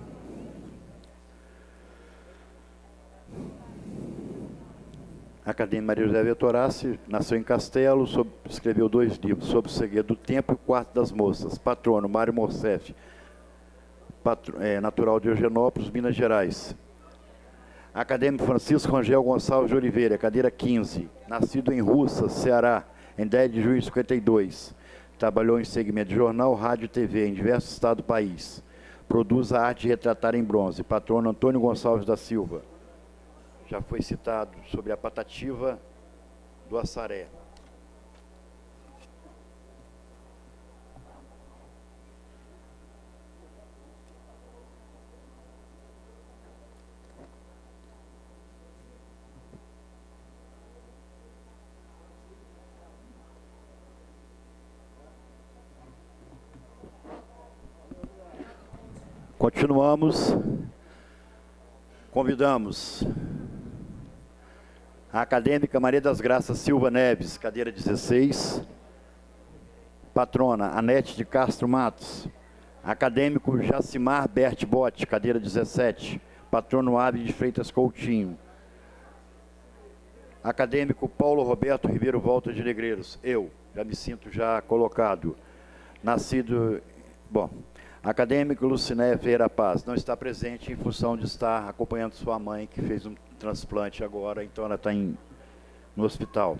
Acadêmica Maria José Vettorassi, nasceu em Castelo, escreveu 2 livros, Sobre o Segredo do Tempo e O Quarto das Moças. Patrono, Mário Morcef, natural de Eugenópolis, Minas Gerais. Acadêmico Francisco Angel Gonçalves de Oliveira, cadeira 15, nascido em Russas, Ceará, em 10 de junho de 52. Trabalhou em segmento de jornal, rádio e TV em diversos estados do país. Produz a arte de retratar em bronze. Patrono Antônio Gonçalves da Silva. Já foi citado sobre a Patativa do Assaré. Continuamos. Convidamos a acadêmica Maria das Graças Silva Neves, cadeira 16. Patrona Anete de Castro Matos. Acadêmico Jacimar Bert Botti, cadeira 17. Patrono Ave de Freitas Coutinho. Acadêmico Paulo Roberto Ribeiro Volta de Negreiros. Eu, já me sinto já colocado. Nascido... Bom... Acadêmico Lucinéia Ferreira Paz, não está presente em função de estar acompanhando sua mãe, que fez um transplante agora, então ela está no hospital.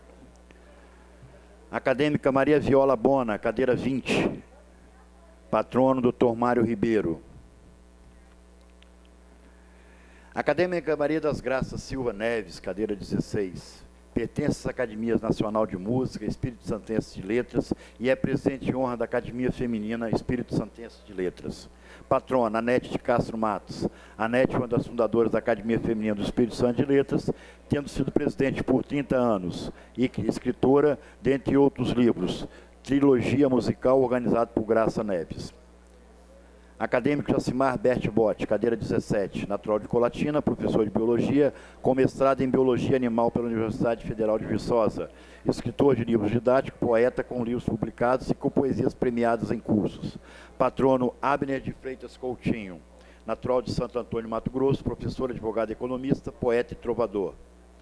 Acadêmica Maria Viola Bona, cadeira 20. Patrono Dr. Mário Ribeiro. Acadêmica Maria das Graças Silva Neves, cadeira 16. Pertence às Academias Nacional de Música, Espírito Santense de Letras e é presidente de honra da Academia Feminina Espírito Santense de Letras. Patrona, Anete de Castro Matos. Anete, uma das fundadoras da Academia Feminina do Espírito Santo de Letras, tendo sido presidente por 30 anos e escritora, dentre outros livros, trilogia musical organizada por Graça Neves. Acadêmico Jacimar Bert Botti, cadeira 17, natural de Colatina, professor de Biologia, com mestrado em Biologia Animal pela Universidade Federal de Viçosa, escritor de livros didáticos, poeta com livros publicados e com poesias premiadas em cursos. Patrono Abner de Freitas Coutinho, natural de Santo Antônio, Mato Grosso, professor, advogado, economista, poeta e trovador.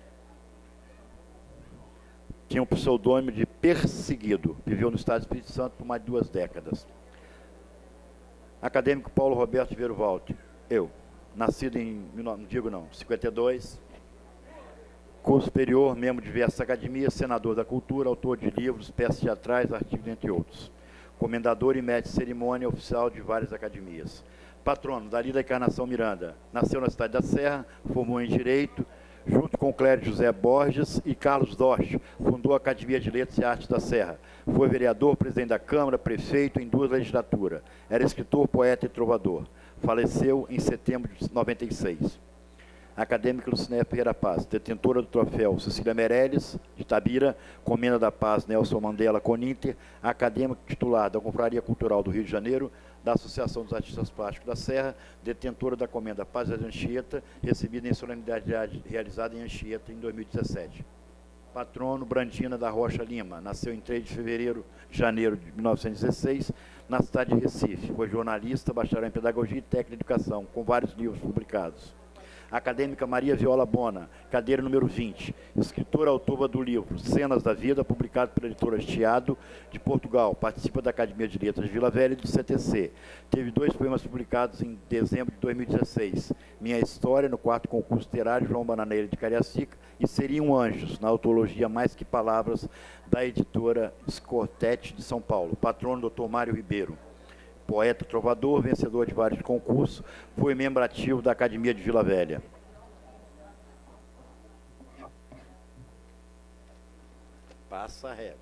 Tinha um pseudônimo de Perseguido, viveu no estado do Espírito Santo por mais de 2 décadas. Acadêmico Paulo Roberto Ribeiro Walter, eu, nascido em, 52, curso superior, membro de diversas academias, senador da cultura, autor de livros, peças teatrais, artigos, entre outros. Comendador e mestre de cerimônia oficial de várias academias. Patrono, Dalila Encarnação Miranda. Nasceu na cidade da Serra, formou em Direito, junto com Clério José Borges e Carlos Dorsch, fundou a Academia de Letras e Artes da Serra. Foi vereador, presidente da Câmara, prefeito em 2 legislaturas. Era escritor, poeta e trovador. Faleceu em setembro de 96. Acadêmica Lucinéia Ferreira Paz, detentora do troféu Cecília Meirelles, de Tabira, Comenda da Paz Nelson Mandela Coninter, acadêmico titular da Confraria Cultural do Rio de Janeiro, da Associação dos Artistas Plásticos da Serra, detentora da Comenda Paz de Anchieta, recebida em solenidade realizada em Anchieta em 2017. Patrono Brandina da Rocha Lima, nasceu em 3 de janeiro de 1916, na cidade de Recife. Foi jornalista, bacharel em Pedagogia e Técnica de Educação, com vários livros publicados. Acadêmica Maria Viola Bona, cadeira número 20, escritora autora do livro Cenas da Vida, publicado pela editora Chiado, de Portugal, participa da Academia de Letras de Vila Velha e do CTC. Teve 2 poemas publicados em dezembro de 2016, Minha História, no 4º concurso literário João Bananeira de Cariacica, e Seriam Anjos, na autologia Mais Que Palavras, da editora Scortete de São Paulo. Patrono Dr. Mário Ribeiro. Poeta, trovador, vencedor de vários concursos, foi membro ativo da Academia de Vila Velha. Passa a régua.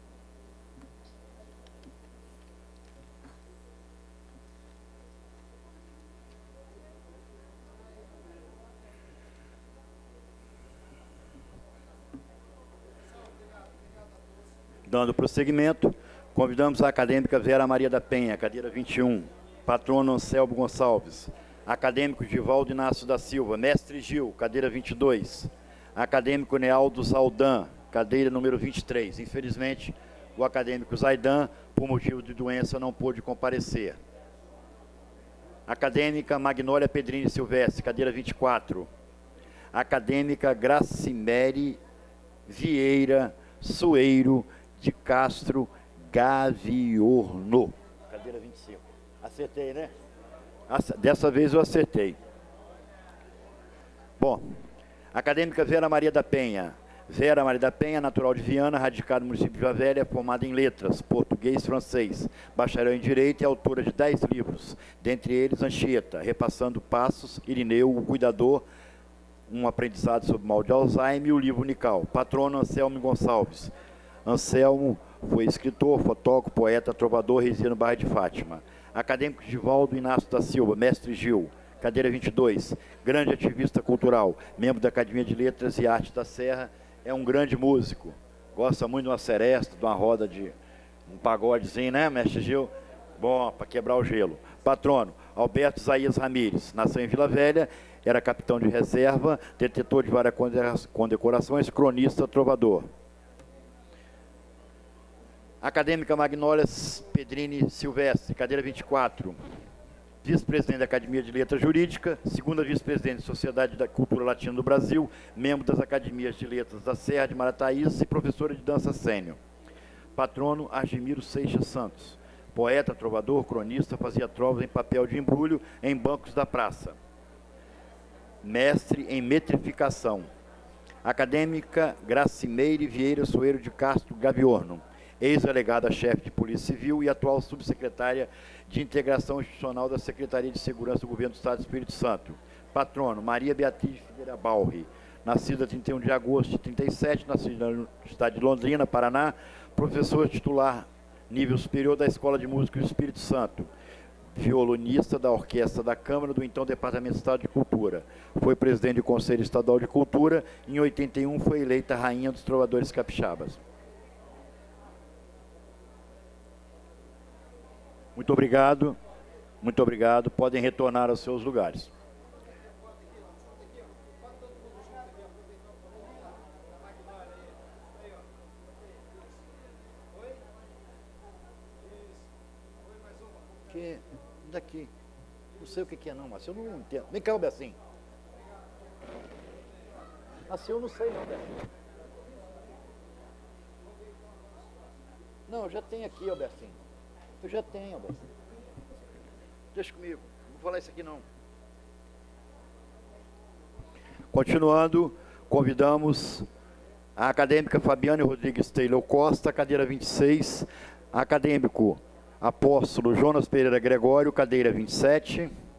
Dando prosseguimento, convidamos a acadêmica Vera Maria da Penha, cadeira 21, patrono Anselmo Gonçalves, acadêmico Givaldo Inácio da Silva, mestre Gil, cadeira 22, acadêmico Nealdo Zaldan, cadeira número 23. Infelizmente, o acadêmico Zaidan, por motivo de doença, não pôde comparecer. Acadêmica Magnólia Pedrini Silvestre, cadeira 24, acadêmica Gracimere Vieira Sueiro de Castro Gaviorno, cadeira 25. Acertei, né? Dessa vez eu acertei. Bom, acadêmica Vera Maria da Penha. Vera Maria da Penha, natural de Viana, radicada no município de Vila Velha, formada em letras, português e francês, bacharel em Direito e autora de 10 livros, dentre eles Anchieta, Repassando Passos, Irineu, o Cuidador, um aprendizado sobre mal de Alzheimer e o livro Unical. Patrono Anselmo Gonçalves. Anselmo foi escritor, fotógrafo, poeta, trovador, reside no bairro de Fátima. Acadêmico Givaldo Inácio da Silva, mestre Gil, cadeira 22, grande ativista cultural, membro da Academia de Letras e Artes da Serra, é um grande músico, gosta muito de uma seresta, de uma roda de um pagodezinho, né, mestre Gil? Bom, para quebrar o gelo. Patrono, Alberto Isaías Ramires, nasceu em Vila Velha, era capitão de reserva, detentor de várias condecorações, cronista, trovador. Acadêmica Magnólia Pedrini Silvestre, cadeira 24, vice-presidente da Academia de Letras Jurídica, segunda vice-presidente da Sociedade da Cultura Latina do Brasil, membro das Academias de Letras da Serra de Marataízes e professora de dança sênior. Patrono Argemiro Seixas Santos, poeta, trovador, cronista, fazia trovas em papel de embrulho em bancos da praça. Mestre em metrificação. Acadêmica Gracimeire Vieira Soeiro de Castro Gaviorno, ex-delegada-chefe de Polícia Civil e atual subsecretária de Integração Institucional da Secretaria de Segurança do Governo do Estado do Espírito Santo. Patrono, Maria Beatriz Figueira Balri, nascida 31 de agosto de 37, nascida no estado de Londrina, Paraná, professora titular nível superior da Escola de Música do Espírito Santo, violonista da Orquestra da Câmara do então Departamento de Estado de Cultura. Foi presidente do Conselho Estadual de Cultura, em 81 foi eleita Rainha dos Trovadores Capixabas. Muito obrigado, podem retornar aos seus lugares. Que daqui, não sei o que é não, mas eu não entendo. Vem cá, Becinho. Assim eu não sei não, Becinho. Não, eu já tenho aqui, ó, Becinho. Eu já tenho, Becinho. Deixa comigo, não vou falar isso aqui não. Continuando, convidamos a acadêmica Fabiane Rodrigues Taylor Costa, cadeira 26, acadêmico Apóstolo Jonas Pereira Gregório, cadeira 27,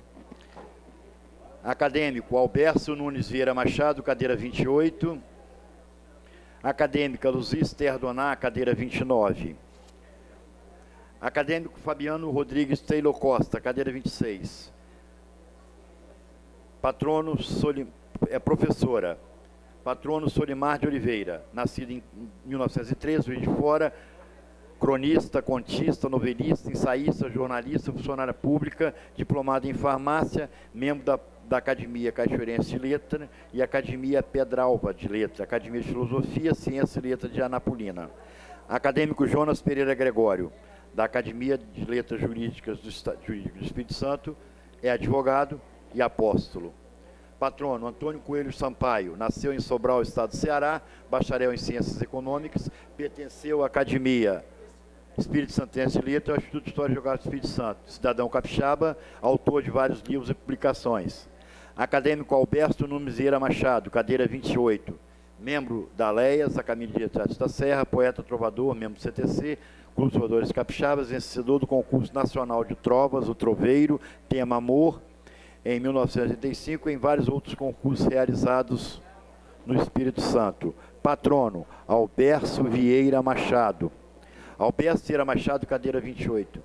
Acadêmico Alberto Nunes Vieira Machado, cadeira 28. Acadêmica Luzia Esther Doná, cadeira 29. Acadêmico Fabiano Rodrigues Taylor Costa, cadeira 26. Patrono professora. Patrono Solimar de Oliveira, nascido em 1913, Juiz de Fora, cronista, contista, novelista, ensaísta, jornalista, funcionária pública, diplomado em farmácia, membro da Academia Cachoeirense de Letra e Academia Pedralva de Letra, Academia de Filosofia, Ciência e Letra de Anapolina. Acadêmico Jonas Pereira Gregório, da Academia de Letras Jurídicas do Espírito Santo, é advogado e apóstolo. Patrono Antônio Coelho Sampaio, nasceu em Sobral, estado do Ceará, bacharel em Ciências Econômicas, pertenceu à Academia Espírito Santense de Letras e ao Instituto de História e Geografia do Espírito Santo, cidadão capixaba, autor de vários livros e publicações. Acadêmico Alberto Nunes Vieira Machado, cadeira 28, membro da ALEIAS, Academia de Letras da Serra, poeta trovador, membro do CTC, Clube dos Trovadores Capixabas, vencedor do concurso nacional de trovas, o Troveiro, tema Amor, em 1985, em vários outros concursos realizados no Espírito Santo. Patrono, Alberto Vieira Machado. Alberto Vieira Machado, cadeira 28.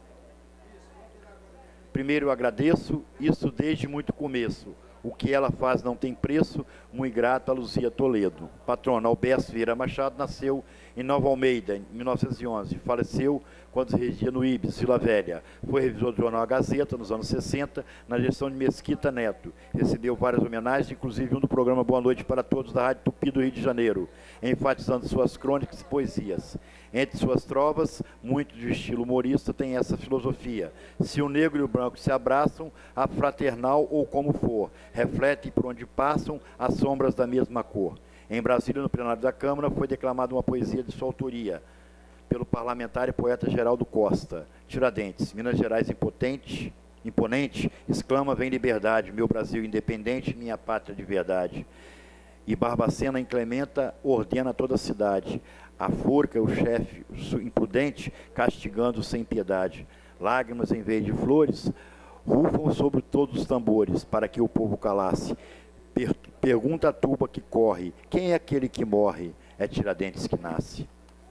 Primeiro, eu agradeço, isso desde muito começo. O que ela faz não tem preço, muito grato a Luzia Toledo. Patrono, Alberto Vieira Machado, nasceu em Nova Almeida, em 1911. Faleceu quando residia no Ibis, Vila Velha. Foi revisor do jornal A Gazeta, nos anos 60, na gestão de Mesquita Neto. Recebeu várias homenagens, inclusive um do programa Boa Noite para Todos, da Rádio Tupi do Rio de Janeiro, enfatizando suas crônicas e poesias. Entre suas trovas, muito de estilo humorista, tem essa filosofia. Se o negro e o branco se abraçam, a fraternal ou como for, refletem por onde passam as sombras da mesma cor. Em Brasília, no plenário da Câmara, foi declamada uma poesia de sua autoria, pelo parlamentar e poeta Geraldo Costa. Tiradentes, Minas Gerais imponente, exclama, vem liberdade, meu Brasil independente, minha pátria de verdade. E Barbacena inclementa, ordena toda a cidade. A forca, o chefe imprudente, castigando sem piedade. Lágrimas em vez de flores, rufam sobre todos os tambores, para que o povo calasse. Pergunta a tuba que corre, quem é aquele que morre? É Tiradentes que nasce.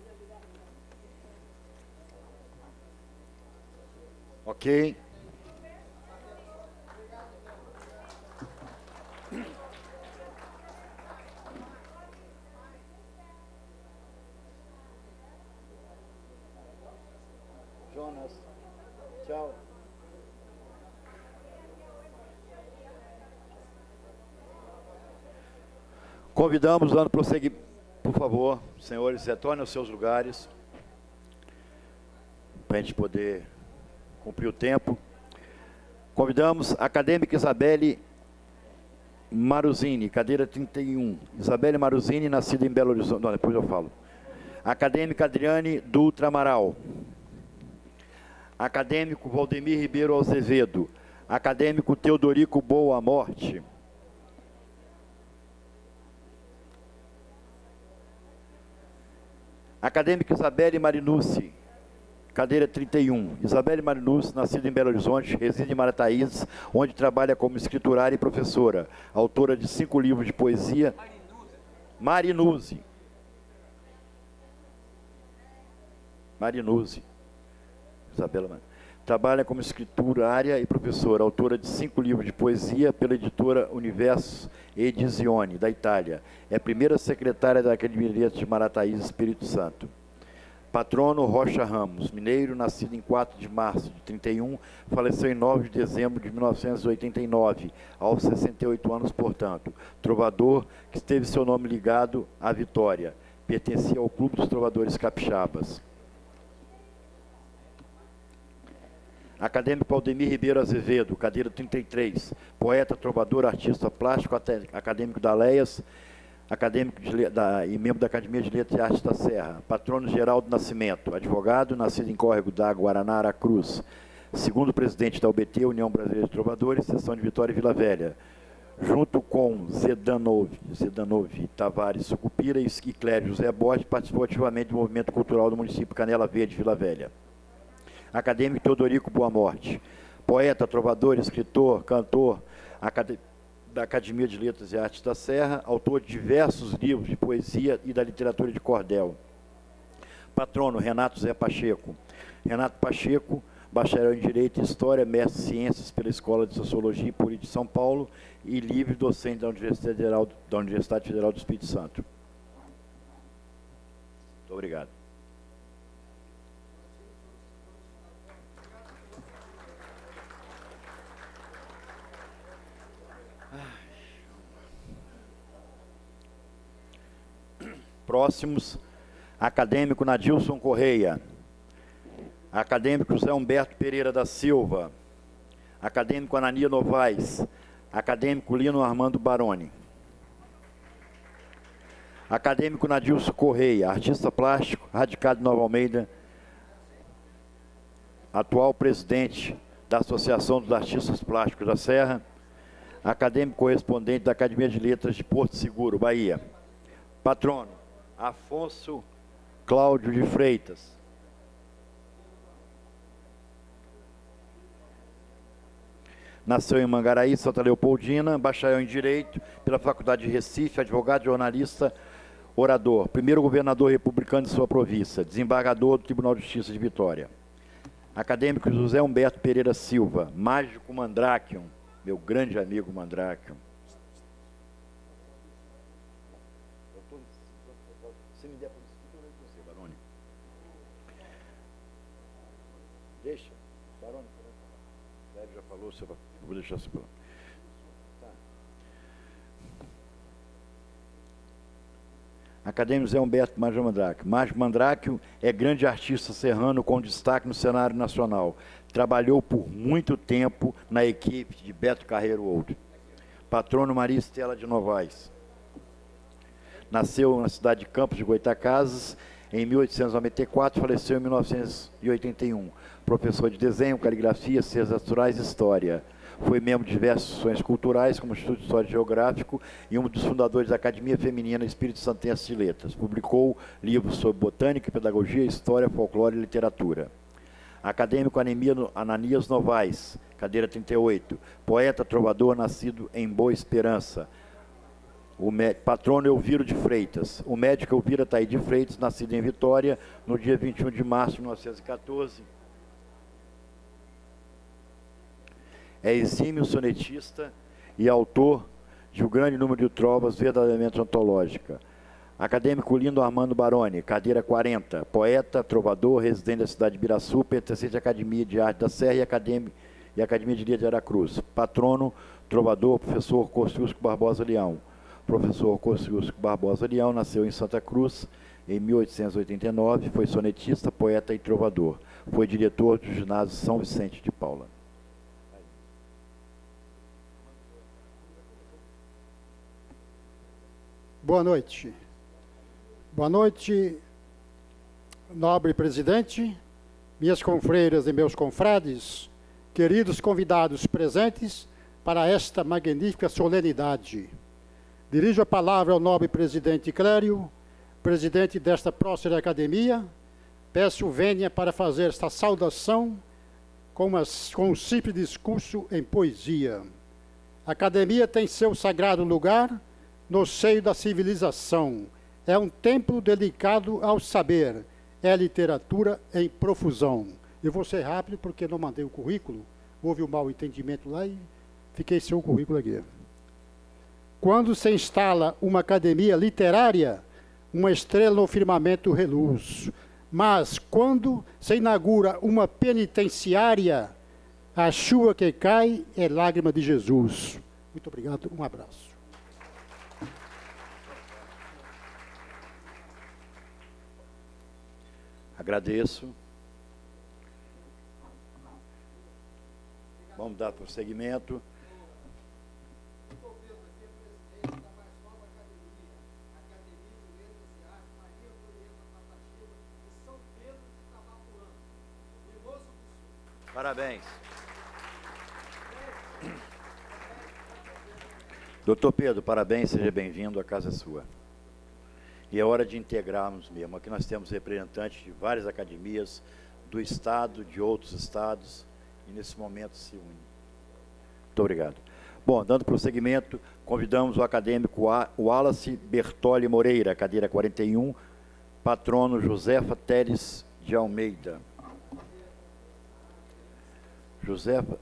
Ok? Jonas, tchau. Convidamos, dando prosseguimento, por favor, senhores, retornem aos seus lugares, para a gente poder cumprir o tempo. Convidamos a acadêmica Isabelle Maruzini, cadeira 31. Isabelle Maruzini, nascida em Belo Horizonte. Não, depois eu falo. Acadêmica Adriane Dutra Amaral. Acadêmico Valdemir Ribeiro Azevedo. Acadêmico Teodorico Boa Morte. Acadêmica Isabelle Marinucci, cadeira 31. Isabelle Marinucci, nascida em Belo Horizonte, reside em Marataízes, onde trabalha como escriturária e professora, autora de 5 livros de poesia. Marinucci. Isabela Marinucci. Trabalha como escriturária e professora, autora de 5 livros de poesia pela editora Universo Edizione, da Itália. É a primeira secretária da Academia de Letras de Marataízes, Espírito Santo. Patrono Rocha Ramos, mineiro, nascido em 4 de março de 31, faleceu em 9 de dezembro de 1989, aos 68 anos, portanto. Trovador que teve seu nome ligado à Vitória. Pertencia ao Clube dos Trovadores Capixabas. Acadêmico Aldemir Ribeiro Azevedo, cadeira 33, poeta, trovador, artista plástico, acadêmico da ALEIAS, acadêmico e membro da Academia de Letras e Artes da Serra. Patrono Geraldo Nascimento, advogado, nascido em Córrego d'Água, Guaraná, Aracruz. Segundo presidente da UBT, União Brasileira de Trovadores, seção de Vitória e Vila Velha. Junto com Zedanov Tavares Sucupira e Clério José Borges, participou ativamente do movimento cultural do município Canela Verde, Vila Velha. Acadêmico Teodorico Boa Morte, poeta, trovador, escritor, cantor, da Academia de Letras e Artes da Serra, autor de diversos livros de poesia e da literatura de cordel. Patrono, Renato Zé Pacheco. Renato Pacheco, bacharel em Direito e História, mestre em Ciências pela Escola de Sociologia e Política de São Paulo e livre docente da Universidade Federal do Espírito Santo. Muito obrigado. Próximos, acadêmico Nadilson Correia, acadêmico José Humberto Pereira da Silva, acadêmico Anania Novaes, acadêmico Lino Armando Baroni, acadêmico Nadilson Correia, artista plástico, radicado em Nova Almeida, atual presidente da Associação dos Artistas Plásticos da Serra, acadêmico correspondente da Academia de Letras de Porto Seguro, Bahia. Patrono, Afonso Cláudio de Freitas. Nasceu em Mangaraí, Santa Leopoldina, bacharel em Direito pela Faculdade de Recife, advogado, jornalista, orador, primeiro governador republicano de sua província, desembargador do Tribunal de Justiça de Vitória. Acadêmico José Humberto Pereira Silva, mágico Mandráquion, meu grande amigo Mandráquion. Deixa, Baroni, Sérgio já falou, eu vou deixar você falar. Tá. Acadêmico Zé Humberto Mágico Mandráquio. Mágico Mandráquio é grande artista serrano com destaque no cenário nacional. Trabalhou por muito tempo na equipe de Beto Carreiro Ouro. Patrono Maria Estela de Novaes. Nasceu na cidade de Campos de Goitacazes em 1894, faleceu em 1981. Professor de desenho, caligrafia, ciências naturais e história. Foi membro de diversas instituições culturais, como o Instituto de História Geográfico, e um dos fundadores da Academia Feminina Espírito Santense de Letras. Publicou livros sobre botânica, pedagogia, história, folclore e literatura. Acadêmico Ananias Novaes, cadeira 38. Poeta, trovador, nascido em Boa Esperança. Patrono Elviro de Freitas. O médico Elvira Taí de Freitas, nascido em Vitória, no dia 21 de março de 1914. É exímio sonetista e autor de um grande número de trovas verdadeiramente antológicas. Acadêmico Lino Armando Baroni, cadeira 40, poeta, trovador, residente da cidade de Biraçu, pertencente à Academia de Arte da Serra e Academia de Letras de Aracruz. Patrono, trovador, professor Kosciuszko Barbosa Leão. Professor Kosciuszko Barbosa Leão nasceu em Santa Cruz em 1889, foi sonetista, poeta e trovador. Foi diretor do ginásio São Vicente de Paula. Boa noite. Boa noite, nobre presidente, minhas confreiras e meus confrades, queridos convidados presentes para esta magnífica solenidade. Dirijo a palavra ao nobre presidente Clério, presidente desta próspera academia. Peço vênia para fazer esta saudação com um simples discurso em poesia. A academia tem seu sagrado lugar no seio da civilização. É um templo dedicado ao saber. É literatura em profusão. Eu vou ser rápido porque não mandei o currículo. Houve um mal entendimento lá e fiquei sem o currículo aqui. Quando se instala uma academia literária, uma estrela no firmamento reluz. Mas quando se inaugura uma penitenciária, a chuva que cai é lágrima de Jesus. Muito obrigado, um abraço. Agradeço. Vamos dar prosseguimento. Parabéns. Doutor Pedro, parabéns, seja bem-vindo, a casa é sua. E é hora de integrarmos mesmo. Aqui nós temos representantes de várias academias do Estado, de outros estados, e nesse momento se unem. Muito obrigado. Bom, dando prosseguimento, convidamos o acadêmico Wallace Bertoli Moreira, cadeira 41, patrono Josefa Teres de Almeida. Josefa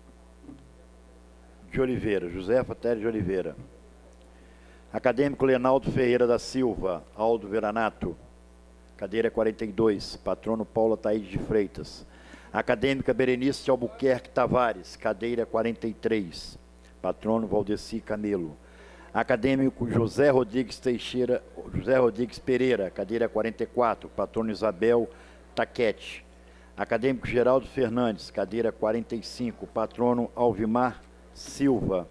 Teres de Oliveira. Acadêmico Lenaldo Ferreira da Silva, Aldo Veranato, cadeira 42, patrono Paula Taide de Freitas. Acadêmica Berenice de Albuquerque Tavares, cadeira 43, patrono Valdeci Camelo. Acadêmico José Rodrigues Pereira, cadeira 44, patrono Isabel Taquete. Acadêmico Geraldo Fernandes, cadeira 45, patrono Alvimar Silva.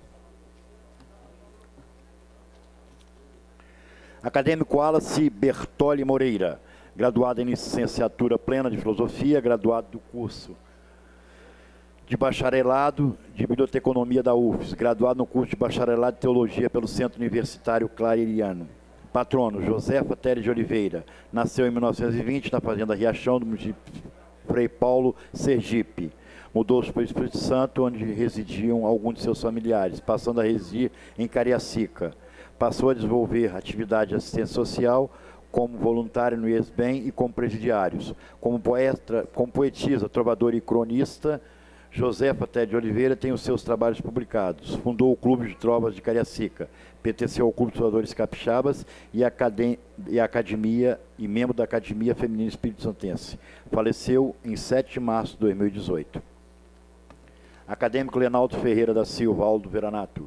Acadêmico Wallace Bertoli Moreira, graduado em licenciatura plena de filosofia, graduado do curso de bacharelado de biblioteconomia da UFES, graduado no curso de bacharelado de teologia pelo Centro Universitário Clareriano. Patrono Josefa Teres de Oliveira, nasceu em 1920 na fazenda Riachão, do município Frei Paulo, Sergipe. Mudou-se para o Espírito Santo, onde residiam alguns de seus familiares, passando a residir em Cariacica. Passou a desenvolver atividade de assistência social como voluntário no IESBEM e como presidiários. Como poetisa, trovadora e cronista, Josefa Teres de Oliveira tem os seus trabalhos publicados. Fundou o Clube de Trovas de Cariacica, pertenceu ao Clube de Trovadores Capixabas e membro da Academia Feminina Espírito Santense. Faleceu em 7 de março de 2018. Acadêmico Lenaldo Ferreira da Silva, Aldo Veranato.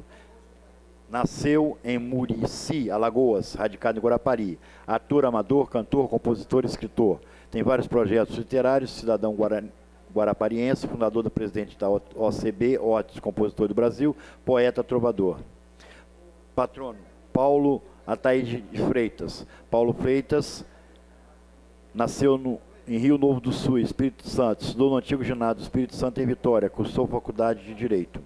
Nasceu em Murici, Alagoas, radicado em Guarapari. Ator, amador, cantor, compositor e escritor. Tem vários projetos literários, cidadão guarapariense, fundador da presidente da OCB, Ótis, compositor do Brasil, poeta, trovador. Patrono, Paulo Ataíde de Freitas. Paulo Freitas nasceu em Rio Novo do Sul, Espírito Santo, estudou no antigo ginásio do Espírito Santo em Vitória, cursou faculdade de Direito.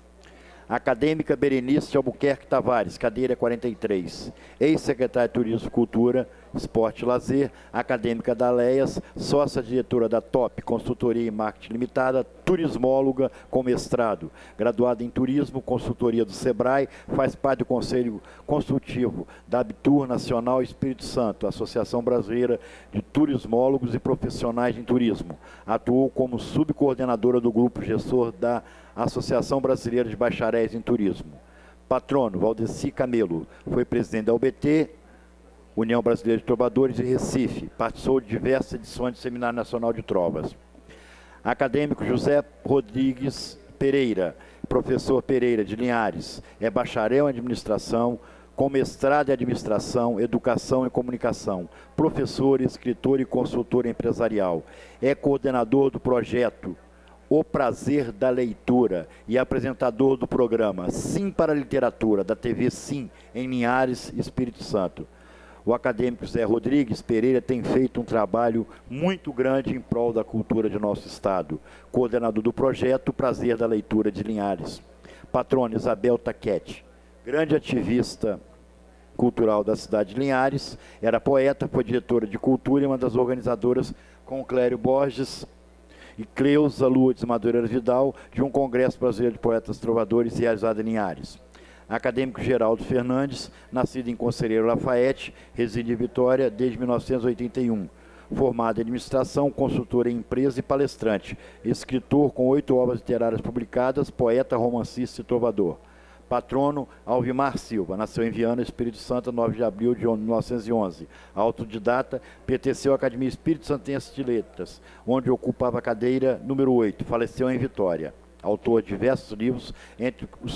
Acadêmica Berenice de Albuquerque Tavares, cadeira 43. Ex-secretária de Turismo, Cultura, Esporte e Lazer. Acadêmica da Aleias, sócia-diretora da TOP, Consultoria e Marketing Limitada, turismóloga com mestrado. Graduada em Turismo, consultoria do SEBRAE, faz parte do Conselho Consultivo da Abitur Nacional Espírito Santo, Associação Brasileira de Turismólogos e Profissionais em Turismo. Atuou como subcoordenadora do Grupo Gestor da Associação Brasileira de Bacharéis em Turismo. Patrono, Valdeci Camelo. Foi presidente da UBT, União Brasileira de Trovadores, em Recife. Participou de diversas edições do Seminário Nacional de Trovas. Acadêmico José Rodrigues Pereira. Professor Pereira de Linhares. É bacharel em administração, com mestrado em administração, educação e comunicação. Professor, escritor e consultor empresarial. É coordenador do projeto O Prazer da Leitura e apresentador do programa Sim para a Literatura, da TV Sim, em Linhares, Espírito Santo. O acadêmico Zé Rodrigues Pereira tem feito um trabalho muito grande em prol da cultura de nosso estado. Coordenador do projeto O Prazer da Leitura de Linhares. Patrona Isabel Taquete, grande ativista cultural da cidade de Linhares, era poeta, foi diretora de cultura e uma das organizadoras com Clério Borges e Cleusa Lourdes Madureira Vidal, de um Congresso Brasileiro de Poetas Trovadores realizado em Linhares. Acadêmico Geraldo Fernandes, nascido em Conselheiro Lafayette, reside em Vitória desde 1981. Formado em administração, consultor em empresa e palestrante. Escritor com 8 obras literárias publicadas, poeta, romancista e trovador. Patrono, Alvimar Silva, nasceu em Viana, Espírito Santo, 9 de abril de 1911. Autodidata, pertenceu à Academia Espírito Santense de Letras, onde ocupava a cadeira número 8. Faleceu em Vitória. Autor de diversos livros, entre os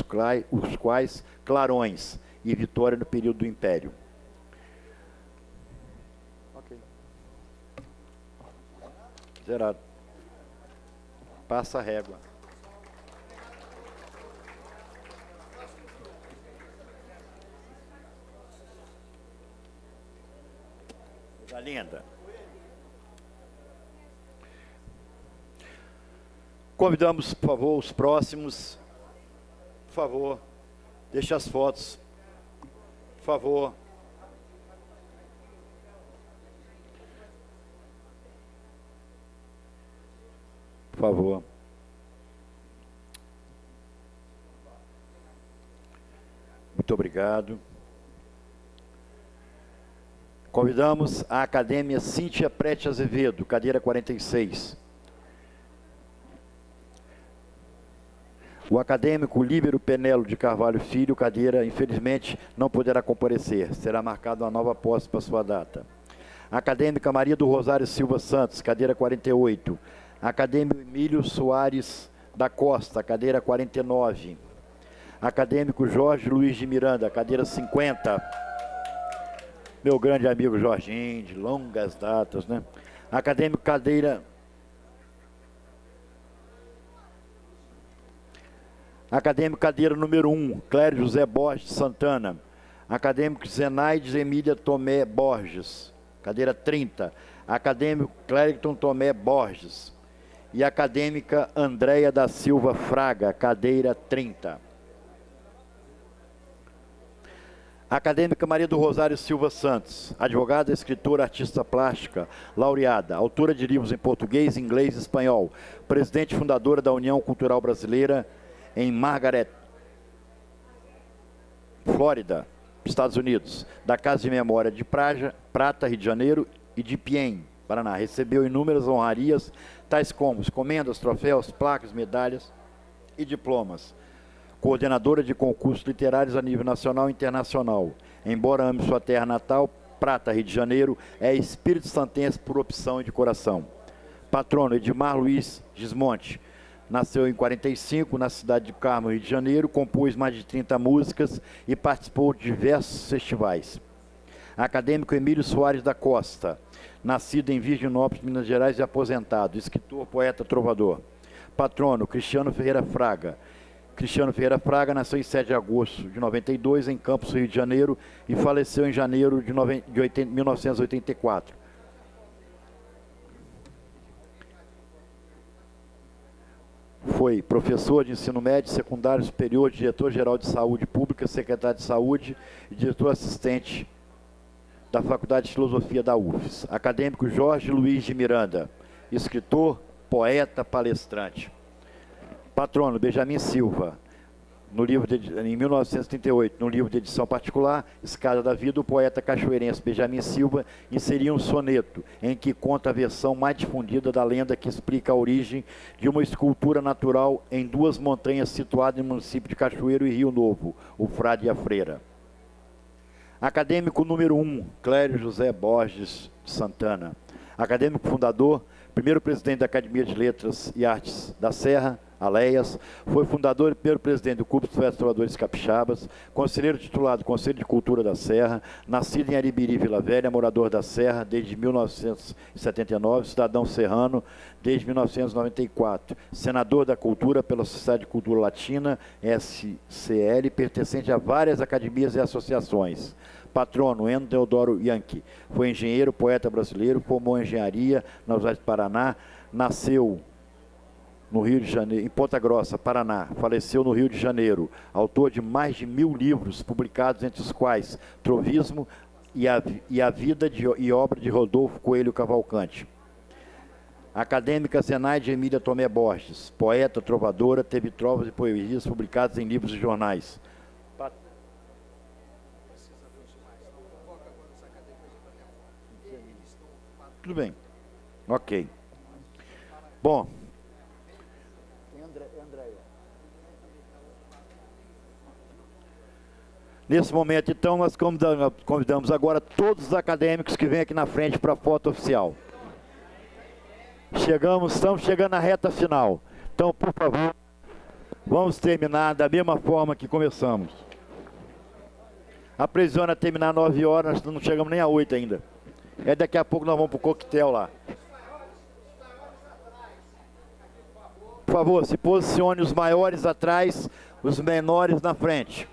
quais Clarões e Vitória no Período do Império. Ok. Zerado. Passa a régua. Coisa linda. Convidamos, por favor, os próximos. Por favor, deixe as fotos. Por favor. Por favor. Muito obrigado. Convidamos a acadêmica Cíntia Prete Azevedo, cadeira 46. O acadêmico Líbero Penelo de Carvalho Filho, cadeira, infelizmente, não poderá comparecer. Será marcada uma nova posse para sua data. A acadêmica Maria do Rosário Silva Santos, cadeira 48. Acadêmico Emílio Soares da Costa, cadeira 49. Acadêmico Jorge Luiz de Miranda, cadeira 50. Meu grande amigo Jorginho, de longas datas, né? Acadêmico cadeira... Acadêmico cadeira número 1, Clério José Borges de Santana. Acadêmico Zenaide Emília Tomé Borges, cadeira 30. Acadêmico Clériton Tomé Borges. E acadêmica Andréia da Silva Fraga, cadeira 30. Acadêmica Maria do Rosário Silva Santos, advogada, escritora, artista plástica, laureada, autora de livros em português, inglês e espanhol, presidente e fundadora da União Cultural Brasileira em Margaret, Flórida, Estados Unidos, da Casa de Memória de Prata, Rio de Janeiro, e de Piem, Paraná. Recebeu inúmeras honrarias, tais como comendas, troféus, placas, medalhas e diplomas. Coordenadora de concursos literários a nível nacional e internacional. Embora ame sua terra natal, Prata, Rio de Janeiro, é espírito santense por opção e de coração. Patrono Edmar Luiz Gismonte. Nasceu em 45, na cidade de Carmo, Rio de Janeiro, compôs mais de 30 músicas e participou de diversos festivais. Acadêmico Emílio Soares da Costa, nascido em Virginópolis, Minas Gerais e aposentado, escritor, poeta, trovador. Patrono Cristiano Ferreira Fraga. Cristiano Ferreira Fraga nasceu em 7 de agosto de 92, em Campos, Rio de Janeiro, e faleceu em janeiro de 1984. Foi professor de ensino médio, secundário, superior, diretor-geral de saúde pública, secretário de saúde e diretor assistente da Faculdade de Filosofia da UFES. Acadêmico Jorge Luiz de Miranda, escritor, poeta, palestrante. Patrono Benjamin Silva, em 1938, no livro de edição particular, Escada da Vida, o poeta cachoeirense Benjamin Silva inseria um soneto em que conta a versão mais difundida da lenda que explica a origem de uma escultura natural em 2 montanhas situadas no município de Cachoeiro e Rio Novo, o Frade e a Freira. Acadêmico número 1, Clério José Borges de Santana. Acadêmico fundador, primeiro presidente da Academia de Letras e Artes da Serra, Aleias, foi fundador e primeiro presidente do Clube dos Trovadores Capixabas, conselheiro titular do Conselho de Cultura da Serra, nascido em Aribiri, Vila Velha, morador da Serra desde 1979, cidadão serrano desde 1994, senador da Cultura pela Sociedade de Cultura Latina, SCL, pertencente a várias academias e associações. Patrono Eno Teodoro Yankee, foi engenheiro, poeta brasileiro, formou engenharia na Universidade do Paraná, nasceu no Rio de Janeiro, em Ponta Grossa, Paraná, faleceu no Rio de Janeiro, autor de mais de 1000 livros publicados, entre os quais Trovismo e a Vida e Obra de Rodolfo Coelho Cavalcante. Acadêmica Zenaide Emília Tomé Borges, poeta, trovadora, teve trovas e poesias publicadas em livros e jornais. Tudo bem. Ok. Bom. Nesse momento, então, nós convidamos agora todos os acadêmicos que vêm aqui na frente para a foto oficial. Estamos chegando na reta final. Então, por favor, vamos terminar da mesma forma que começamos. A previsão é terminar às 9 horas, nós não chegamos nem a 8 ainda. Daqui a pouco nós vamos para o coquetel lá. Por favor, se posicione os maiores atrás, os menores na frente.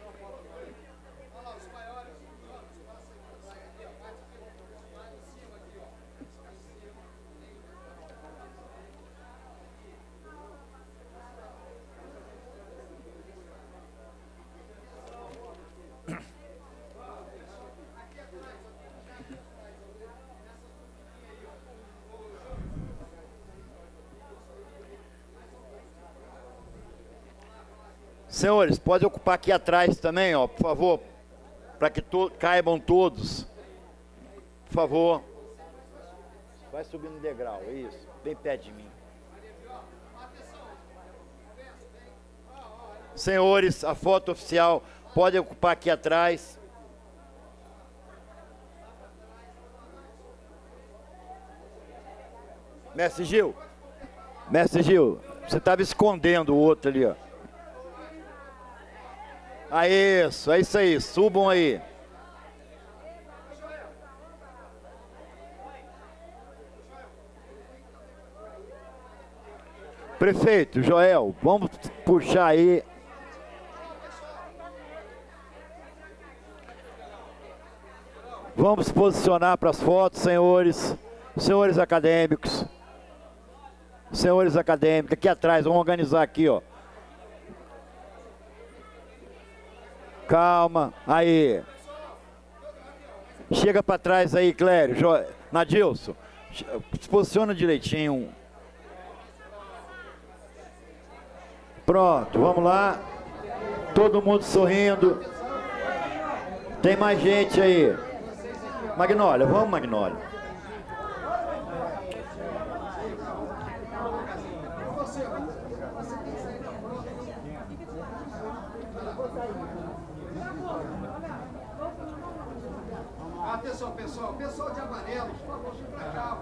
Senhores, pode ocupar aqui atrás também, ó, por favor, para que caibam todos. Por favor. Vai subindo o degrau, isso, bem perto de mim. Senhores, a foto oficial pode ocupar aqui atrás. Mestre Gil, você estava escondendo o outro ali, ó. É isso aí, subam aí. Prefeito, Joel, vamos puxar aí. Vamos se posicionar para as fotos, senhores. Senhores acadêmicos. Senhores acadêmicos, aqui atrás, vamos organizar aqui, ó. Calma, aí. Chega para trás aí, Clério. Nadilson, se posiciona direitinho. Pronto, vamos lá. Todo mundo sorrindo. Tem mais gente aí. Magnólia, vamos, Magnólia. Atenção, pessoal. Pessoal de amarelo, por favor, vem pra cá.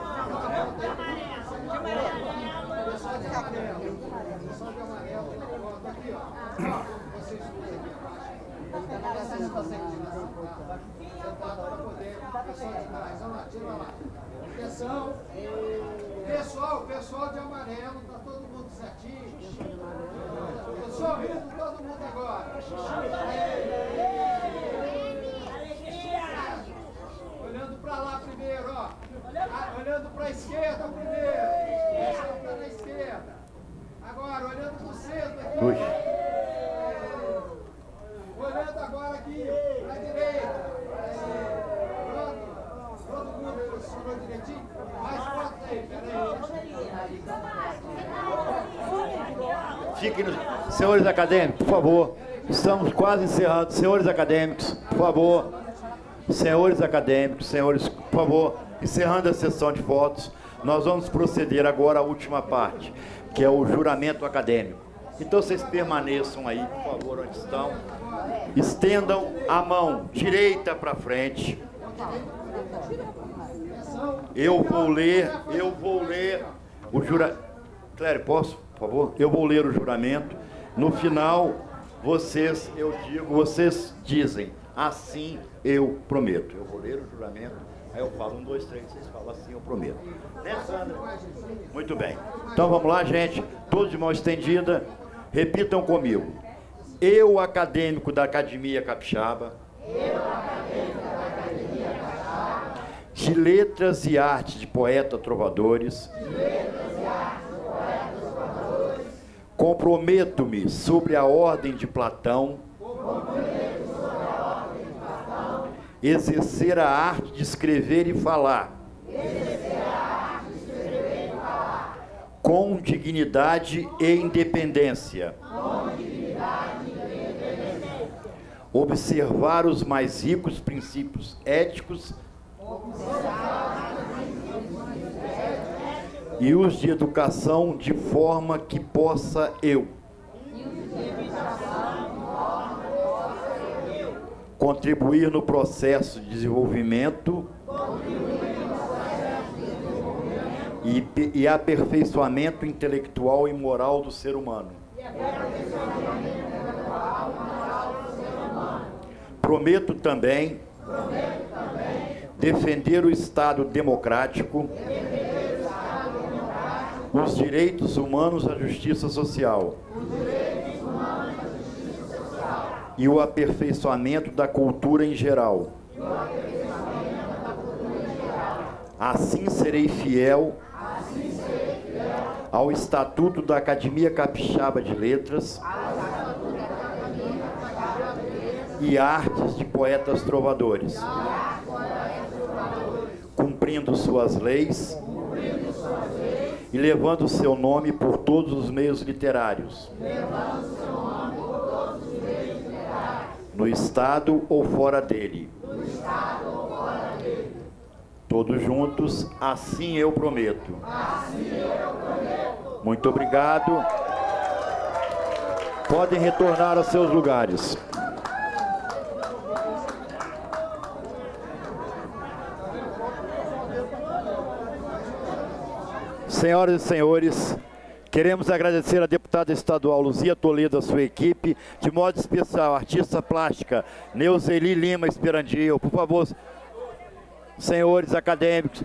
Pessoal de amarelo. Pessoal de amarelo. Aqui, ó. Vocês dois aqui abaixo. Vocês conseguem tirar sentado para poder. Pessoal de trás, vamos lá, tira lá. Atenção. Pessoal de amarelo, tá todo mundo certinho. Sorrindo todo mundo agora. Olhando para lá primeiro, ó. Olhando para a esquerda primeiro. Essa está na esquerda. Agora, olhando para o centro aqui. Olhando agora aqui, para a direita. Pronto. Todo mundo posicionou direitinho. Mais fotos aí, peraí. Fiquem nos... Senhores acadêmicos, por favor. Estamos quase encerrando. Senhores acadêmicos, por favor. Senhores acadêmicos, senhores, por favor, encerrando a sessão de fotos, nós vamos proceder agora à última parte, que é o juramento acadêmico. Então vocês permaneçam aí, por favor, onde estão. Estendam a mão direita para frente. Eu vou ler o juramento. Clério, posso, por favor? Eu vou ler o juramento. No final, vocês dizem, assim eu prometo. Eu vou ler o juramento, aí eu falo 1, 2, 3, vocês falam assim eu prometo. Né, Sandra? Muito bem. Então vamos lá, gente. Todos de mão estendida. Repitam comigo. Eu, acadêmico da Academia Capixaba. De Letras e Artes de Poetas Trovadores. Comprometo-me sobre a ordem de Platão. Exercer a arte de escrever e falar. Com dignidade e independência. Observar os mais ricos princípios éticos e os de educação de forma que possa eu contribuir no processo de desenvolvimento e aperfeiçoamento intelectual e moral do ser humano. Prometo também defender o Estado democrático, os direitos humanos, a justiça social e o aperfeiçoamento da cultura em geral. Assim serei fiel ao Estatuto da Academia Capixaba de Letras e Artes de Poetas Trovadores, cumprindo suas leis e levando seu nome por todos os meios literários, no Estado ou fora dele. Todos juntos, assim eu prometo. Muito obrigado. Podem retornar aos seus lugares. Senhoras e senhores, queremos agradecer à deputada estadual Luzia Toledo, a sua equipe, de modo especial, a artista plástica Neuzeli Lima Esperandil. Por favor, senhores acadêmicos.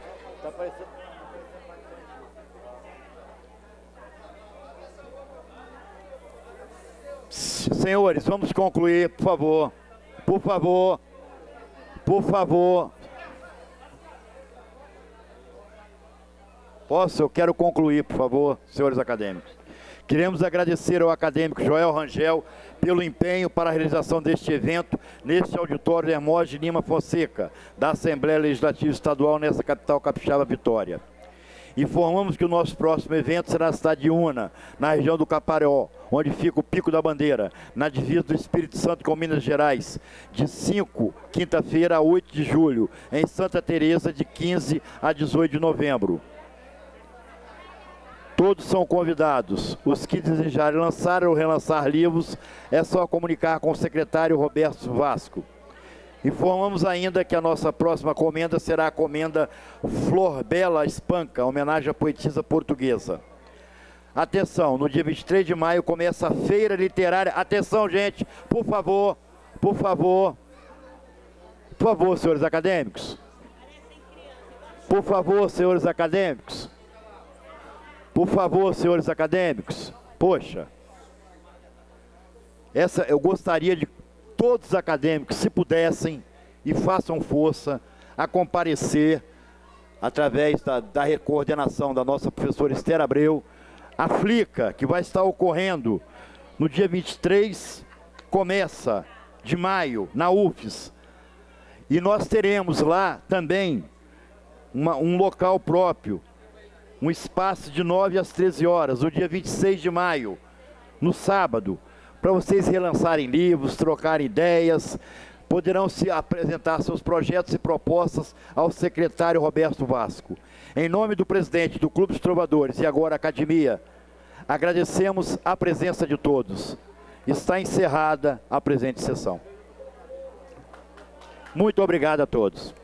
Senhores, vamos concluir, por favor. Por favor. Por favor. Posso? Eu quero concluir, por favor, senhores acadêmicos. Queremos agradecer ao acadêmico Joel Rangel pelo empenho para a realização deste evento neste auditório Hermógenes Lima Fonseca, da Assembleia Legislativa Estadual nessa capital capixaba Vitória. Informamos que o nosso próximo evento será na cidade de Una, na região do Caparaó, onde fica o Pico da Bandeira, na divisa do Espírito Santo com Minas Gerais, de 5, quinta-feira, a 8 de julho, em Santa Teresa, de 15 a 18 de novembro. Todos são convidados. Os que desejarem lançar ou relançar livros, é só comunicar com o secretário Roberto Vasco. Informamos ainda que a nossa próxima comenda será a comenda Flor Bela Espanca, homenagem à poetisa portuguesa. Atenção, no dia 23 de maio começa a Feira Literária. Atenção, gente, por favor, por favor. Por favor, senhores acadêmicos. Por favor, senhores acadêmicos. Por favor, senhores acadêmicos. Poxa, eu gostaria de todos os acadêmicos, se pudessem, e façam força a comparecer, através da coordenação da nossa professora Esther Abreu, a FLICA, que vai estar ocorrendo no dia 23, começa de maio, na UFES. E nós teremos lá também um local próprio, um espaço de 9 às 13 horas, no dia 26 de maio, no sábado, para vocês relançarem livros, trocarem ideias, poderão se apresentar seus projetos e propostas ao secretário Roberto Vasco. Em nome do presidente do Clube dos Trovadores e agora Academia, agradecemos a presença de todos. Está encerrada a presente sessão. Muito obrigado a todos.